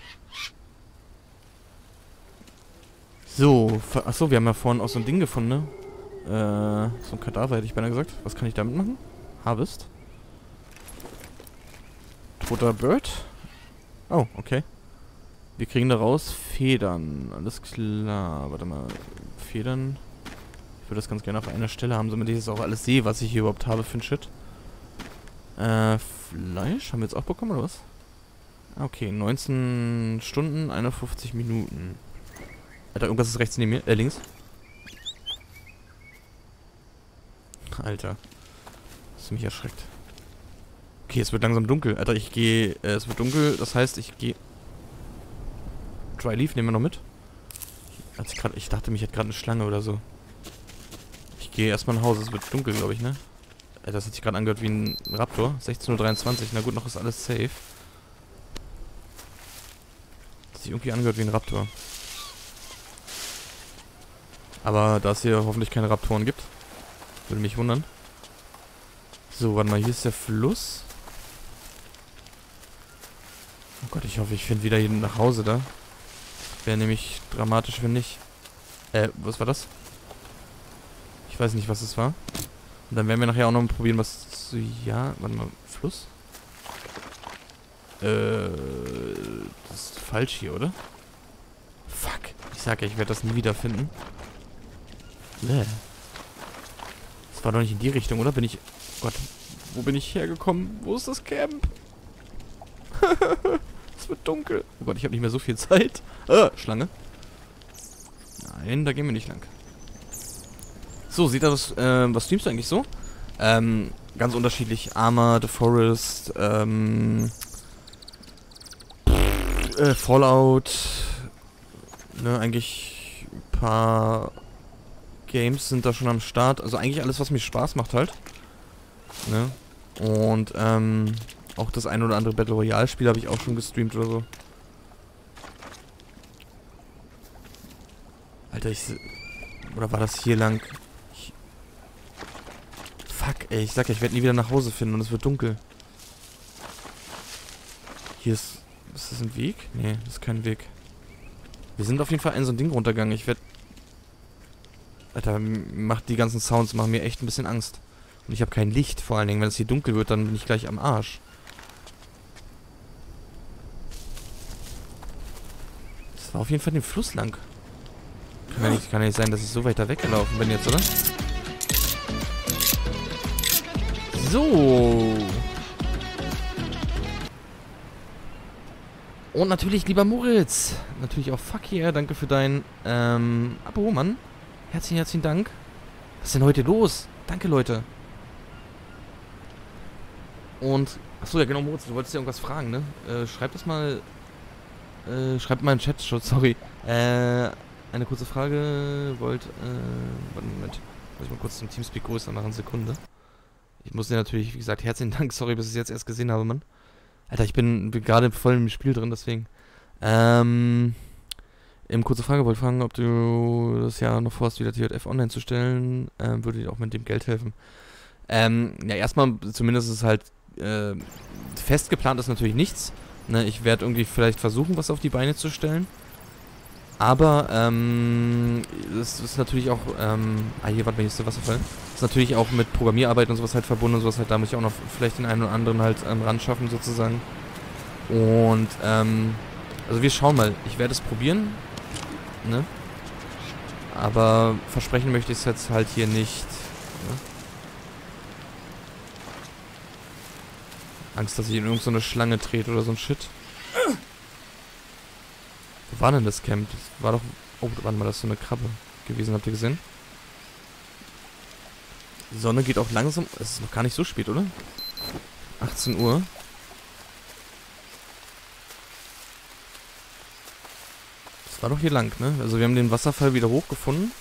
So, achso, wir haben ja vorhin auch so ein Ding gefunden, ne? So ein Kadaver hätte ich beinahe gesagt. Was kann ich damit machen? Harvest. Toter Bird. Oh, okay. Wir kriegen daraus Federn. Alles klar. Warte mal. Federn. Ich würde das ganz gerne auf einer Stelle haben, damit ich jetzt auch alles sehe, was ich hier überhaupt habe für ein Shit. Fleisch. Haben wir jetzt auch bekommen, oder was? Okay, 19 Stunden, 51 Minuten. Alter, irgendwas ist rechts neben mir. Links. Alter. Das ist mich erschreckt. Okay, es wird langsam dunkel. Alter, ich gehe... es wird dunkel, das heißt, ich gehe... Dry Leaf nehmen wir noch mit. Ich dachte, mich hätte gerade eine Schlange oder so. Ich gehe erstmal nach Hause. Es wird dunkel, glaube ich, ne? Alter, das hat sich gerade angehört wie ein Raptor. 16:23 Uhr. Na gut, noch ist alles safe. Das hat sich irgendwie angehört wie ein Raptor. Aber da es hier hoffentlich keine Raptoren gibt, würde mich wundern. So, warte mal, hier ist der Fluss. Oh Gott, ich hoffe, ich finde wieder jeden nach Hause da. Wäre nämlich dramatisch, wenn nicht. Was war das? Ich weiß nicht, was es war. Und dann werden wir nachher auch noch mal probieren, was zu... Ja, warte mal, Fluss? Das ist falsch hier, oder? Fuck. Ich sag ja, ich werde das nie wieder finden. Nee. Das war doch nicht in die Richtung, oder? Bin ich... Gott, wo bin ich hergekommen? Wo ist das Camp? Es wird dunkel. Oh Gott, ich habe nicht mehr so viel Zeit. Schlange. Nein, da gehen wir nicht lang. So, sieht das... was streamst du eigentlich so? Ganz unterschiedlich. Arma, The Forest, Fallout. Ne, eigentlich ein paar Games sind da schon am Start. Also eigentlich alles, was mir Spaß macht halt. Ne? Und auch das ein oder andere Battle Royale Spiel habe ich auch schon gestreamt oder so. Alter, oder war das hier lang? Fuck, ey, ich sag ja, ich werde nie wieder nach Hause finden und es wird dunkel. Hier ist... Ist das ein Weg? Nee, das ist kein Weg. Wir sind auf jeden Fall in so ein Ding runtergegangen. Ich werde... Alter, macht die ganzen Sounds, machen mir echt ein bisschen Angst. Und ich habe kein Licht, vor allen Dingen. Wenn es hier dunkel wird, dann bin ich gleich am Arsch. Das war auf jeden Fall den Fluss lang. Kann ja nicht sein, dass ich so weit da weggelaufen bin jetzt, oder? So. Und natürlich, lieber Moritz. Natürlich auch fuck yeah. Danke für dein Abo, Mann. Herzlichen Dank. Was ist denn heute los? Danke, Leute. Und, achso, ja genau, Moritz, du wolltest ja irgendwas fragen, ne? Schreib das mal, schreibt mal in den Chat, sorry. Eine kurze Frage, warte, Moment. Muss ich mal kurz zum Teamspeak größer machen, Sekunde. Ich muss dir natürlich, wie gesagt, herzlichen Dank, sorry, bis ich es jetzt erst gesehen habe, Mann. Alter, ich bin gerade voll im Spiel drin, deswegen. Kurze Frage, wollte fragen, ob du das Jahr noch vorhast, wieder TJF online zu stellen, würde dir auch mit dem Geld helfen. Ja, erstmal, zumindest ist es halt, fest geplant ist natürlich nichts. Ne, ich werde irgendwie vielleicht versuchen, was auf die Beine zu stellen. Aber, das ist natürlich auch, hier, warte mal, hier ist der Wasserfall. Das ist natürlich auch mit Programmierarbeit und sowas halt verbunden und sowas halt, da muss ich auch noch vielleicht den einen oder anderen halt ran schaffen sozusagen. Und, Also wir schauen mal. Ich werde es probieren. Ne? Aber versprechen möchte ich es jetzt halt hier nicht. Ne? Angst, dass ich in irgendeine Schlange trete oder so ein Shit. Wo war denn das Camp? Das war doch... Oh, warte mal, das ist so eine Krabbe gewesen. Habt ihr gesehen? Die Sonne geht auch langsam... Es ist noch gar nicht so spät, oder? 18 Uhr. Das war doch hier lang, ne? Also wir haben den Wasserfall wieder hochgefunden.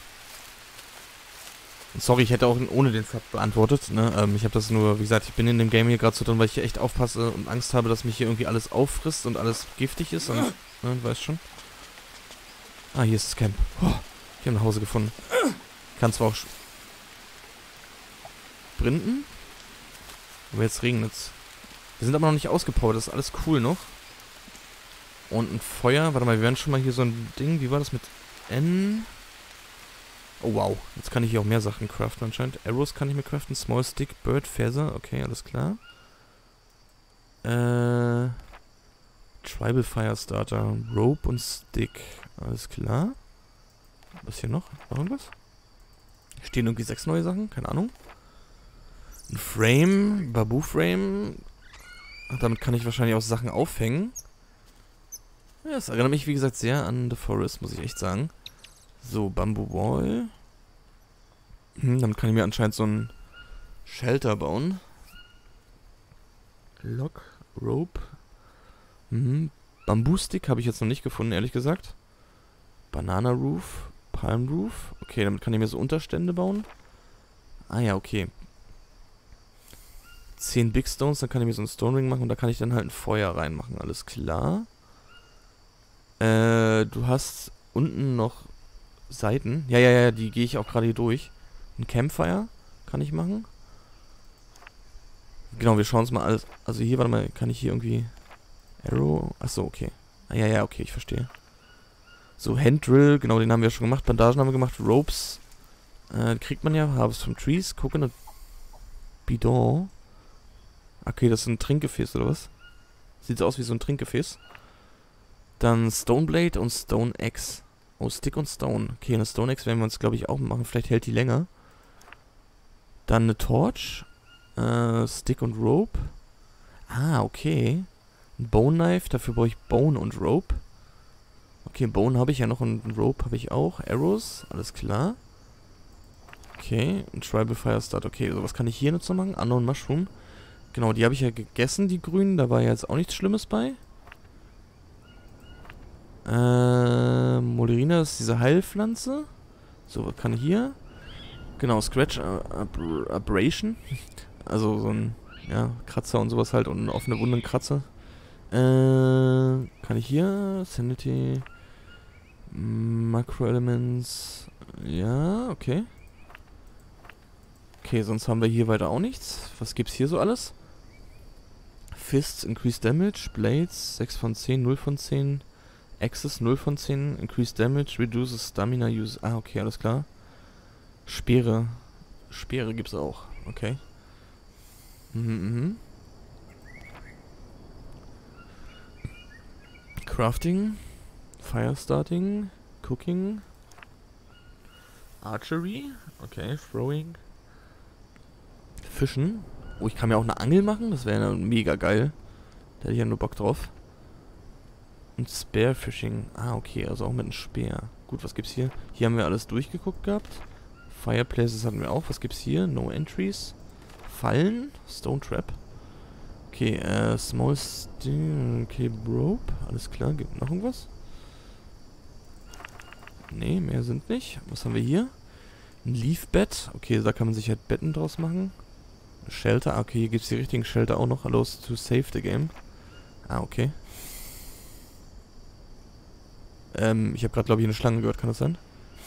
Sorry, ich hätte auch ohne den Fakt beantwortet, ne? Ich habe das nur, wie gesagt, ich bin in dem Game hier gerade so drin, weil ich hier echt aufpasse und Angst habe, dass mich hier irgendwie alles auffrisst und alles giftig ist und, ne, du weißt schon. Ah, hier ist das Camp. Oh, ich habe nach Hause gefunden. Kann zwar auch sprinten, aber jetzt regnet's. Wir sind aber noch nicht ausgepowert, das ist alles cool noch. Und ein Feuer, warte mal, wir werden schon mal hier so ein Ding, wie war das mit N? Oh wow, jetzt kann ich hier auch mehr Sachen craften anscheinend. Arrows kann ich mir craften, Small Stick, Bird, Feather, okay, alles klar. Tribal Firestarter, Rope und Stick, alles klar. Was hier noch? Noch irgendwas? Hier stehen irgendwie 6 neue Sachen, keine Ahnung. Ein Frame, Bamboo Frame. Ach, damit kann ich wahrscheinlich auch Sachen aufhängen. Ja, das erinnert mich wie gesagt sehr an The Forest, muss ich echt sagen. So, Bamboo Wall. Damit kann ich mir anscheinend so ein Shelter bauen. Lock, Rope. Bamboo-Stick habe ich jetzt noch nicht gefunden, ehrlich gesagt. Banana Roof, Palm Roof. Okay, damit kann ich mir so Unterstände bauen. Ah ja, okay. 10 Big Stones, dann kann ich mir so einen Stone Ring machen und da kann ich dann halt ein Feuer reinmachen, alles klar. Du hast unten noch Seiten. Ja, die gehe ich auch gerade hier durch. Ein Campfire kann ich machen. Genau, wir schauen uns mal alles. Also hier, warte mal, kann ich hier irgendwie Arrow? Achso, okay. Ah, ja, okay, ich verstehe. So, Handdrill, genau, den haben wir schon gemacht. Bandagen haben wir gemacht. Ropes. Kriegt man ja. Harvest from Trees. Coconut Bidon. Okay, das ist ein Trinkgefäß, oder was? Sieht so aus wie so ein Trinkgefäß. Dann Stoneblade und Stone Axe. Oh, Stick und Stone. Okay, eine Stone Axe werden wir uns, glaube ich, auch machen. Vielleicht hält die länger. Dann eine Torch. Stick und Rope. Ah, okay. Ein Bone Knife. Dafür brauche ich Bone und Rope. Okay, Bone habe ich ja noch und Rope habe ich auch. Arrows. Alles klar. Okay. Ein Tribal Firestart. Okay, so was kann ich hier noch machen? Unknown Mushroom. Genau, die habe ich ja gegessen, die grünen. Da war ja jetzt auch nichts Schlimmes bei. Molerina ist diese Heilpflanze. So, was kann ich hier? Genau, Scratch Abrasion. Also so ein, ja, Kratzer und sowas halt und eine offene Wunde, Kratzer. Kann ich hier? Sanity. Macro-Elements. Ja, okay. Okay, sonst haben wir hier weiter auch nichts. Was gibt's hier so alles? Fists, Increased Damage. Blades, 6 von 10, 0 von 10. Axes 0 von 10, Increased Damage, Reduces Stamina Use. Ah, okay, alles klar. Speere. Speere gibt's auch. Okay. Crafting. Firestarting. Cooking. Archery. Okay, Throwing. Fischen. Oh, ich kann mir auch eine Angel machen. Das wäre ja mega geil. Da hätte ich ja nur Bock drauf. Und Spearfishing. Ah, okay, also auch mit einem Speer. Gut, was gibt's hier? Hier haben wir alles durchgeguckt gehabt. Fireplaces hatten wir auch. Was gibt's hier? No Entries. Fallen. Stone Trap. Okay, Small Steel. Okay, Rope. Alles klar. Gibt noch irgendwas? Nee, mehr sind nicht. Was haben wir hier? Ein Leaf Bed. Okay, da kann man sich halt Betten draus machen. Shelter. Okay, hier gibt's die richtigen Shelter auch noch. Allows to save the game. Ah, okay. Ich habe gerade, glaube ich, eine Schlange gehört. Kann das sein?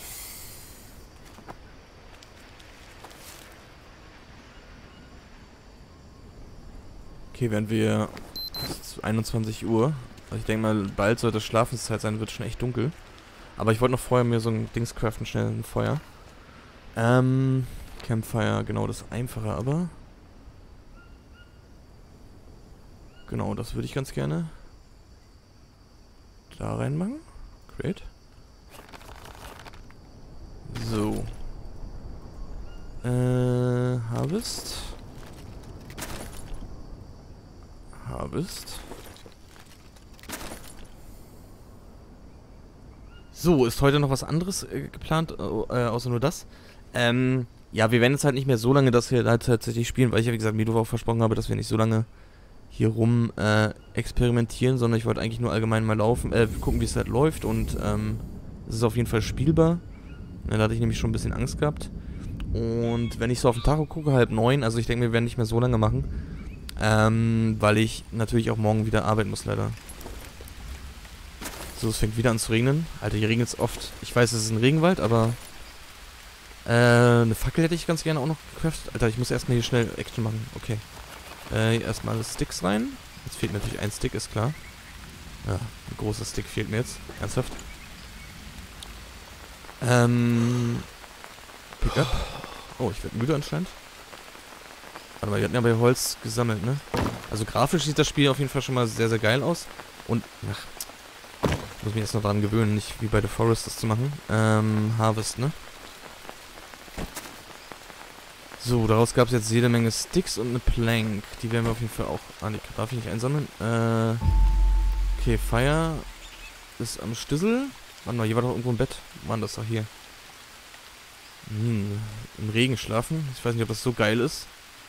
Okay, während wir... Es ist 21 Uhr. Also ich denke mal, bald sollte Schlafenszeit sein. Wird schon echt dunkel. Aber ich wollte noch vorher mir so ein Dings craften. Schnell ein Feuer. Campfire. Genau, das Einfache aber. Genau, das würde ich ganz gerne. da reinmachen. Great. So. Harvest. Harvest. So, ist heute noch was anderes geplant, außer nur das? Ja, wir werden jetzt halt nicht mehr so lange das hier halt tatsächlich spielen, weil ich ja, wie gesagt, Mido auch versprochen habe, dass wir nicht so lange hier rum experimentieren, sondern ich wollte eigentlich nur allgemein mal gucken, wie es halt läuft und es ist auf jeden Fall spielbar. Ja, da hatte ich nämlich schon ein bisschen Angst gehabt. Und wenn ich so auf den Tacho gucke, 8:30, also ich denke, wir werden nicht mehr so lange machen, weil ich natürlich auch morgen wieder arbeiten muss, leider. So, es fängt wieder an zu regnen. Alter, hier regnet es oft. Ich weiß, es ist ein Regenwald, aber eine Fackel hätte ich ganz gerne auch noch gecraftet. Alter, ich muss erstmal hier schnell Action machen. Okay. Erstmal alle Sticks rein. Jetzt fehlt natürlich ein Stick, ist klar. Ja, ein großer Stick fehlt mir jetzt. Ernsthaft. Pick up. Oh, ich werde müde anscheinend. Warte mal, wir hatten ja bei Holz gesammelt, ne? Also grafisch sieht das Spiel auf jeden Fall schon mal sehr, sehr geil aus. Und, ach, ich muss mich jetzt noch daran gewöhnen, nicht wie bei The Forest das zu machen. Harvest, ne? So, daraus gab es jetzt jede Menge Sticks und eine Plank. Die werden wir auf jeden Fall auch... Ah, die darf ich nicht einsammeln. Okay, Fire ist am Stissel. Warte mal, hier war doch irgendwo ein Bett. Mann, das ist doch hier. Im Regen schlafen. Ich weiß nicht, ob das so geil ist.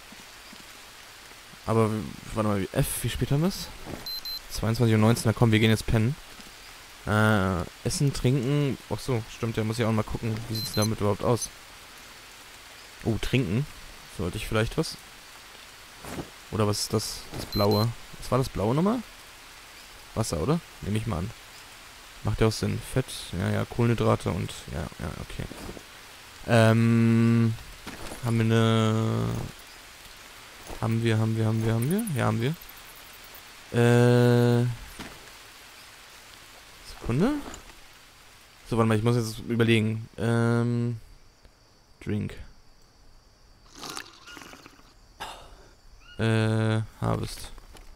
Aber, warte mal, wie spät haben wir es? 22:19 Uhr, na komm, wir gehen jetzt pennen. Essen, trinken. Ach so, stimmt, der muss ja auch mal gucken, wie sieht es damit überhaupt aus. Oh, trinken. Sollte ich vielleicht was? Oder was ist das? Das Blaue. Was war das Blaue nochmal? Wasser, oder? Nehme ich mal an. Macht ja auch Sinn. Fett, ja, Kohlenhydrate und... Ja, okay. Haben wir eine... Haben wir? Ja, haben wir. Sekunde. So, warte mal, ich muss jetzt überlegen. Drink. Harvest.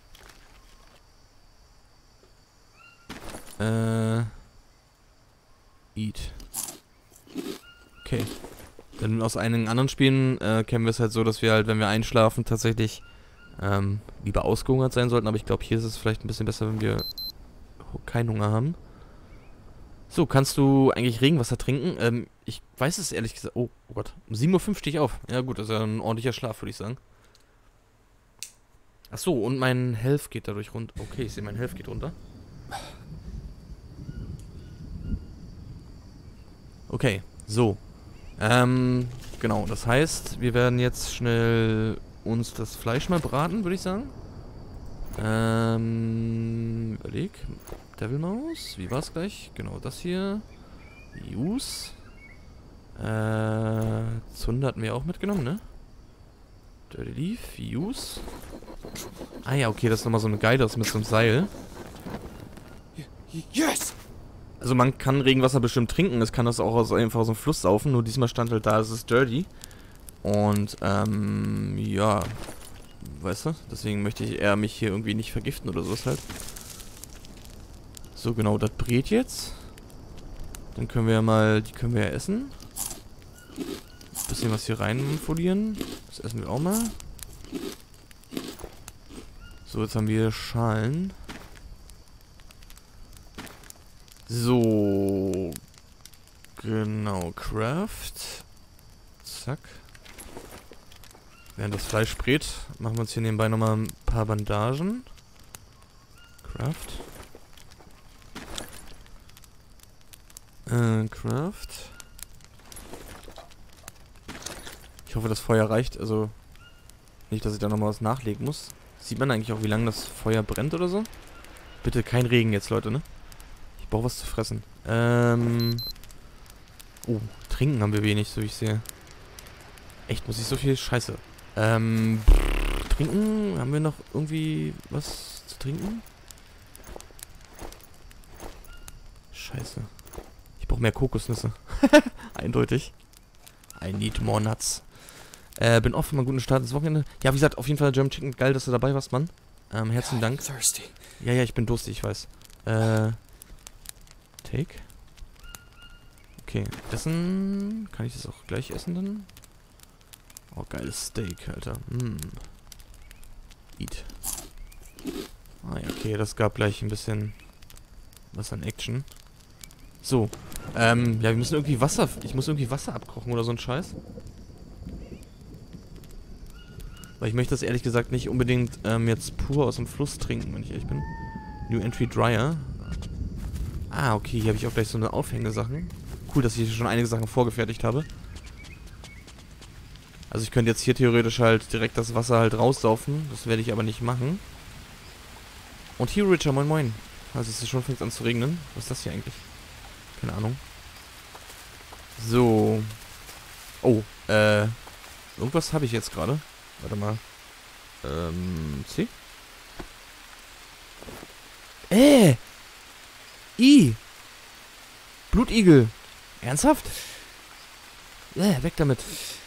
Eat. Okay. Denn aus einigen anderen Spielen kennen wir es halt so, dass wir halt, wenn wir einschlafen, tatsächlich lieber ausgehungert sein sollten. Aber ich glaube, hier ist es vielleicht ein bisschen besser, wenn wir keinen Hunger haben. So, kannst du eigentlich Regenwasser trinken? Ich weiß es ehrlich gesagt... Oh Gott. Um 7:05 Uhr stehe ich auf. Ja gut, das ist ja ein ordentlicher Schlaf, würde ich sagen. Ach so, und mein Health geht dadurch runter. Okay, ich sehe, mein Health geht runter. Okay, so. Genau, das heißt, wir werden jetzt schnell uns das Fleisch mal braten, würde ich sagen. Überleg. Devilmaus, wie war's gleich? Genau, das hier. Use. Zunder hatten wir auch mitgenommen, ne? Dirty Leaf, Use. Ah ja, okay, das ist nochmal so eine Guide mit so einem Seil. Yes! Also man kann Regenwasser bestimmt trinken, es kann das auch einfach aus dem Fluss saufen, nur diesmal stand halt da, es ist dirty. Und, ja, weißt du, deswegen möchte ich eher mich hier irgendwie nicht vergiften oder sowas halt. So, genau, das brät jetzt. Dann können wir ja mal, die können wir ja essen. Bisschen was hier reinfolieren. Das essen wir auch mal. So, jetzt haben wir Schalen. So. Genau, Craft. Zack. Während das Fleisch brät, machen wir uns hier nebenbei nochmal ein paar Bandagen. Craft. Craft. Ich hoffe, das Feuer reicht. Also, nicht, dass ich da nochmal was nachlegen muss. Sieht man eigentlich auch, wie lange das Feuer brennt oder so? Bitte kein Regen jetzt, Leute, ne? Ich brauche was zu fressen. Oh, trinken haben wir wenig, so wie ich sehe. Echt, muss ich so viel? Scheiße. Trinken? Haben wir noch irgendwie was zu trinken? Scheiße. Ich brauche mehr Kokosnüsse. Eindeutig. I need more nuts. Bin offen, mal guten Start ins Wochenende. Ja, wie gesagt, auf jeden Fall German Chicken. Geil, dass du dabei warst, Mann. Herzlichen Dank. Thirsty. Ja, ich bin durstig, ich weiß. Steak. Okay, essen. Kann ich das auch gleich essen dann? Oh, geiles Steak, Alter. Eat. Ah ja, okay, das gab gleich ein bisschen was an Action. So. Ja, wir müssen irgendwie Wasser... Ich muss irgendwie Wasser abkochen oder so ein Scheiß. Weil ich möchte das ehrlich gesagt nicht unbedingt jetzt pur aus dem Fluss trinken, wenn ich ehrlich bin. New Entry Dryer. Ah, okay, hier habe ich auch gleich so eine Aufhängesachen. Cool, dass ich hier schon einige Sachen vorgefertigt habe. Also ich könnte jetzt hier theoretisch halt direkt das Wasser halt raussaufen. Das werde ich aber nicht machen. Und hier, Richard, moin moin. Also es ist schon fängt an zu regnen. Was ist das hier eigentlich? Keine Ahnung. So. Oh, irgendwas habe ich jetzt gerade. Warte mal. C? Blutigel. Ernsthaft? Weg damit.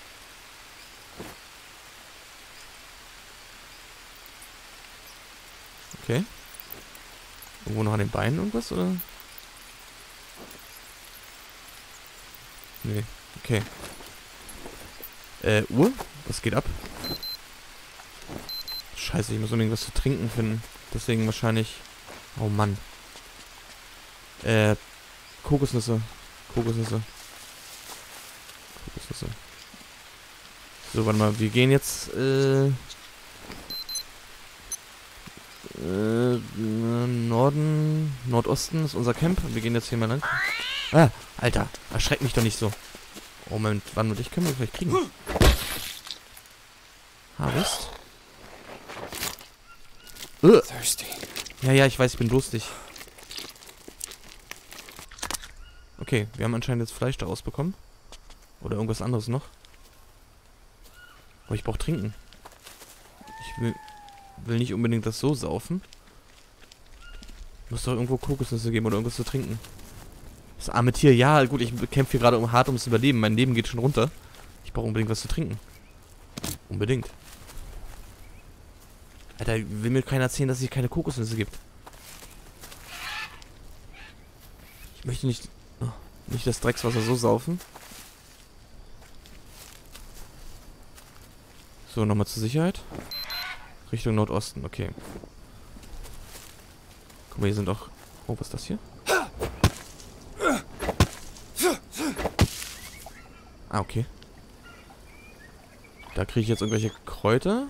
Okay. Irgendwo noch an den Beinen irgendwas, oder? Nee. Okay. Uhr? Was geht ab? Scheiße, ich muss unbedingt was zu trinken finden. Deswegen wahrscheinlich... Oh Mann. Kokosnüsse. Kokosnüsse. So, warte mal. Wir gehen jetzt, Norden, Nordosten ist unser Camp. Wir gehen jetzt hier mal lang. Ah, Alter. Erschreck mich doch nicht so. Oh, Moment. Wann und ich können wir vielleicht kriegen. Harvest. Thirsty. Ja, ich weiß, ich bin durstig. Okay, wir haben anscheinend jetzt Fleisch daraus bekommen. Oder irgendwas anderes noch. Aber ich brauche trinken. Ich will nicht unbedingt das so saufen. Muss doch irgendwo Kokosnüsse geben oder irgendwas zu trinken. Das arme Tier, ja gut, ich kämpfe hier gerade hart ums Überleben. Mein Leben geht schon runter. Ich brauche unbedingt was zu trinken. Unbedingt. Alter, will mir keiner erzählen, dass es hier keine Kokosnüsse gibt. Ich möchte nicht das Dreckswasser so saufen. So, nochmal zur Sicherheit. Richtung Nordosten, okay. Guck mal, hier sind auch... Oh, was ist das hier? Ah, okay. Da kriege ich jetzt irgendwelche Kräuter.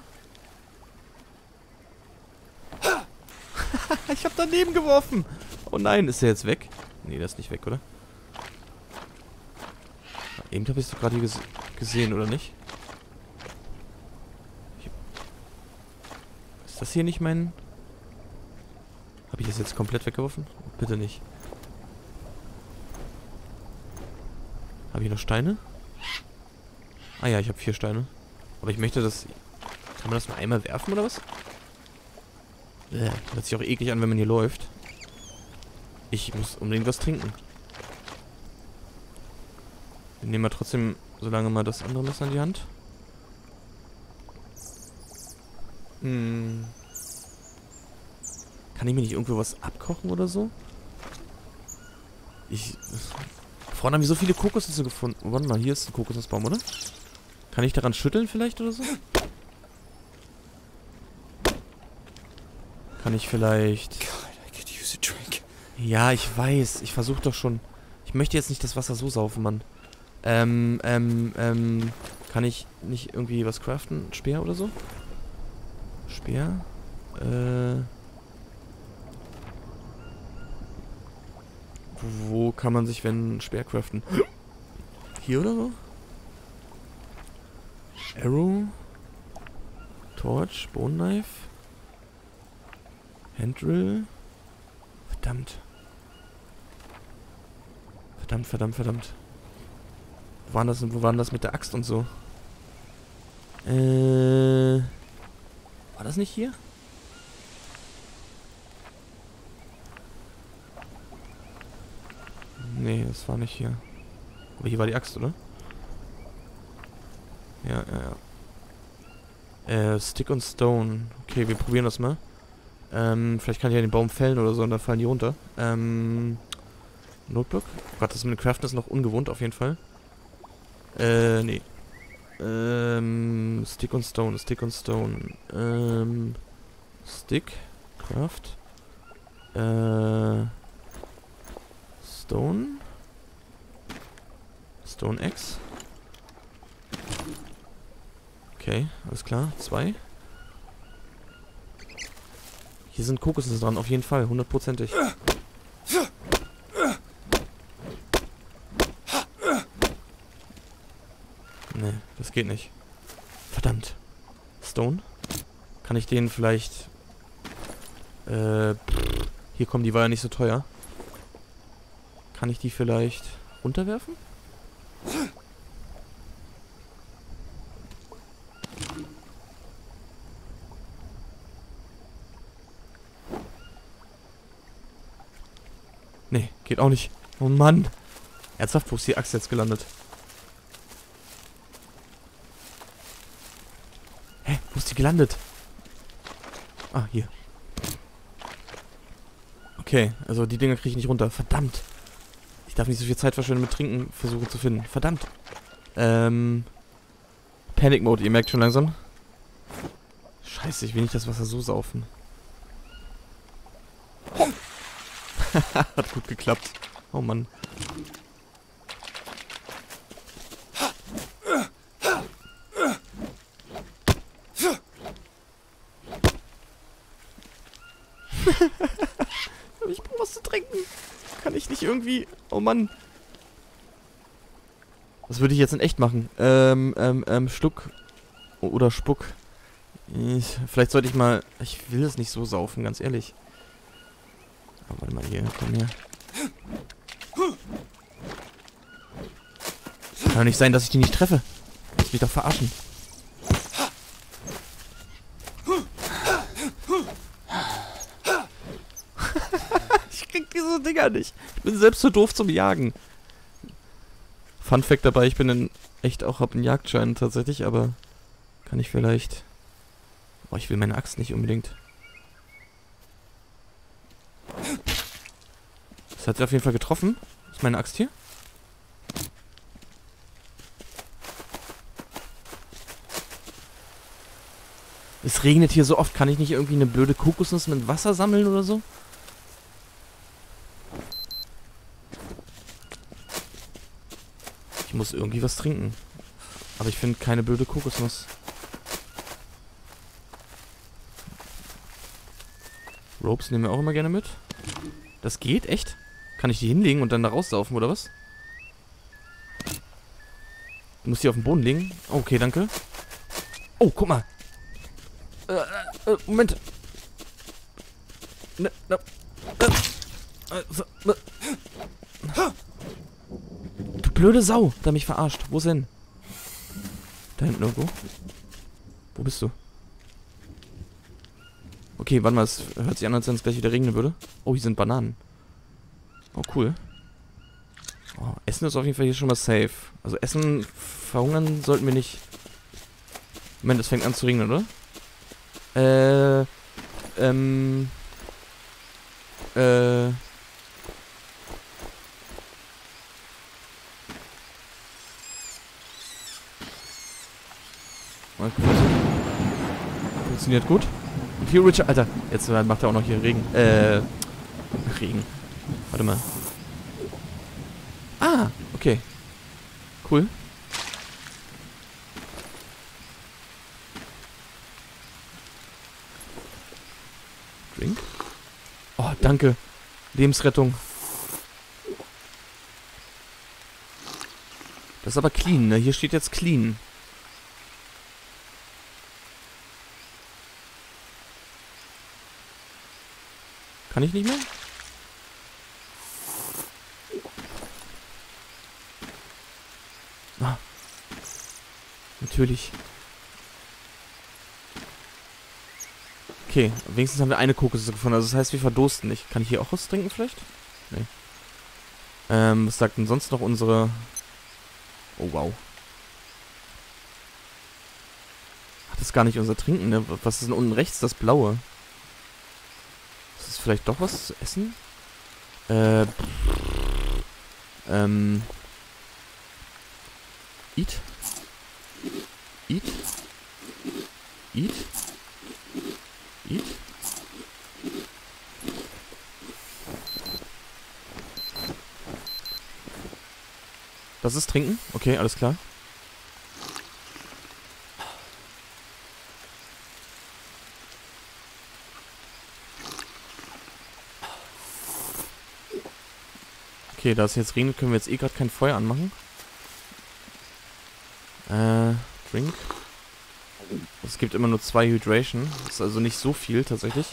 Ich habe daneben geworfen. Oh nein, ist der jetzt weg? Nee, der ist nicht weg, oder? Eben habe ich es doch gerade hier gesehen, oder nicht? Ist das hier nicht mein... Habe ich das jetzt komplett weggeworfen? Bitte nicht. Habe ich noch Steine? Ah ja, ich habe 4 Steine. Aber ich möchte das... Kann man das nur einmal werfen, oder was? Hört sich auch eklig an, wenn man hier läuft. Ich muss unbedingt was trinken. Wir nehmen mal trotzdem so lange mal das andere Messer in die Hand. Kann ich mir nicht irgendwo was abkochen oder so? Vorne haben wir so viele Kokosnüsse gefunden. Oh, warte mal, hier ist ein Kokosnussbaum, oder? Kann ich daran schütteln vielleicht oder so? Kann ich vielleicht... Ja, ich weiß. Ich versuche doch schon... Ich möchte jetzt nicht das Wasser so saufen, Mann. Kann ich nicht irgendwie was craften? Speer oder so? Speer? Wo kann man sich, wenn Speer craften? Hier oder so? Arrow? Torch? Bone Knife? Handdrill? Verdammt. Verdammt. Wo war das mit der Axt und so? War das nicht hier? Nee, das war nicht hier. Aber hier war die Axt, oder? Ja. Stick und Stone. Okay, wir probieren das mal. Vielleicht kann ich ja den Baum fällen oder so und dann fallen die runter. Notebook. Oh Gott, das mit dem Craften ist noch ungewohnt auf jeden Fall. Nee. Stick und Stone, Stick und Stone. Stick, Craft. Stone. Stone X. Okay, alles klar. 2. Hier sind Kokosnüsse dran, auf jeden Fall, 100%ig. Nee, das geht nicht. Verdammt. Stone? Kann ich den vielleicht... hier kommen, die war ja nicht so teuer. Kann ich die vielleicht runterwerfen? Nee, geht auch nicht. Oh Mann. Ernsthaft, wo ist die Axt jetzt gelandet? Hä? Wo ist die gelandet? Ah, hier. Okay, also die Dinger kriege ich nicht runter. Verdammt. Ich darf nicht so viel Zeit verschwenden mit Trinken versuchen zu finden. Verdammt. Panic Mode, ihr merkt schon langsam. Scheiße, ich will nicht das Wasser so saufen. Hat gut geklappt. Oh Mann. Ich brauche was zu trinken. Kann ich nicht irgendwie... Oh Mann. Was würde ich jetzt in echt machen? Schluck. Oder Spuck. Vielleicht sollte ich mal... Ich will es nicht so saufen, ganz ehrlich. Aber warte mal hier, komm her. Kann doch nicht sein, dass ich die nicht treffe. Das will ich doch verarschen. Ich krieg diese Dinger nicht. Ich bin selbst zu doof zum Jagen. Fun Fact dabei, ich bin in echt auch, hab einen Jagdschein tatsächlich, aber kann ich vielleicht... Oh, ich will meine Axt nicht unbedingt. Das hat sie auf jeden Fall getroffen. Ist meine Axt hier? Es regnet hier so oft. Kann ich nicht irgendwie eine blöde Kokosnuss mit Wasser sammeln oder so? Ich muss irgendwie was trinken. Aber ich finde keine blöde Kokosnuss. Ropes nehmen wir auch immer gerne mit. Das geht? Echt? Kann ich die hinlegen und dann da raussaufen, oder was? Du musst die auf den Boden legen. Okay, danke. Oh, guck mal. Moment. Du blöde Sau. Da mich verarscht. Wo ist denn? Da hinten irgendwo. Wo bist du? Okay, warte mal. Es hört sich an, als wenn es gleich wieder regnen würde. Oh, hier sind Bananen. Oh, cool. Oh, Essen ist auf jeden Fall hier schon mal safe. Also Essen verhungern sollten wir nicht. Moment, es fängt an zu regnen, oder? Funktioniert gut. Und hier, Richard, Alter, jetzt macht er auch noch hier Regen. Regen. Warte mal. Ah, okay. Cool. Drink. Oh, danke. Lebensrettung. Das ist aber clean, ne? Hier steht jetzt clean. Kann ich nicht mehr? Ah. Natürlich. Okay, wenigstens haben wir eine Kokosnuss gefunden. Also das heißt, wir verdursten nicht. Kann ich hier auch was trinken vielleicht? Nee. Was sagt denn sonst noch unsere... Oh, wow. Ach, das ist gar nicht unser Trinken, ne? Was ist denn unten rechts? Das Blaue. Ist das vielleicht doch was zu essen? Eat. Eat. Eat. Eat. Das ist Trinken? Okay, alles klar. Okay, da es jetzt regnet, können wir jetzt eh gerade kein Feuer anmachen. Drink. Es gibt immer nur 2 Hydration. Das ist also nicht so viel tatsächlich.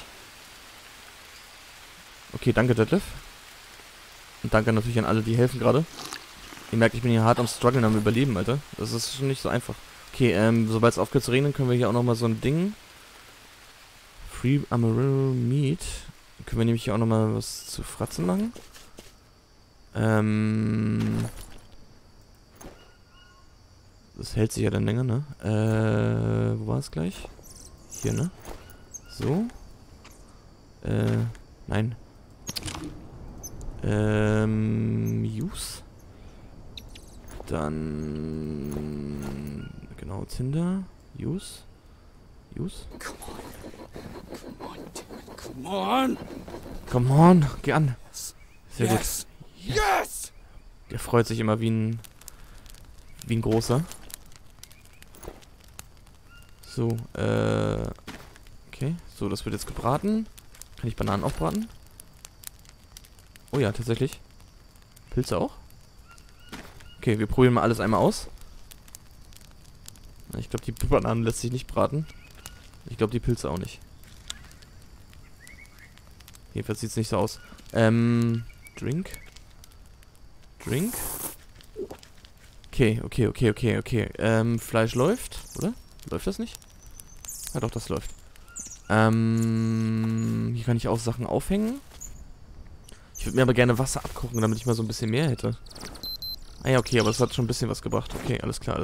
Okay, danke Detlef. Und danke natürlich an alle, die helfen gerade. Ihr merkt, ich bin hier hart am Struggeln, am Überleben, Alter. Das ist schon nicht so einfach. Okay, sobald es aufgehört zu regnen, können wir hier auch nochmal so ein Ding. Free Amarillo Meat. Dann können wir nämlich hier auch nochmal was zu fratzen machen. Das hält sich ja dann länger, ne? Wo war es gleich? Hier, ne? So. Nein. Use. Dann... Genau, Tinder. Use. Use. Come on, dude. Come on. Come on, geh an. Sehr Yes. gut. Yes! Der freut sich immer wie ein großer. So, okay. So, das wird jetzt gebraten. Kann ich Bananen auch braten? Oh ja, tatsächlich. Pilze auch? Okay, wir probieren mal alles einmal aus. Ich glaube, die Bananen lässt sich nicht braten. Ich glaube, die Pilze auch nicht. Jedenfalls sieht es nicht so aus. Drink. Drink. Okay. Fleisch läuft, oder? Läuft das nicht? Ja doch, das läuft. Hier kann ich auch Sachen aufhängen. Ich würde mir aber gerne Wasser abkochen, damit ich mal so ein bisschen mehr hätte. Ah ja, okay, aber es hat schon ein bisschen was gebracht. Okay, alles klar.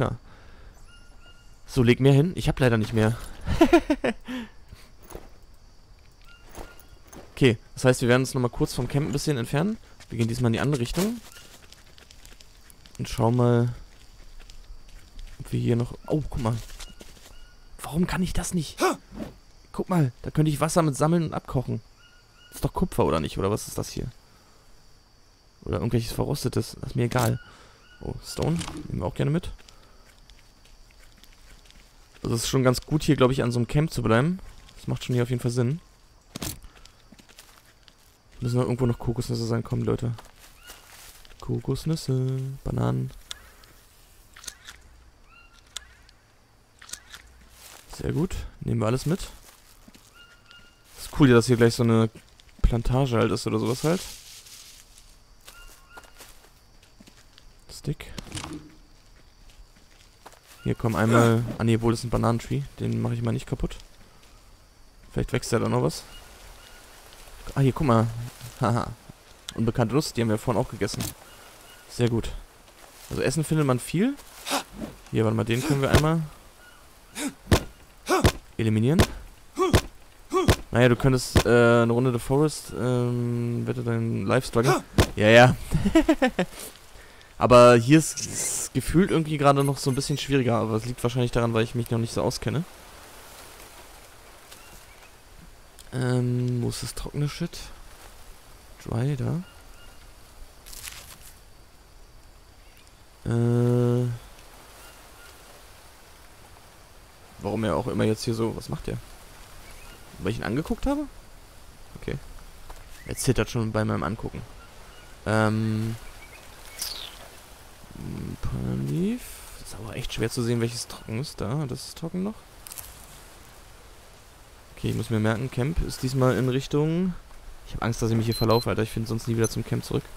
So, leg mehr hin. Ich habe leider nicht mehr. Okay, das heißt, wir werden uns nochmal kurz vom Camp ein bisschen entfernen. Wir gehen diesmal in die andere Richtung. Und schauen mal, ob wir hier noch... Oh, guck mal. Warum kann ich das nicht? Guck mal, da könnte ich Wasser mit sammeln und abkochen. Das ist doch Kupfer, oder nicht? Oder was ist das hier? Oder irgendwelches Verrostetes. Das ist mir egal. Oh, Stone. Nehmen wir auch gerne mit. Also es ist schon ganz gut, hier, glaube ich, an so einem Camp zu bleiben. Das macht schon hier auf jeden Fall Sinn. Müssen noch irgendwo noch Kokosnüsse sein. Kommen, Leute. Kokosnüsse, Bananen. Sehr gut. Nehmen wir alles mit. Ist cool, dass hier gleich so eine Plantage halt ist oder sowas halt. Stick. Hier kommen einmal... Ah ne, wohl, das ist ein Bananentree. Den mache ich mal nicht kaputt. Vielleicht wächst ja da noch was. Ah, hier, guck mal. Haha. Unbekannte Lust, die haben wir vorhin auch gegessen. Sehr gut. Also Essen findet man viel. Hier, warte mal, den können wir einmal eliminieren. Naja, du könntest eine Runde The Forest, wette dein Live-Struggle. Ja. Aber hier ist es gefühlt irgendwie gerade noch so ein bisschen schwieriger, aber es liegt wahrscheinlich daran, weil ich mich noch nicht so auskenne. Wo ist das trockene Shit? Dry, da. Warum er auch immer jetzt hier so... Was macht der? Weil ich ihn angeguckt habe? Okay. Er zittert schon bei meinem Angucken. Leaf. Ist aber echt schwer zu sehen, welches trocken ist. Da, das ist trocken noch. Okay, ich muss mir merken, Camp ist diesmal in Richtung... Ich habe Angst, dass ich mich hier verlaufe, Alter. Ich finde sonst nie wieder zum Camp zurück.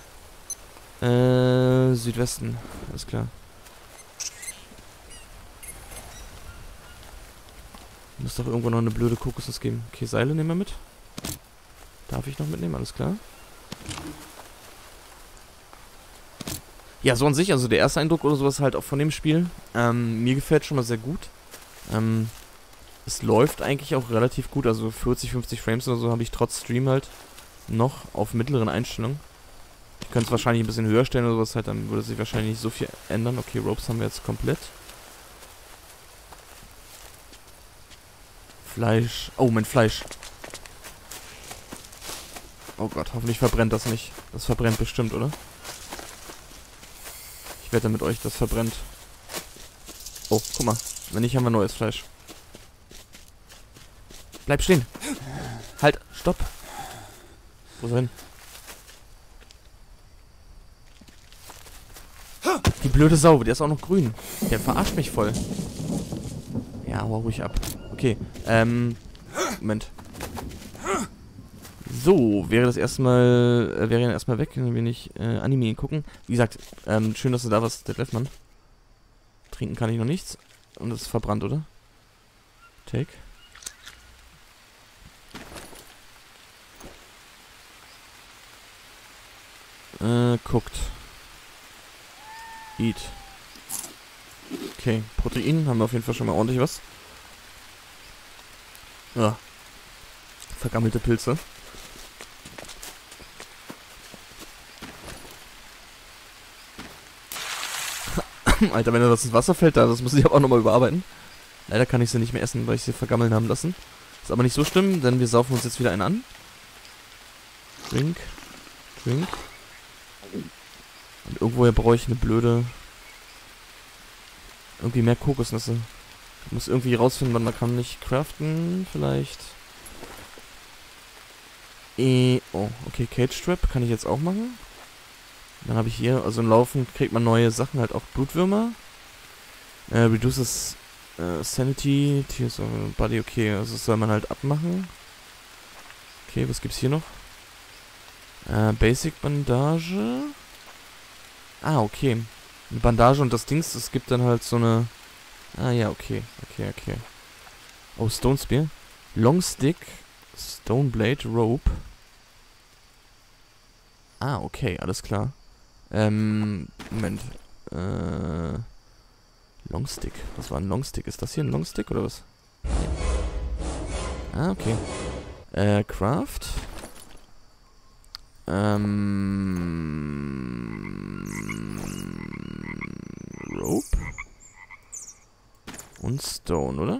Südwesten. Alles klar. Muss doch irgendwo noch eine blöde Kokosnuss geben. Okay, Seile nehmen wir mit. Darf ich noch mitnehmen? Alles klar. Ja, so an sich, also der erste Eindruck oder sowas halt auch von dem Spiel. Mir gefällt schon mal sehr gut. Es läuft eigentlich auch relativ gut. Also 40, 50 Frames oder so habe ich trotz Stream halt noch auf mittleren Einstellungen. Ich könnte es wahrscheinlich ein bisschen höher stellen oder sowas halt, dann würde sich wahrscheinlich nicht so viel ändern. Okay, Ropes haben wir jetzt komplett. Fleisch. Oh, mein Fleisch. Oh Gott, hoffentlich verbrennt das nicht. Das verbrennt bestimmt, oder? Ich wette mit euch, das verbrennt. Oh, guck mal. Wenn nicht, haben wir neues Fleisch. Bleib stehen. Halt, stopp. Wo ist er hin? Die blöde Sau, der ist auch noch grün. Der verarscht mich voll. Ja, hau ruhig ab. Okay, Moment. So, wäre das erstmal, wäre dann erstmal weg, wenn wir nicht Anime gucken. Wie gesagt, schön, dass du da warst, der Leffmann. Trinken kann ich noch nichts. Und es ist verbrannt, oder? Take. Guckt. Eat. Okay, Protein haben wir auf jeden Fall schon mal ordentlich was. Ja. Vergammelte Pilze. Alter, wenn da was ins Wasser fällt, das muss ich aber auch nochmal überarbeiten. Leider kann ich sie nicht mehr essen, weil ich sie vergammeln haben lassen. Ist aber nicht so schlimm, denn wir saufen uns jetzt wieder einen an. Drink. Drink. Und irgendwoher brauche ich eine blöde... Irgendwie mehr Kokosnüsse. Ich muss irgendwie rausfinden, wann man kann nicht craften, vielleicht. Oh, okay, Cage Strap kann ich jetzt auch machen. Dann habe ich hier, also im Laufen kriegt man neue Sachen, halt auch Blutwürmer. Reduces Sanity, Tears of Body, okay, also das soll man halt abmachen. Okay, was gibt's hier noch? Basic Bandage. Ah, okay. Eine Bandage und das Dings, es gibt dann halt so eine... Ah ja, okay. Okay. Oh, Stone Spear. Long Stick, Stone Blade, Rope. Ah, okay, alles klar. Moment. Long Stick. Was war ein Long Stick? Ist das hier ein Long Stick oder was? Ah, okay. Craft. Rope. Und Stone, oder?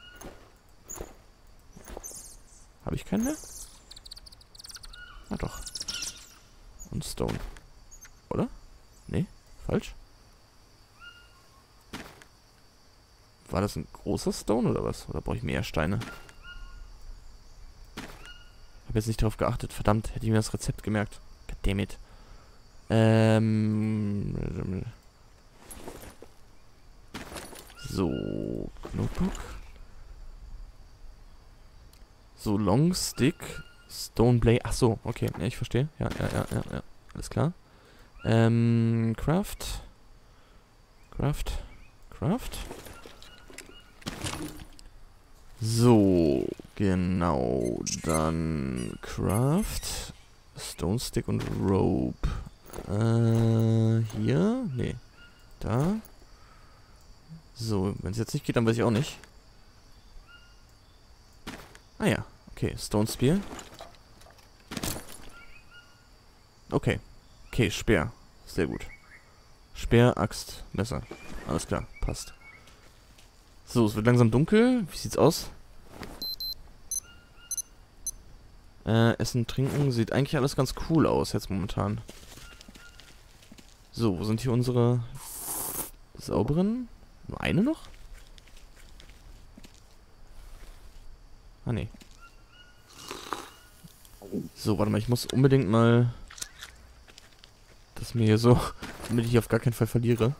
Habe ich keinen mehr? Ah, doch. Und Stone. Oder? Nee, falsch. War das ein großer Stone oder was? Oder brauche ich mehr Steine? Habe jetzt nicht darauf geachtet. Verdammt, hätte ich mir das Rezept gemerkt. Goddammit. So, Notebook. So, Long Stick, Stone Blade. Ach so, okay, ja, ich verstehe. Ja. Alles klar. Craft. So, genau. Dann Craft. Stone Stick und Rope. Hier? Nee. Da. So, wenn es jetzt nicht geht, dann weiß ich auch nicht. Ah ja, okay, Stone Spear. Okay. Okay, Speer. Sehr gut. Speer, Axt, Messer. Alles klar, passt. So, es wird langsam dunkel. Wie sieht's aus? Essen, Trinken. Sieht eigentlich alles ganz cool aus jetzt momentan. So, wo sind hier unsere sauberen? Nur eine noch? Ah, nee. So, warte mal, ich muss unbedingt mal... Das mir hier so... Damit ich auf gar keinen Fall verliere.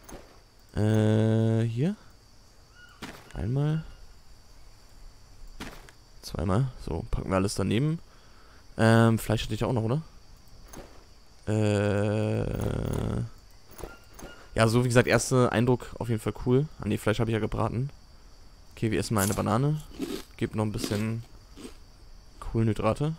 Hier. Einmal. Zweimal. So, packen wir alles daneben. Fleisch hatte ich auch noch, oder? Ja, so wie gesagt, erster Eindruck auf jeden Fall cool. Ah ne, Fleisch habe ich ja gebraten. Okay, wir essen mal eine Banane. Gebt noch ein bisschen Kohlenhydrate.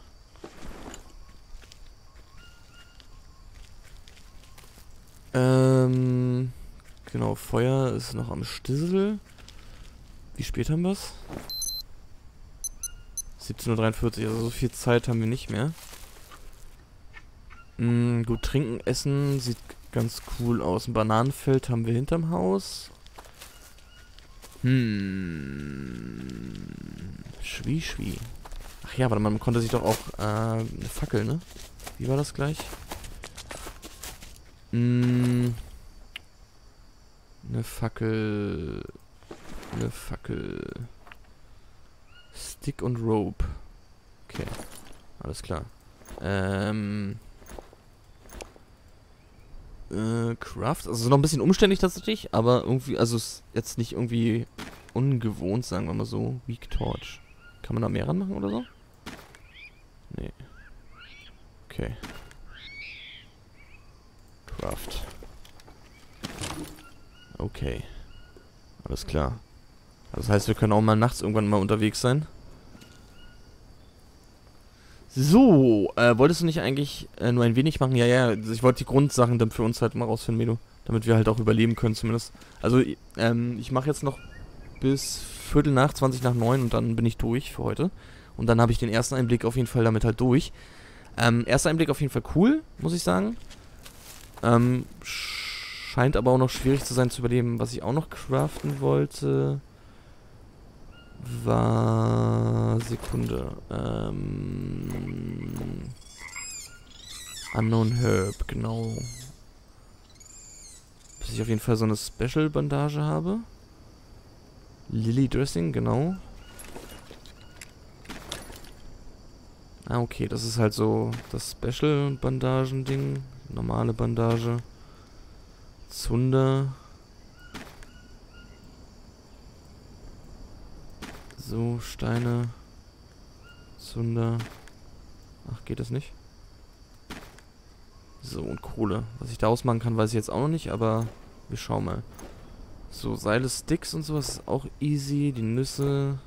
Genau, Feuer ist noch am Stissel. Wie spät haben wir es? 17:43 Uhr, also so viel Zeit haben wir nicht mehr. Gut, trinken, essen sieht ganz cool aus. Ein Bananenfeld haben wir hinterm Haus. Schwie. Ach ja, warte mal, man konnte sich doch auch eine Fackel, ne? Wie war das gleich? Eine Fackel. Stick und Rope. Okay. Alles klar. Craft. Also noch ein bisschen umständlich tatsächlich, aber irgendwie, also ist jetzt nicht irgendwie ungewohnt, sagen wir mal so. Weak Torch. Kann man da mehr ranmachen oder so? Nee. Okay. Craft. Okay. Alles klar. Das heißt, wir können auch mal nachts irgendwann mal unterwegs sein. So, wolltest du nicht eigentlich nur ein wenig machen? Ja, ich wollte die Grundsachen dann für uns halt mal rausfinden, Medo. Damit wir halt auch überleben können zumindest. Also, ich mache jetzt noch bis 20:15 und dann bin ich durch für heute. Und dann habe ich den ersten Einblick auf jeden Fall damit halt durch. Erster Einblick auf jeden Fall cool, muss ich sagen. Scheint aber auch noch schwierig zu sein zu überleben. Was ich auch noch craften wollte, war... Sekunde. Unknown Herb, genau. Bis ich auf jeden Fall so eine Special-Bandage habe. Lily Dressing, genau. Ah, okay, das ist halt so das Special-Bandagen-Ding. Normale Bandage. Zunder. So, Steine. Zunder. Ach, geht das nicht? So, und Kohle. Was ich daraus machen kann, weiß ich jetzt auch noch nicht, aber wir schauen mal. So, Seile, Sticks und sowas ist auch easy. Die Nüsse.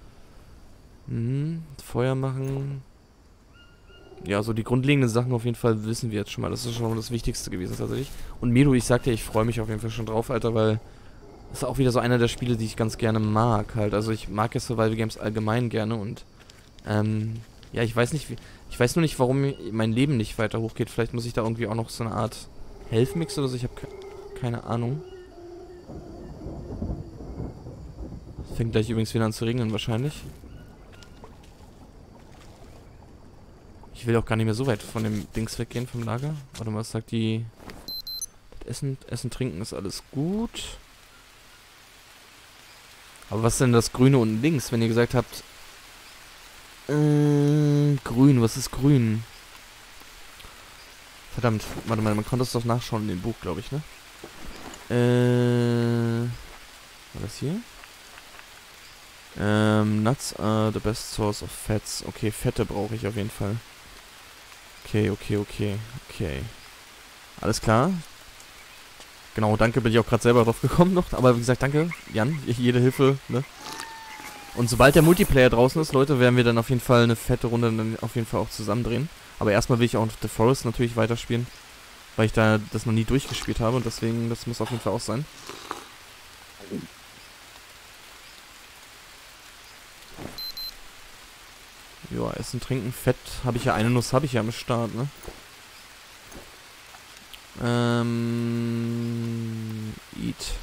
Feuer machen. Ja, so die grundlegenden Sachen auf jeden Fall wissen wir jetzt schon mal. Das ist schon mal das Wichtigste gewesen tatsächlich. Und Medo, ich sag dir, ich freue mich auf jeden Fall schon drauf, Alter, weil das ist auch wieder so einer der Spiele, die ich ganz gerne mag halt. Also ich mag ja Survival Games allgemein gerne und ja, ich weiß nicht, ich weiß nur nicht, warum mein Leben nicht weiter hochgeht. Vielleicht muss ich da irgendwie auch noch so eine Art Health Mix oder so. Ich habe keine Ahnung. Fängt gleich übrigens wieder an zu regnen wahrscheinlich. Ich will auch gar nicht mehr so weit von dem Dings weggehen, vom Lager. Warte mal, was sagt die... Essen, Trinken ist alles gut. Aber was ist denn das Grüne unten links, wenn ihr gesagt habt... grün, was ist grün? Verdammt, warte mal, man konnte das doch nachschauen in dem Buch, glaube ich, ne? War das hier? Nuts are the best source of fats. Okay, Fette brauche ich auf jeden Fall. Okay. Alles klar. Genau, danke, bin ich auch gerade selber drauf gekommen noch. Aber wie gesagt, danke, Jan, jede Hilfe, ne? Und sobald der Multiplayer draußen ist, Leute, werden wir dann auf jeden Fall eine fette Runde dann auf jeden Fall auch zusammendrehen. Aber erstmal will ich auch The Forest natürlich weiterspielen, weil ich da das noch nie durchgespielt habe und deswegen, das muss auf jeden Fall auch sein. Ja, Essen, Trinken, Fett habe ich ja, eine Nuss habe ich ja am Start, ne? Eat.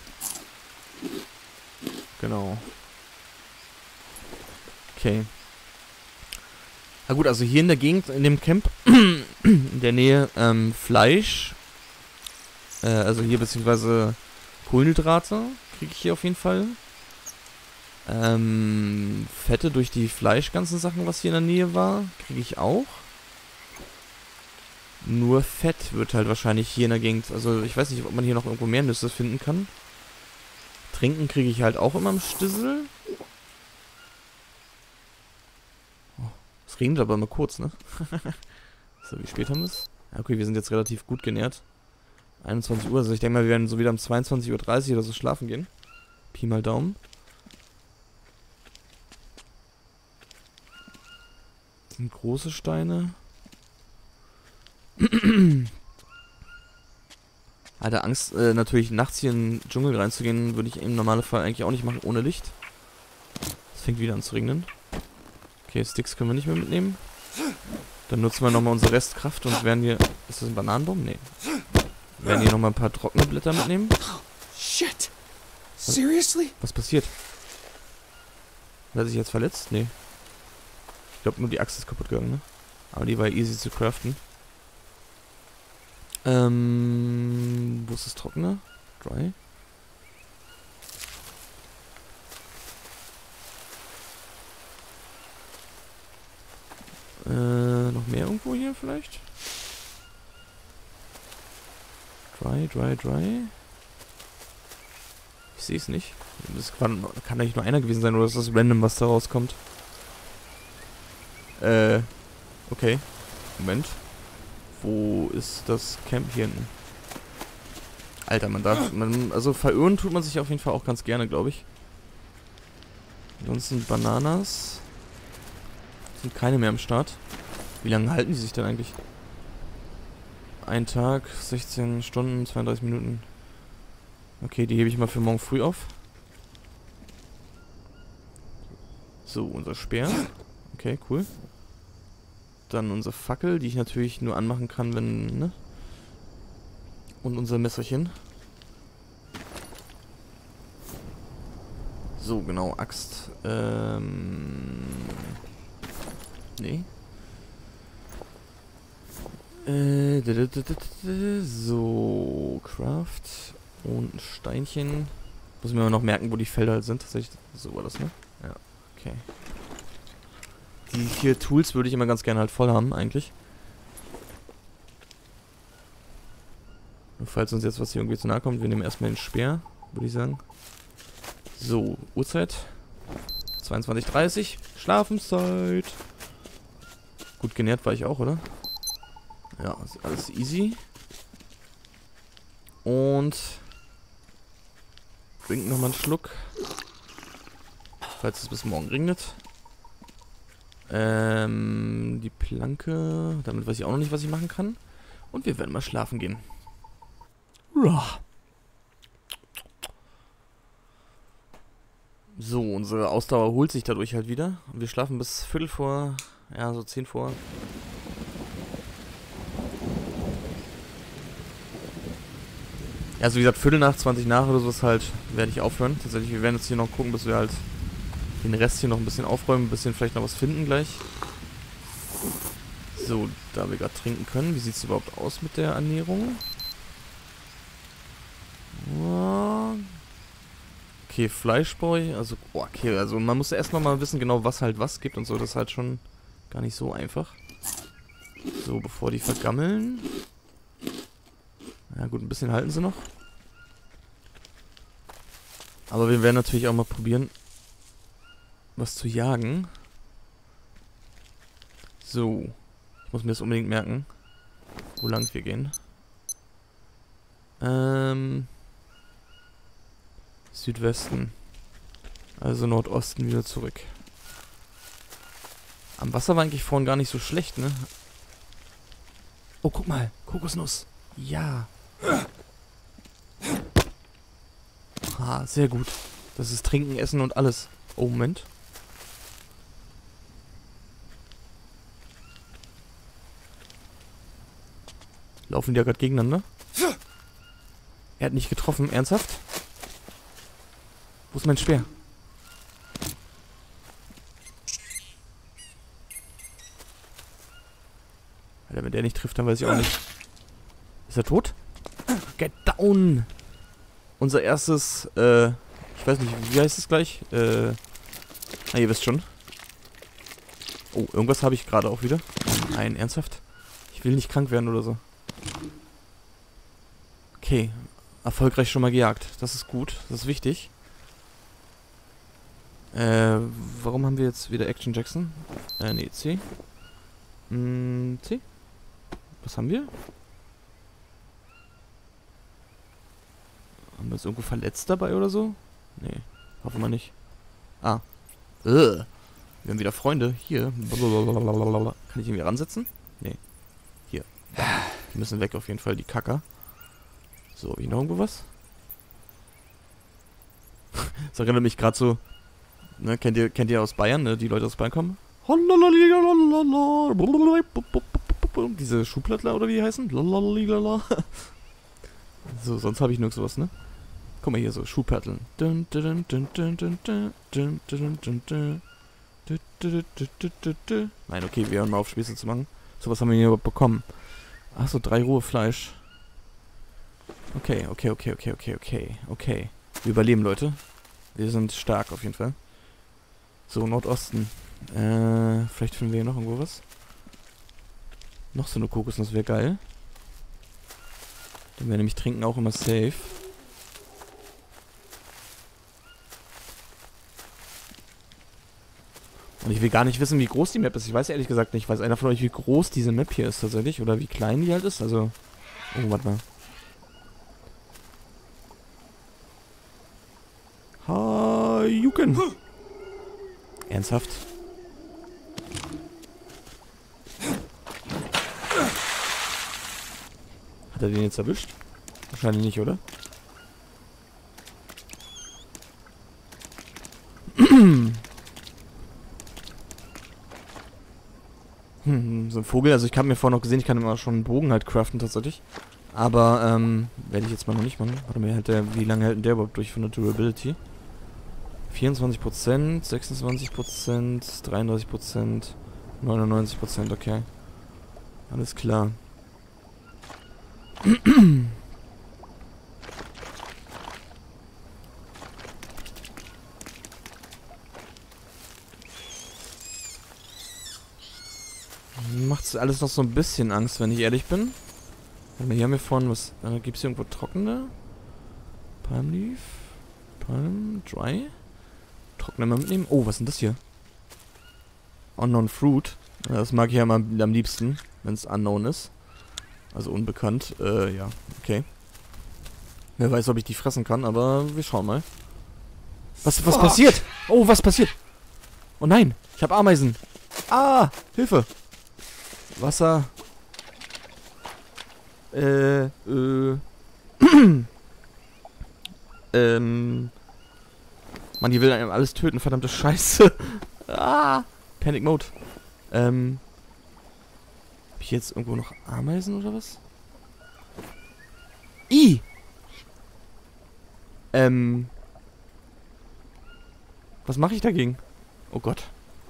Genau. Okay. Na gut, also hier in der Gegend, in dem Camp, in der Nähe, Fleisch. Also hier beziehungsweise Kohlenhydrate kriege ich hier auf jeden Fall. Fette durch die Fleischganzen Sachen, was hier in der Nähe war, kriege ich auch. Nur Fett wird halt wahrscheinlich hier in der Gegend, also ich weiß nicht, ob man hier noch irgendwo mehr Nüsse finden kann. Trinken kriege ich halt auch immer im Stissel. Oh, es regnet aber immer kurz, ne? So, wie spät haben wir es? Ja, okay, wir sind jetzt relativ gut genährt. 21 Uhr, also ich denke mal, wir werden so wieder um 22:30 Uhr oder so schlafen gehen. Pi mal Daumen. Das sind große Steine. Alter, Angst, natürlich nachts hier in den Dschungel reinzugehen, würde ich im Normalfall eigentlich auch nicht machen ohne Licht. Es fängt wieder an zu regnen. Okay, Sticks können wir nicht mehr mitnehmen. Dann nutzen wir nochmal unsere Restkraft und werden hier... Ist das ein Bananenbaum? Nee. Werden hier nochmal ein paar trockene Blätter mitnehmen. Shit! Seriously? Was passiert? Hat er sich jetzt verletzt? Nee. Ich glaube nur die Axt ist kaputt gegangen, ne? Aber die war easy zu craften. Wo ist das Trockene? Dry? Noch mehr irgendwo hier vielleicht? Dry. Ich sehe es nicht. Das kann eigentlich nur einer gewesen sein, oder ist das random, was da rauskommt? Okay. Moment. Wo ist das Camp hier hinten? Alter, also verirren tut man sich auf jeden Fall auch ganz gerne, glaube ich. Ansonsten Bananas. Sind keine mehr am Start. Wie lange halten die sich denn eigentlich? Ein Tag, 16 Stunden, 32 Minuten. Okay, die hebe ich mal für morgen früh auf. So, unser Speer. Okay, cool. Dann unsere Fackel, die ich natürlich nur anmachen kann, wenn, ne? Und unser Messerchen. So, genau, Axt. Nee. So, Craft. Und ein Steinchen. Muss mir mal noch merken, wo die Felder halt sind. Tatsächlich. So war das, ne? Ja, okay. Die 4 Tools würde ich immer ganz gerne halt voll haben, eigentlich. Und falls uns jetzt was hier irgendwie zu nahe kommt, wir nehmen erstmal den Speer, würde ich sagen. So, Uhrzeit. 22:30. Schlafenszeit. Gut genährt war ich auch, oder? Ja, ist alles easy. Und trinken nochmal einen Schluck. Falls es bis morgen regnet. Die Planke. Damit weiß ich auch noch nicht, was ich machen kann. Und wir werden mal schlafen gehen. So, unsere Ausdauer holt sich dadurch halt wieder. Und wir schlafen bis Viertel vor, ja, so 10 vor. Ja, also wie gesagt, Viertel nach, 20 nach oder sowas halt, werde ich aufhören. Tatsächlich, wir werden jetzt hier noch gucken, bis wir halt den Rest hier noch ein bisschen aufräumen, ein bisschen vielleicht noch was finden gleich. So, da wir gerade trinken können. Wie sieht es überhaupt aus mit der Ernährung? Okay, Fleischboy, also, okay, also man muss erst noch mal wissen genau, was halt was gibt und so, das ist halt schon gar nicht so einfach. So, bevor die vergammeln. Ja gut, ein bisschen halten sie noch. Aber wir werden natürlich auch mal probieren, was zu jagen. So, ich muss mir das unbedingt merken, wo lang wir gehen. Südwesten. Also Nordosten wieder zurück. Am Wasser war eigentlich vorhin gar nicht so schlecht, ne? Oh, guck mal. Kokosnuss. Ja. Ah, sehr gut. Das ist Trinken, Essen und alles. Oh, Moment. Laufen die ja gerade gegeneinander? Er hat nicht getroffen. Ernsthaft? Wo ist mein Speer? Alter, wenn der nicht trifft, dann weiß ich auch nicht. Ist er tot? Get down! Unser erstes, ich weiß nicht, wie heißt es gleich? Ihr wisst schon. Oh, irgendwas habe ich gerade auch wieder. Nein, ernsthaft? Ich will nicht krank werden oder so. Okay, erfolgreich schon mal gejagt. Das ist gut, das ist wichtig. Warum haben wir jetzt wieder Action Jackson? Nee, C. C? Was haben wir? Haben wir uns irgendwo verletzt dabei oder so? Nee, hoffen wir nicht. Ah. Wir haben wieder Freunde. Hier. Kann ich irgendwie ransetzen? Nee. Hier. Die müssen weg auf jeden Fall, die Kacker. So, habe ich noch irgendwo was? Das erinnert mich gerade so. Ne, kennt ihr aus Bayern, ne? Die Leute aus Bayern kommen? Diese Schuhplattler oder wie die heißen? So, sonst habe ich nirgends sowas, ne? Guck mal hier, so Schuhplatteln. Nein, okay, wir hören mal auf, Späße zu machen. So, was haben wir hier überhaupt bekommen? Achso, 3 rohe Fleisch. Okay. Wir überleben, Leute. Wir sind stark auf jeden Fall. So, Nordosten. Vielleicht finden wir hier noch irgendwo was. Noch so eine Kokosnuss wäre geil. Den wir nämlich trinken auch immer safe. Und ich will gar nicht wissen, wie groß die Map ist. Ich weiß ehrlich gesagt nicht. Weiß einer von euch, wie groß diese Map hier ist tatsächlich? Oder wie klein die halt ist? Also... Oh, warte mal. Juken. Ernsthaft? Hat er den jetzt erwischt? Wahrscheinlich nicht, oder? So ein Vogel, also ich habe mir vorhin noch gesehen, ich kann immer schon einen Bogen halt craften tatsächlich. Aber, werde ich jetzt mal noch nicht machen. Warte mal, wie lange hält denn der überhaupt durch von der Durability? 24%, 26%, 33%, 99%, okay. Alles klar. Macht's alles noch so ein bisschen Angst, wenn ich ehrlich bin. Hier haben wir vorhin was. Gibt's hier irgendwo trockene? Palm Leaf? Palm Dry? Trockene mal mitnehmen. Oh, was ist denn das hier? Unknown Fruit. Das mag ich ja am liebsten, wenn es unknown ist. Also unbekannt. Ja, okay. Wer weiß, ob ich die fressen kann, aber wir schauen mal. Was passiert? Oh, was passiert? Oh nein, ich habe Ameisen. Ah, Hilfe. Wasser. Mann, die will einem alles töten, verdammte Scheiße. Ah, Panic Mode. Hab ich jetzt irgendwo noch Ameisen oder was? Was mache ich dagegen? Oh Gott.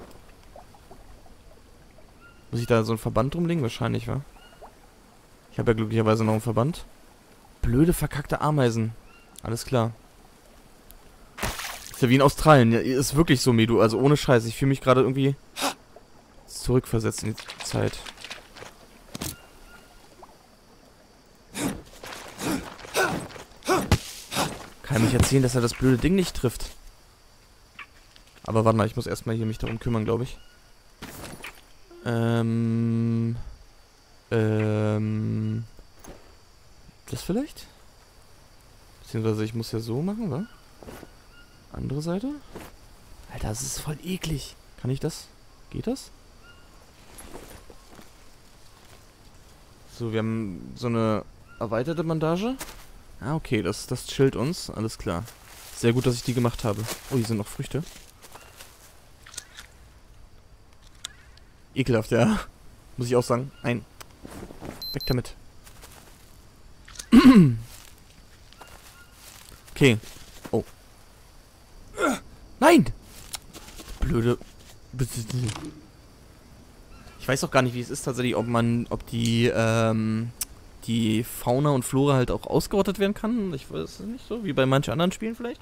Muss ich da so einen Verband rumlegen? Wahrscheinlich, wa? Ich habe ja glücklicherweise noch einen Verband. Blöde, verkackte Ameisen. Alles klar. Ist ja wie in Australien. Ja, ist wirklich so, Medu. Also ohne Scheiß. Ich fühle mich gerade irgendwie zurückversetzt in die Zeit. Kann mich erzählen, dass er das blöde Ding nicht trifft. Aber warte mal, ich muss erstmal hier mich darum kümmern, glaube ich. Das vielleicht? Beziehungsweise ich muss ja so machen, wa? Andere Seite? Alter, das ist voll eklig. Kann ich das? Geht das? So, wir haben so eine erweiterte Bandage. Ah, okay, das chillt uns. Alles klar. Sehr gut, dass ich die gemacht habe. Oh, hier sind noch Früchte. Ekelhaft, ja. Muss ich auch sagen. Nein. Weg damit. Okay. Oh. Nein! Blöde... Ich weiß auch gar nicht, wie es ist tatsächlich, ob die Fauna und Flora halt auch ausgerottet werden kann. Ich weiß es nicht so, wie bei manchen anderen Spielen vielleicht.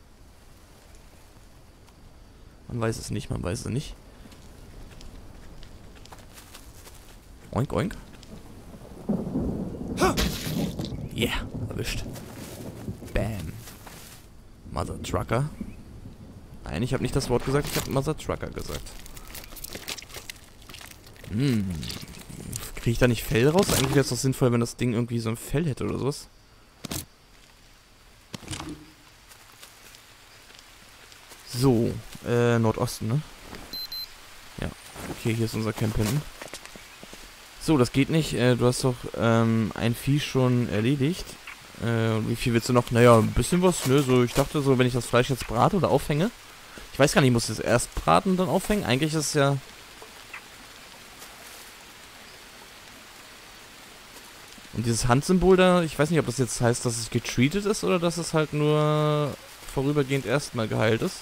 Man weiß es nicht, Oink, oink. Yeah, erwischt. Bam. Mother Trucker. Nein, ich habe nicht das Wort gesagt, ich habe Mother Trucker gesagt. Kriege ich da nicht Fell raus? Eigentlich wäre es doch sinnvoll, wenn das Ding irgendwie so ein Fell hätte oder sowas. So, Nordosten, ne? Ja, okay, hier ist unser Camp hinten. So, das geht nicht. Du hast doch ein Vieh schon erledigt. Wie viel willst du noch? Naja, ein bisschen was, ne? So, ich dachte so, wenn ich das Fleisch jetzt brate oder aufhänge. Ich weiß gar nicht, ich muss es erst braten und dann aufhängen. Eigentlich ist es ja Und dieses Handsymbol da, ich weiß nicht, ob das jetzt heißt, dass es getreatet ist oder dass es halt nur vorübergehend erstmal geheilt ist.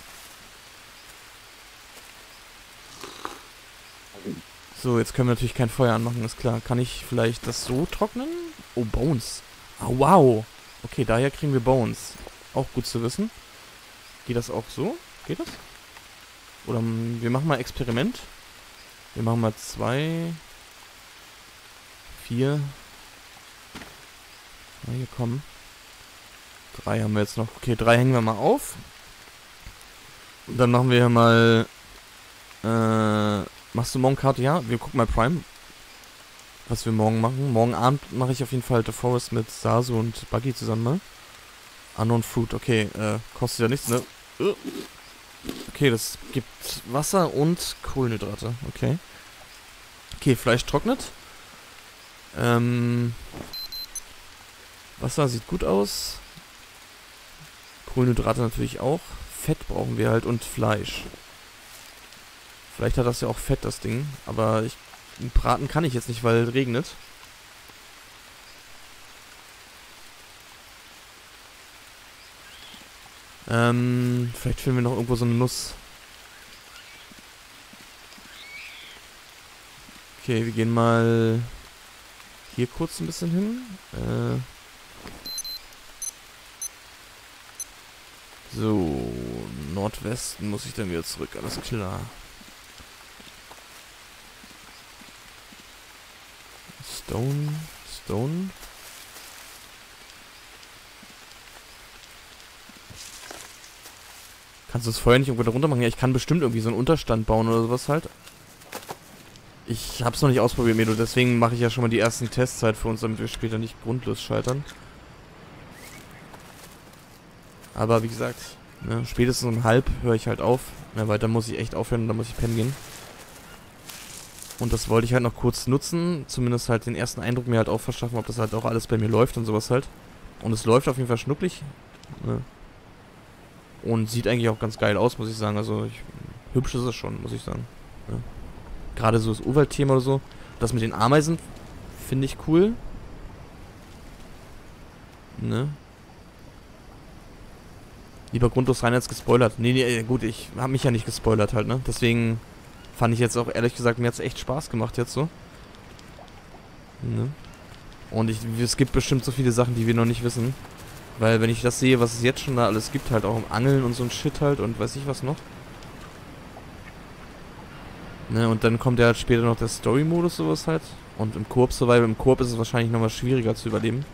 So, jetzt können wir natürlich kein Feuer anmachen, ist klar. Kann ich vielleicht das so trocknen? Oh, Bones. Ah, wow. Okay, daher kriegen wir Bones. Auch gut zu wissen. Geht das auch so? Geht das? Oder wir machen mal Experiment. Wir machen mal 2, 4. Na, hier kommen. 3 haben wir jetzt noch. Okay, 3 hängen wir mal auf. Und dann machen wir mal. Machst du morgen Karte? Ja, wir gucken mal Prime. Was wir morgen machen. Morgen Abend mache ich auf jeden Fall The Forest mit Sasu und Buggy zusammen mal. Unknown Fruit, okay, kostet ja nichts, ne? Okay, das gibt Wasser und Kohlenhydrate, okay. Okay, Fleisch trocknet. Wasser sieht gut aus. Kohlenhydrate natürlich auch. Fett brauchen wir halt und Fleisch. Vielleicht hat das ja auch Fett, das Ding. Aber braten kann ich jetzt nicht, weil es regnet. Vielleicht finden wir noch irgendwo so eine Nuss. Okay, wir gehen mal hier kurz ein bisschen hin. So, Nordwesten muss ich dann wieder zurück, alles klar. Stone. Kannst du das Feuer nicht irgendwo da runter machen? Ja, ich kann bestimmt irgendwie so einen Unterstand bauen oder sowas halt. Ich hab's noch nicht ausprobiert, Medo, deswegen mache ich ja schon mal die ersten Tests halt für uns, damit wir später nicht grundlos scheitern. Aber wie gesagt, ne, spätestens um 1:30 höre ich halt auf. Ja, weiter muss ich echt aufhören und dann muss ich pennen gehen. Und das wollte ich halt noch kurz nutzen, zumindest halt den ersten Eindruck mir halt auch verschaffen, ob das halt auch alles bei mir läuft und sowas halt. Und es läuft auf jeden Fall schnucklig. Ne. Und sieht eigentlich auch ganz geil aus, muss ich sagen. Also hübsch ist es schon, muss ich sagen. Ja. Gerade so das Urwald-Thema oder so. Das mit den Ameisen finde ich cool. Ne? Lieber grundlos rein als gespoilert. Nee, gut, ich habe mich ja nicht gespoilert halt, ne? Deswegen fand ich jetzt auch, ehrlich gesagt, mir hat es echt Spaß gemacht jetzt so. Ne? Und es gibt bestimmt so viele Sachen, die wir noch nicht wissen. Weil wenn ich das sehe, was es jetzt schon da alles gibt, halt auch im Angeln und so ein Shit halt und weiß ich was noch. Ne, und dann kommt ja halt später noch der Story-Modus sowas halt. Und im Koop Survival, im Koop ist es wahrscheinlich nochmal schwieriger zu überleben.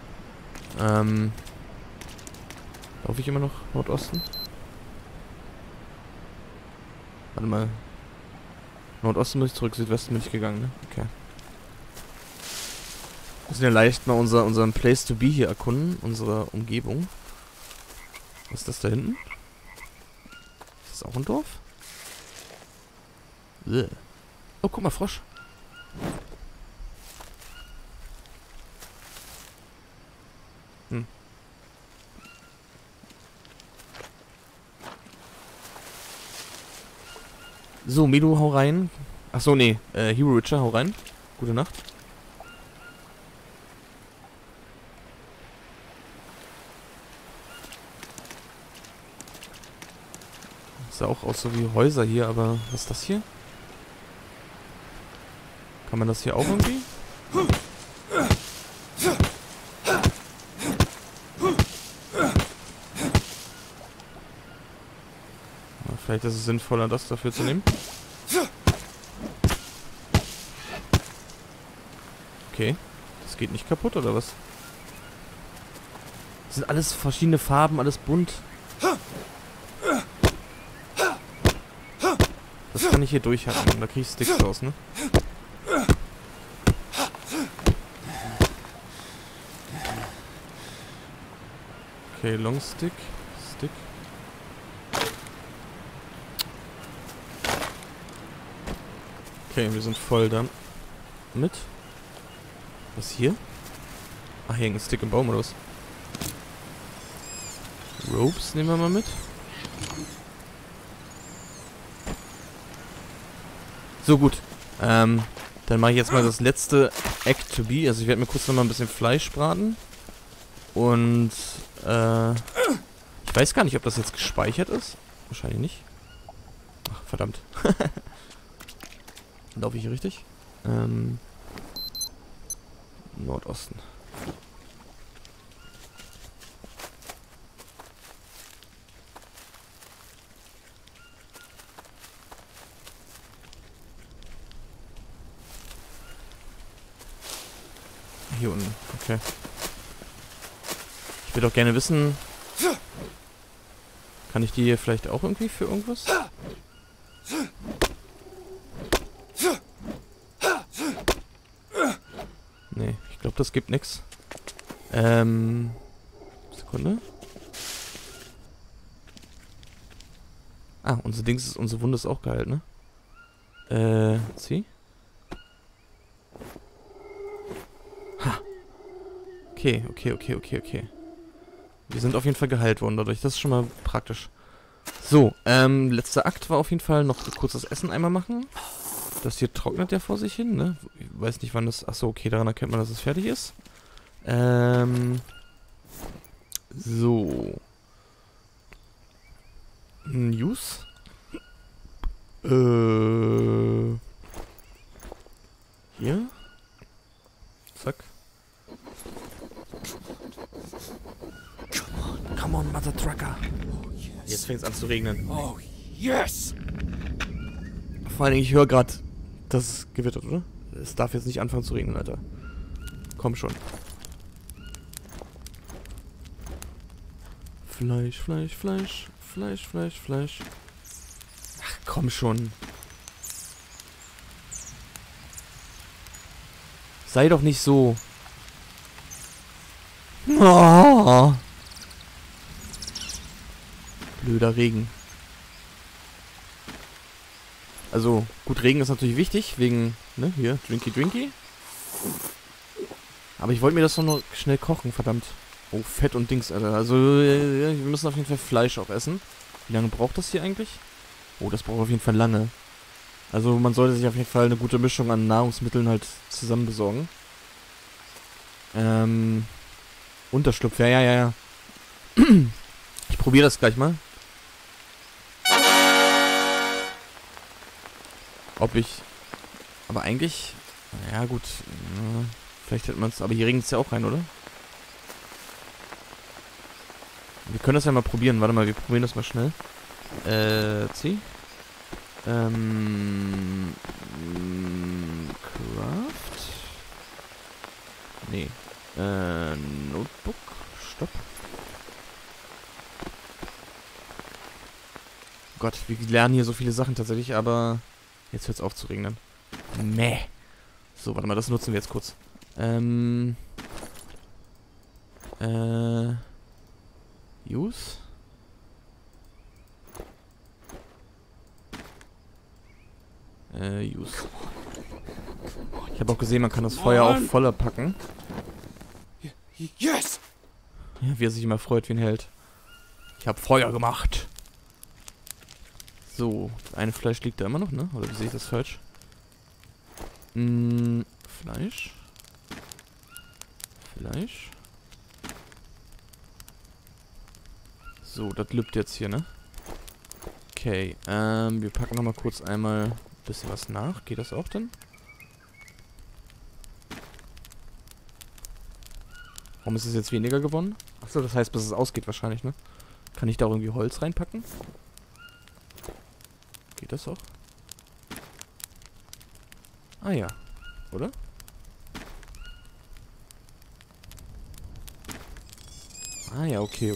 Laufe ich immer noch Nordosten? Warte mal. Nordosten muss ich zurück, Südwesten bin ich gegangen, ne? Okay. Wir müssen ja leicht mal unseren Place to be hier erkunden, unsere Umgebung. Was ist das da hinten? Ist das auch ein Dorf? Oh, guck mal, Frosch. So, Medu, hau rein. Achso, nee. Hero Richer, hau rein. Gute Nacht. Sah auch aus so wie Häuser hier, aber was ist das hier? Kann man das hier auch irgendwie? Vielleicht ist es sinnvoller, das dafür zu nehmen. Okay. Das geht nicht kaputt, oder was? Das sind alles verschiedene Farben, alles bunt. Das kann ich hier durchhacken. Da kriege ich Sticks raus, ne? Okay, Long Stick. Stick. Okay, wir sind voll dann mit. Was hier? Ach, hier hängt ein Stick im Baum oder was? Ropes nehmen wir mal mit. So, gut. Dann mache ich jetzt mal das letzte Act to be. Also ich werde mir kurz nochmal ein bisschen Fleisch braten. Und, ich weiß gar nicht, ob das jetzt gespeichert ist. Wahrscheinlich nicht. Ach, verdammt. Laufe ich hier richtig? Nordosten. Hier unten, okay. Ich würde auch gerne wissen... Kann ich die hier vielleicht auch irgendwie für irgendwas? Nee, ich glaube, das gibt nichts. Sekunde. Ah, unsere Wunde ist auch geheilt, ne? Zieh. Ha. Okay. Wir sind auf jeden Fall geheilt worden dadurch. Das ist schon mal praktisch. So, letzter Akt war auf jeden Fall noch kurz das Essen einmal machen. Das hier trocknet ja vor sich hin, ne? Ich weiß nicht, wann das... Achso, okay, daran erkennt man, dass es fertig ist. So. News. Hier. Zack. Come on, Mother Trucker. Jetzt fängt es an zu regnen. Oh, yes! Vor allen Dingen, ich höre gerade, dass es gewittert, oder? Es darf jetzt nicht anfangen zu regnen, Alter. Komm schon. Fleisch. Ach, komm schon. Sei doch nicht so. Oh. Blöder Regen. Also, gut, Regen ist natürlich wichtig, wegen, ne, hier, Drinky. Aber ich wollte mir das doch noch schnell kochen, verdammt. Oh, Fett und Dings, Alter. Also, wir müssen auf jeden Fall Fleisch auch essen. Wie lange braucht das hier eigentlich? Oh, das braucht auf jeden Fall lange. Also, man sollte sich auf jeden Fall eine gute Mischung an Nahrungsmitteln halt zusammen besorgen. Unterschlupf, ja. Ich probiere das gleich mal. Ob ich... Aber eigentlich... Ja gut. Vielleicht hätte man es... Aber hier regnet es ja auch rein, oder? Wir können das ja mal probieren. Warte mal, wir probieren das mal schnell. Zieh. Craft. Nee. Notebook. Stopp. Gott, wir lernen hier so viele Sachen tatsächlich, aber... Jetzt hört es auf zu regnen. Meh. So, warte mal, das nutzen wir jetzt kurz. Use. Use. Ich habe auch gesehen, man kann das Feuer auch voller packen. Yes! Ja, wie er sich immer freut wie ein Held. Ich habe Feuer gemacht. So, das eine Fleisch liegt da immer noch, ne? Oder wie sehe ich das falsch? Fleisch. So, das lübt jetzt hier, ne? Okay, wir packen nochmal kurz einmal ein bisschen was nach. Geht das auch denn? Warum ist es jetzt weniger geworden? Achso, das heißt, bis es ausgeht wahrscheinlich, ne? Kann ich da auch irgendwie Holz reinpacken? Geht das auch? Ah ja. Oder? Ah ja, okay.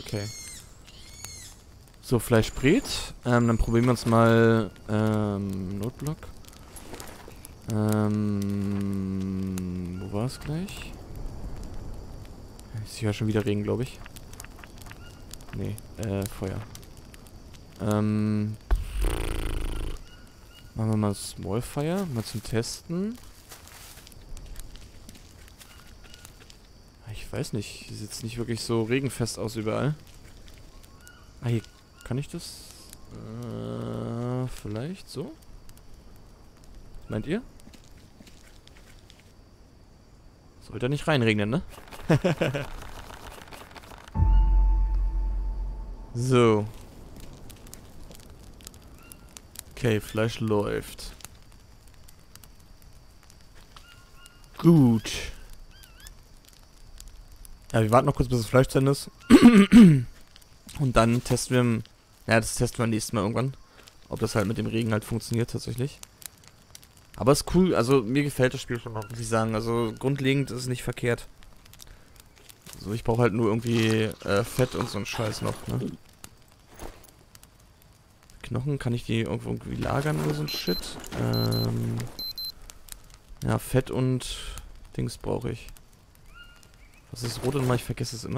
So, Fleisch brät. Dann probieren wir uns mal Noteblock. Wo war es gleich? Ich höre schon wieder Regen, glaube ich. Nee, Feuer. Machen wir mal Small Fire, mal zum Testen. Ich weiß nicht, sieht jetzt nicht wirklich so regenfest aus überall. Ah, hier kann ich das? Vielleicht so? Meint ihr? Sollte ja nicht reinregnen, ne? So. Okay, Fleisch läuft. Gut. Ja, wir warten noch kurz, bis das Fleisch zu Ende ist. Und dann testen wir... Ja, das testen wir nächstes Mal irgendwann. Ob das halt mit dem Regen halt funktioniert tatsächlich. Aber ist cool, also mir gefällt das Spiel schon noch, muss ich sagen. Also grundlegend ist es nicht verkehrt. So, ich brauche halt nur irgendwie Fett und so einen Scheiß noch, ne? Knochen, kann ich die irgendwo irgendwie lagern oder so ein Shit? Ja, Fett und Dings brauche ich. Was ist rot und mal? Ich vergesse es immer.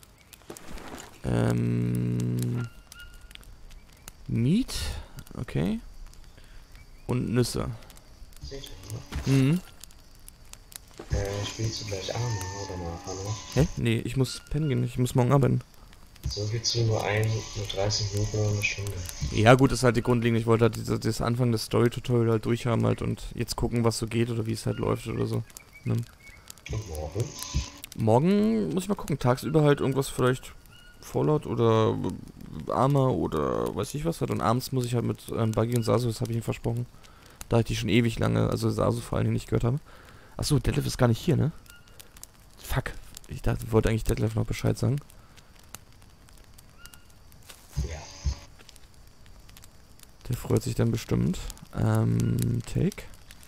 Meat, okay. Und Nüsse. Mhm. Spielst du gleich Abend oder nachher noch? Hä? Nee, ich muss pennen gehen, ich muss morgen arbeiten. So willst du nur 30 Minuten oder eine Stunde. Ja gut, das ist halt die grundlegende. Ich wollte halt das Anfang des Story-Tutorial halt durchhaben halt und jetzt gucken, was so geht oder wie es halt läuft oder so. Ne? Und morgen? Morgen muss ich mal gucken. Tagsüber halt irgendwas vielleicht Fallout oder Arma oder weiß ich was halt. Und abends muss ich halt mit Buggy und Sasu, das habe ich ihm versprochen. Da ich die schon ewig lange, also Sasu vor allen Dingen nicht gehört habe. Achso, Detlef ist gar nicht hier, ne? Fuck. Ich dachte, ich wollte eigentlich Detlef noch Bescheid sagen. Ja. Der freut sich dann bestimmt. Take.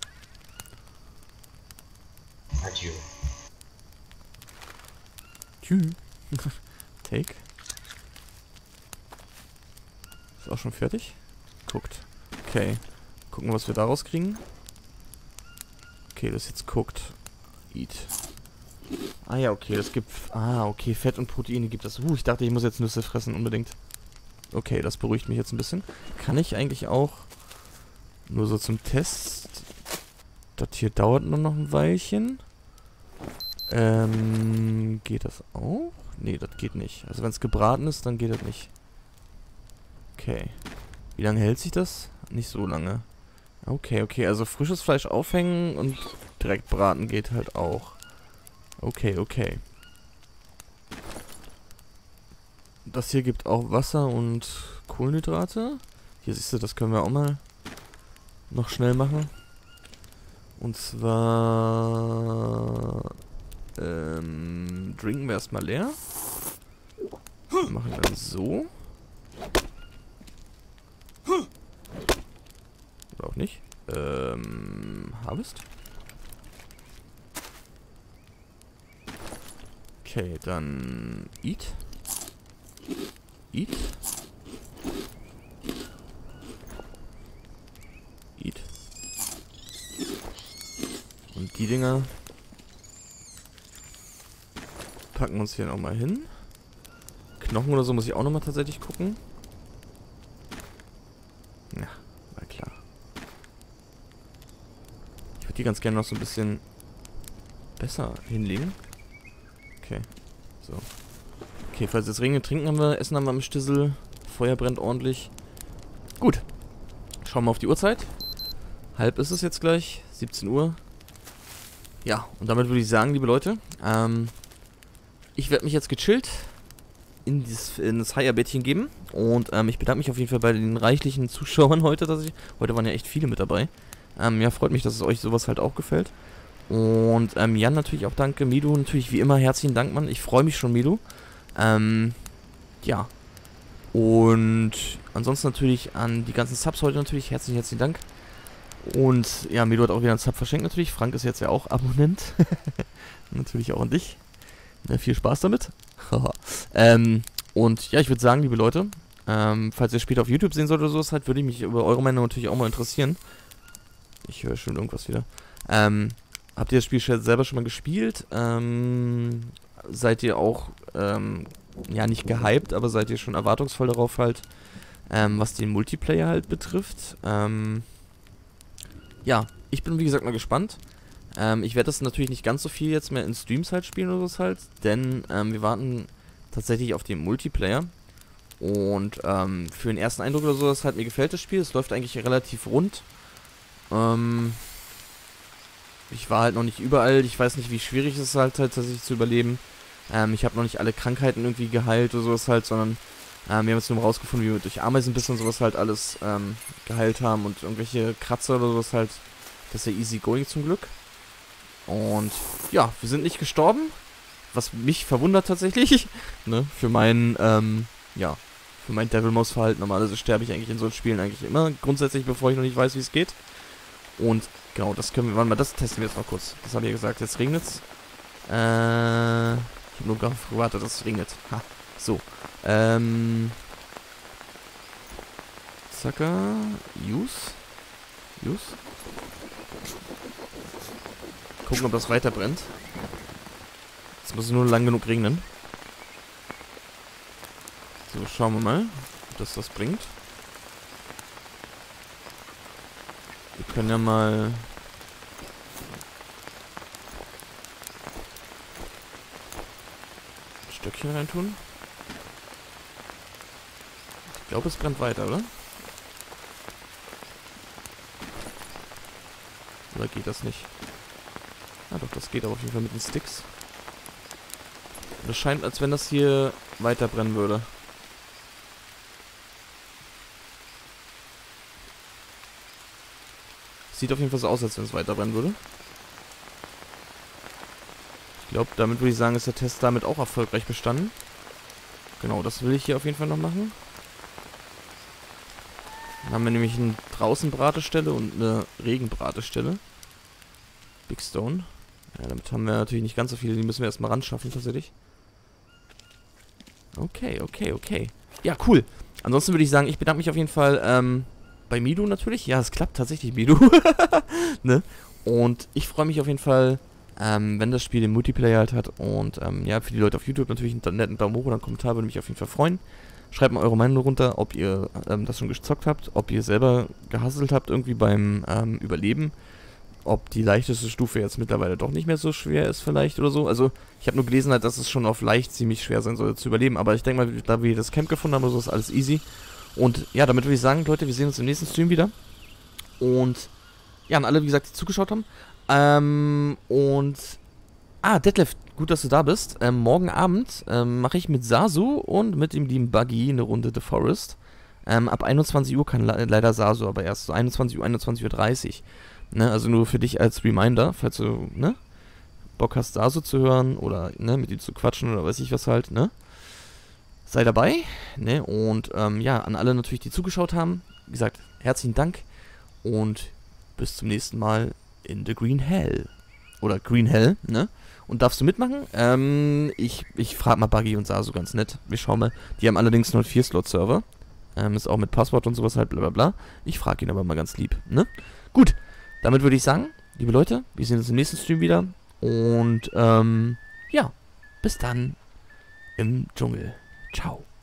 Adieu. Tschüss. Take. Ist auch schon fertig? Guckt. Okay. Gucken, was wir daraus kriegen. Okay, das jetzt guckt. Eat. Ah ja, okay, das gibt... Ah, okay, Fett und Proteine gibt das. Ich dachte, ich muss jetzt Nüsse fressen, unbedingt. Okay, das beruhigt mich jetzt ein bisschen. Kann ich eigentlich auch... Nur so zum Test... Das hier dauert nur noch ein Weilchen. Geht das auch? Nee, das geht nicht. Also wenn es gebraten ist, dann geht das nicht. Okay. Wie lange hält sich das? Nicht so lange. Okay, okay. Also frisches Fleisch aufhängen und direkt braten geht halt auch. Okay, okay. Das hier gibt auch Wasser und Kohlenhydrate. Hier siehst du, das können wir auch mal noch schnell machen. Und zwar... trinken wir erstmal leer. Machen wir dann so. Oder auch nicht. Harvest. Okay, dann Eat. Eat. Eat. Und die Dinger packen wir uns hier nochmal hin. Knochen oder so muss ich auch nochmal tatsächlich gucken. Ja, war klar. Ich würde die ganz gerne noch so ein bisschen besser hinlegen. Okay, so. Okay, falls es regnet, trinken haben wir, Essen haben wir am Stissel. Feuer brennt ordentlich. Gut. Schauen wir auf die Uhrzeit. Halb ist es jetzt gleich. 17 Uhr. Ja, und damit würde ich sagen, liebe Leute, ich werde mich jetzt gechillt in das Haier-Bettchen geben. Und ich bedanke mich auf jeden Fall bei den reichlichen Zuschauern heute. Heute waren ja echt viele mit dabei. Ja, freut mich, dass es euch sowas halt auch gefällt. Und Jan natürlich auch danke. Mido natürlich wie immer herzlichen Dank, Mann. Ich freue mich schon, Mido. Ja. Und ansonsten natürlich an die ganzen Subs heute natürlich herzlichen Dank. Und ja, Mido hat auch wieder einen Sub verschenkt natürlich. Frank ist jetzt ja auch Abonnent. Natürlich auch an dich. Ja, viel Spaß damit. Und ja, ich würde sagen, liebe Leute, falls ihr später auf YouTube sehen solltet oder so, halt, würde ich mich über eure Meinung natürlich auch mal interessieren. Ich höre schon irgendwas wieder. Habt ihr das Spiel selber schon mal gespielt? Seid ihr auch, ja, nicht gehypt, aber seid ihr schon erwartungsvoll darauf halt, was den Multiplayer halt betrifft? Ja, ich bin wie gesagt mal gespannt. Ich werde das natürlich nicht ganz so viel jetzt mehr in Streams halt spielen oder so halt, denn wir warten tatsächlich auf den Multiplayer. Und für den ersten Eindruck oder so, halt, mir gefällt das Spiel. Es läuft eigentlich relativ rund. Ich war halt noch nicht überall. Ich weiß nicht, wie schwierig es ist halt tatsächlich zu überleben. Ich habe noch nicht alle Krankheiten irgendwie geheilt oder sowas halt, sondern wir haben jetzt nur rausgefunden, wie wir durch Ameisenbiss und sowas halt alles geheilt haben und irgendwelche Kratzer oder sowas halt. Das ist ja easy going zum Glück. Und ja, wir sind nicht gestorben. Was mich verwundert tatsächlich. Ne? Für mein, für mein Devilmaus-Verhalten. Normalerweise sterbe ich eigentlich in solchen Spielen eigentlich immer. Grundsätzlich, bevor ich noch nicht weiß, wie es geht. Und genau, das können wir, warte mal, das testen wir jetzt mal kurz. Das habe ich ja gesagt, jetzt regnet's. Ich habe nur gewartet, dass es regnet. Ha, so. Zacker. Use. Gucken, ob das weiter brennt. Jetzt muss es nur lang genug regnen. So, schauen wir mal, ob das bringt. Wir können ja mal... ein Stöckchen reintun. Ich glaube, es brennt weiter, oder? Oder geht das nicht? Ah doch, das geht aber auf jeden Fall mit den Sticks. Und es scheint, als wenn das hier weiter brennen würde. Sieht auf jeden Fall so aus, als wenn es weiter brennen würde. Ich glaube, damit würde ich sagen, ist der Test damit auch erfolgreich bestanden. Genau, das will ich hier auf jeden Fall noch machen. Dann haben wir nämlich eine Draußenbratestelle und eine Regenbratestelle. Big Stone. Ja, damit haben wir natürlich nicht ganz so viele, die müssen wir erstmal ran schaffen tatsächlich. Okay. Ja, cool. Ansonsten würde ich sagen, ich bedanke mich auf jeden Fall bei Midu natürlich. Ja, es klappt tatsächlich, Midu. Ne? Und ich freue mich auf jeden Fall, wenn das Spiel den Multiplayer halt hat. Und ja, für die Leute auf YouTube natürlich einen netten Daumen hoch oder einen Kommentar würde mich auf jeden Fall freuen. Schreibt mal eure Meinung runter, ob ihr das schon gezockt habt, ob ihr selber gehustelt habt irgendwie beim Überleben. Ob die leichteste Stufe jetzt mittlerweile doch nicht mehr so schwer ist vielleicht oder so. Also ich habe nur gelesen halt, dass es schon auf leicht ziemlich schwer sein soll zu überleben. Aber ich denke mal, da wir das Camp gefunden haben, so ist alles easy. Und ja, damit würde ich sagen, Leute, wir sehen uns im nächsten Stream wieder. Und ja, an alle, wie gesagt, die zugeschaut haben. Detlef, gut, dass du da bist. Morgen Abend mache ich mit Sasu und mit dem lieben Buggy eine Runde The Forest. Ab 21 Uhr kann leider Sasu aber erst so 21 Uhr, 21:30 Uhr. Ne, also nur für dich als Reminder, falls du, ne, Bock hast, Sasu zu hören oder, ne, mit ihm zu quatschen oder weiß ich was halt, ne. Sei dabei, ne, und, ja, an alle natürlich, die zugeschaut haben. Wie gesagt, herzlichen Dank und bis zum nächsten Mal in The Green Hell. Oder Green Hell, ne. Und darfst du mitmachen? Ich frage mal Buggy und Sasu ganz nett. Wir schauen mal. Die haben allerdings nur einen 4-Slot-Server. Ist auch mit Passwort und sowas halt, bla bla bla. Ich frage ihn aber mal ganz lieb, ne. Gut. Damit würde ich sagen, liebe Leute, wir sehen uns im nächsten Stream wieder. Und, ja, bis dann im Dschungel. Ciao.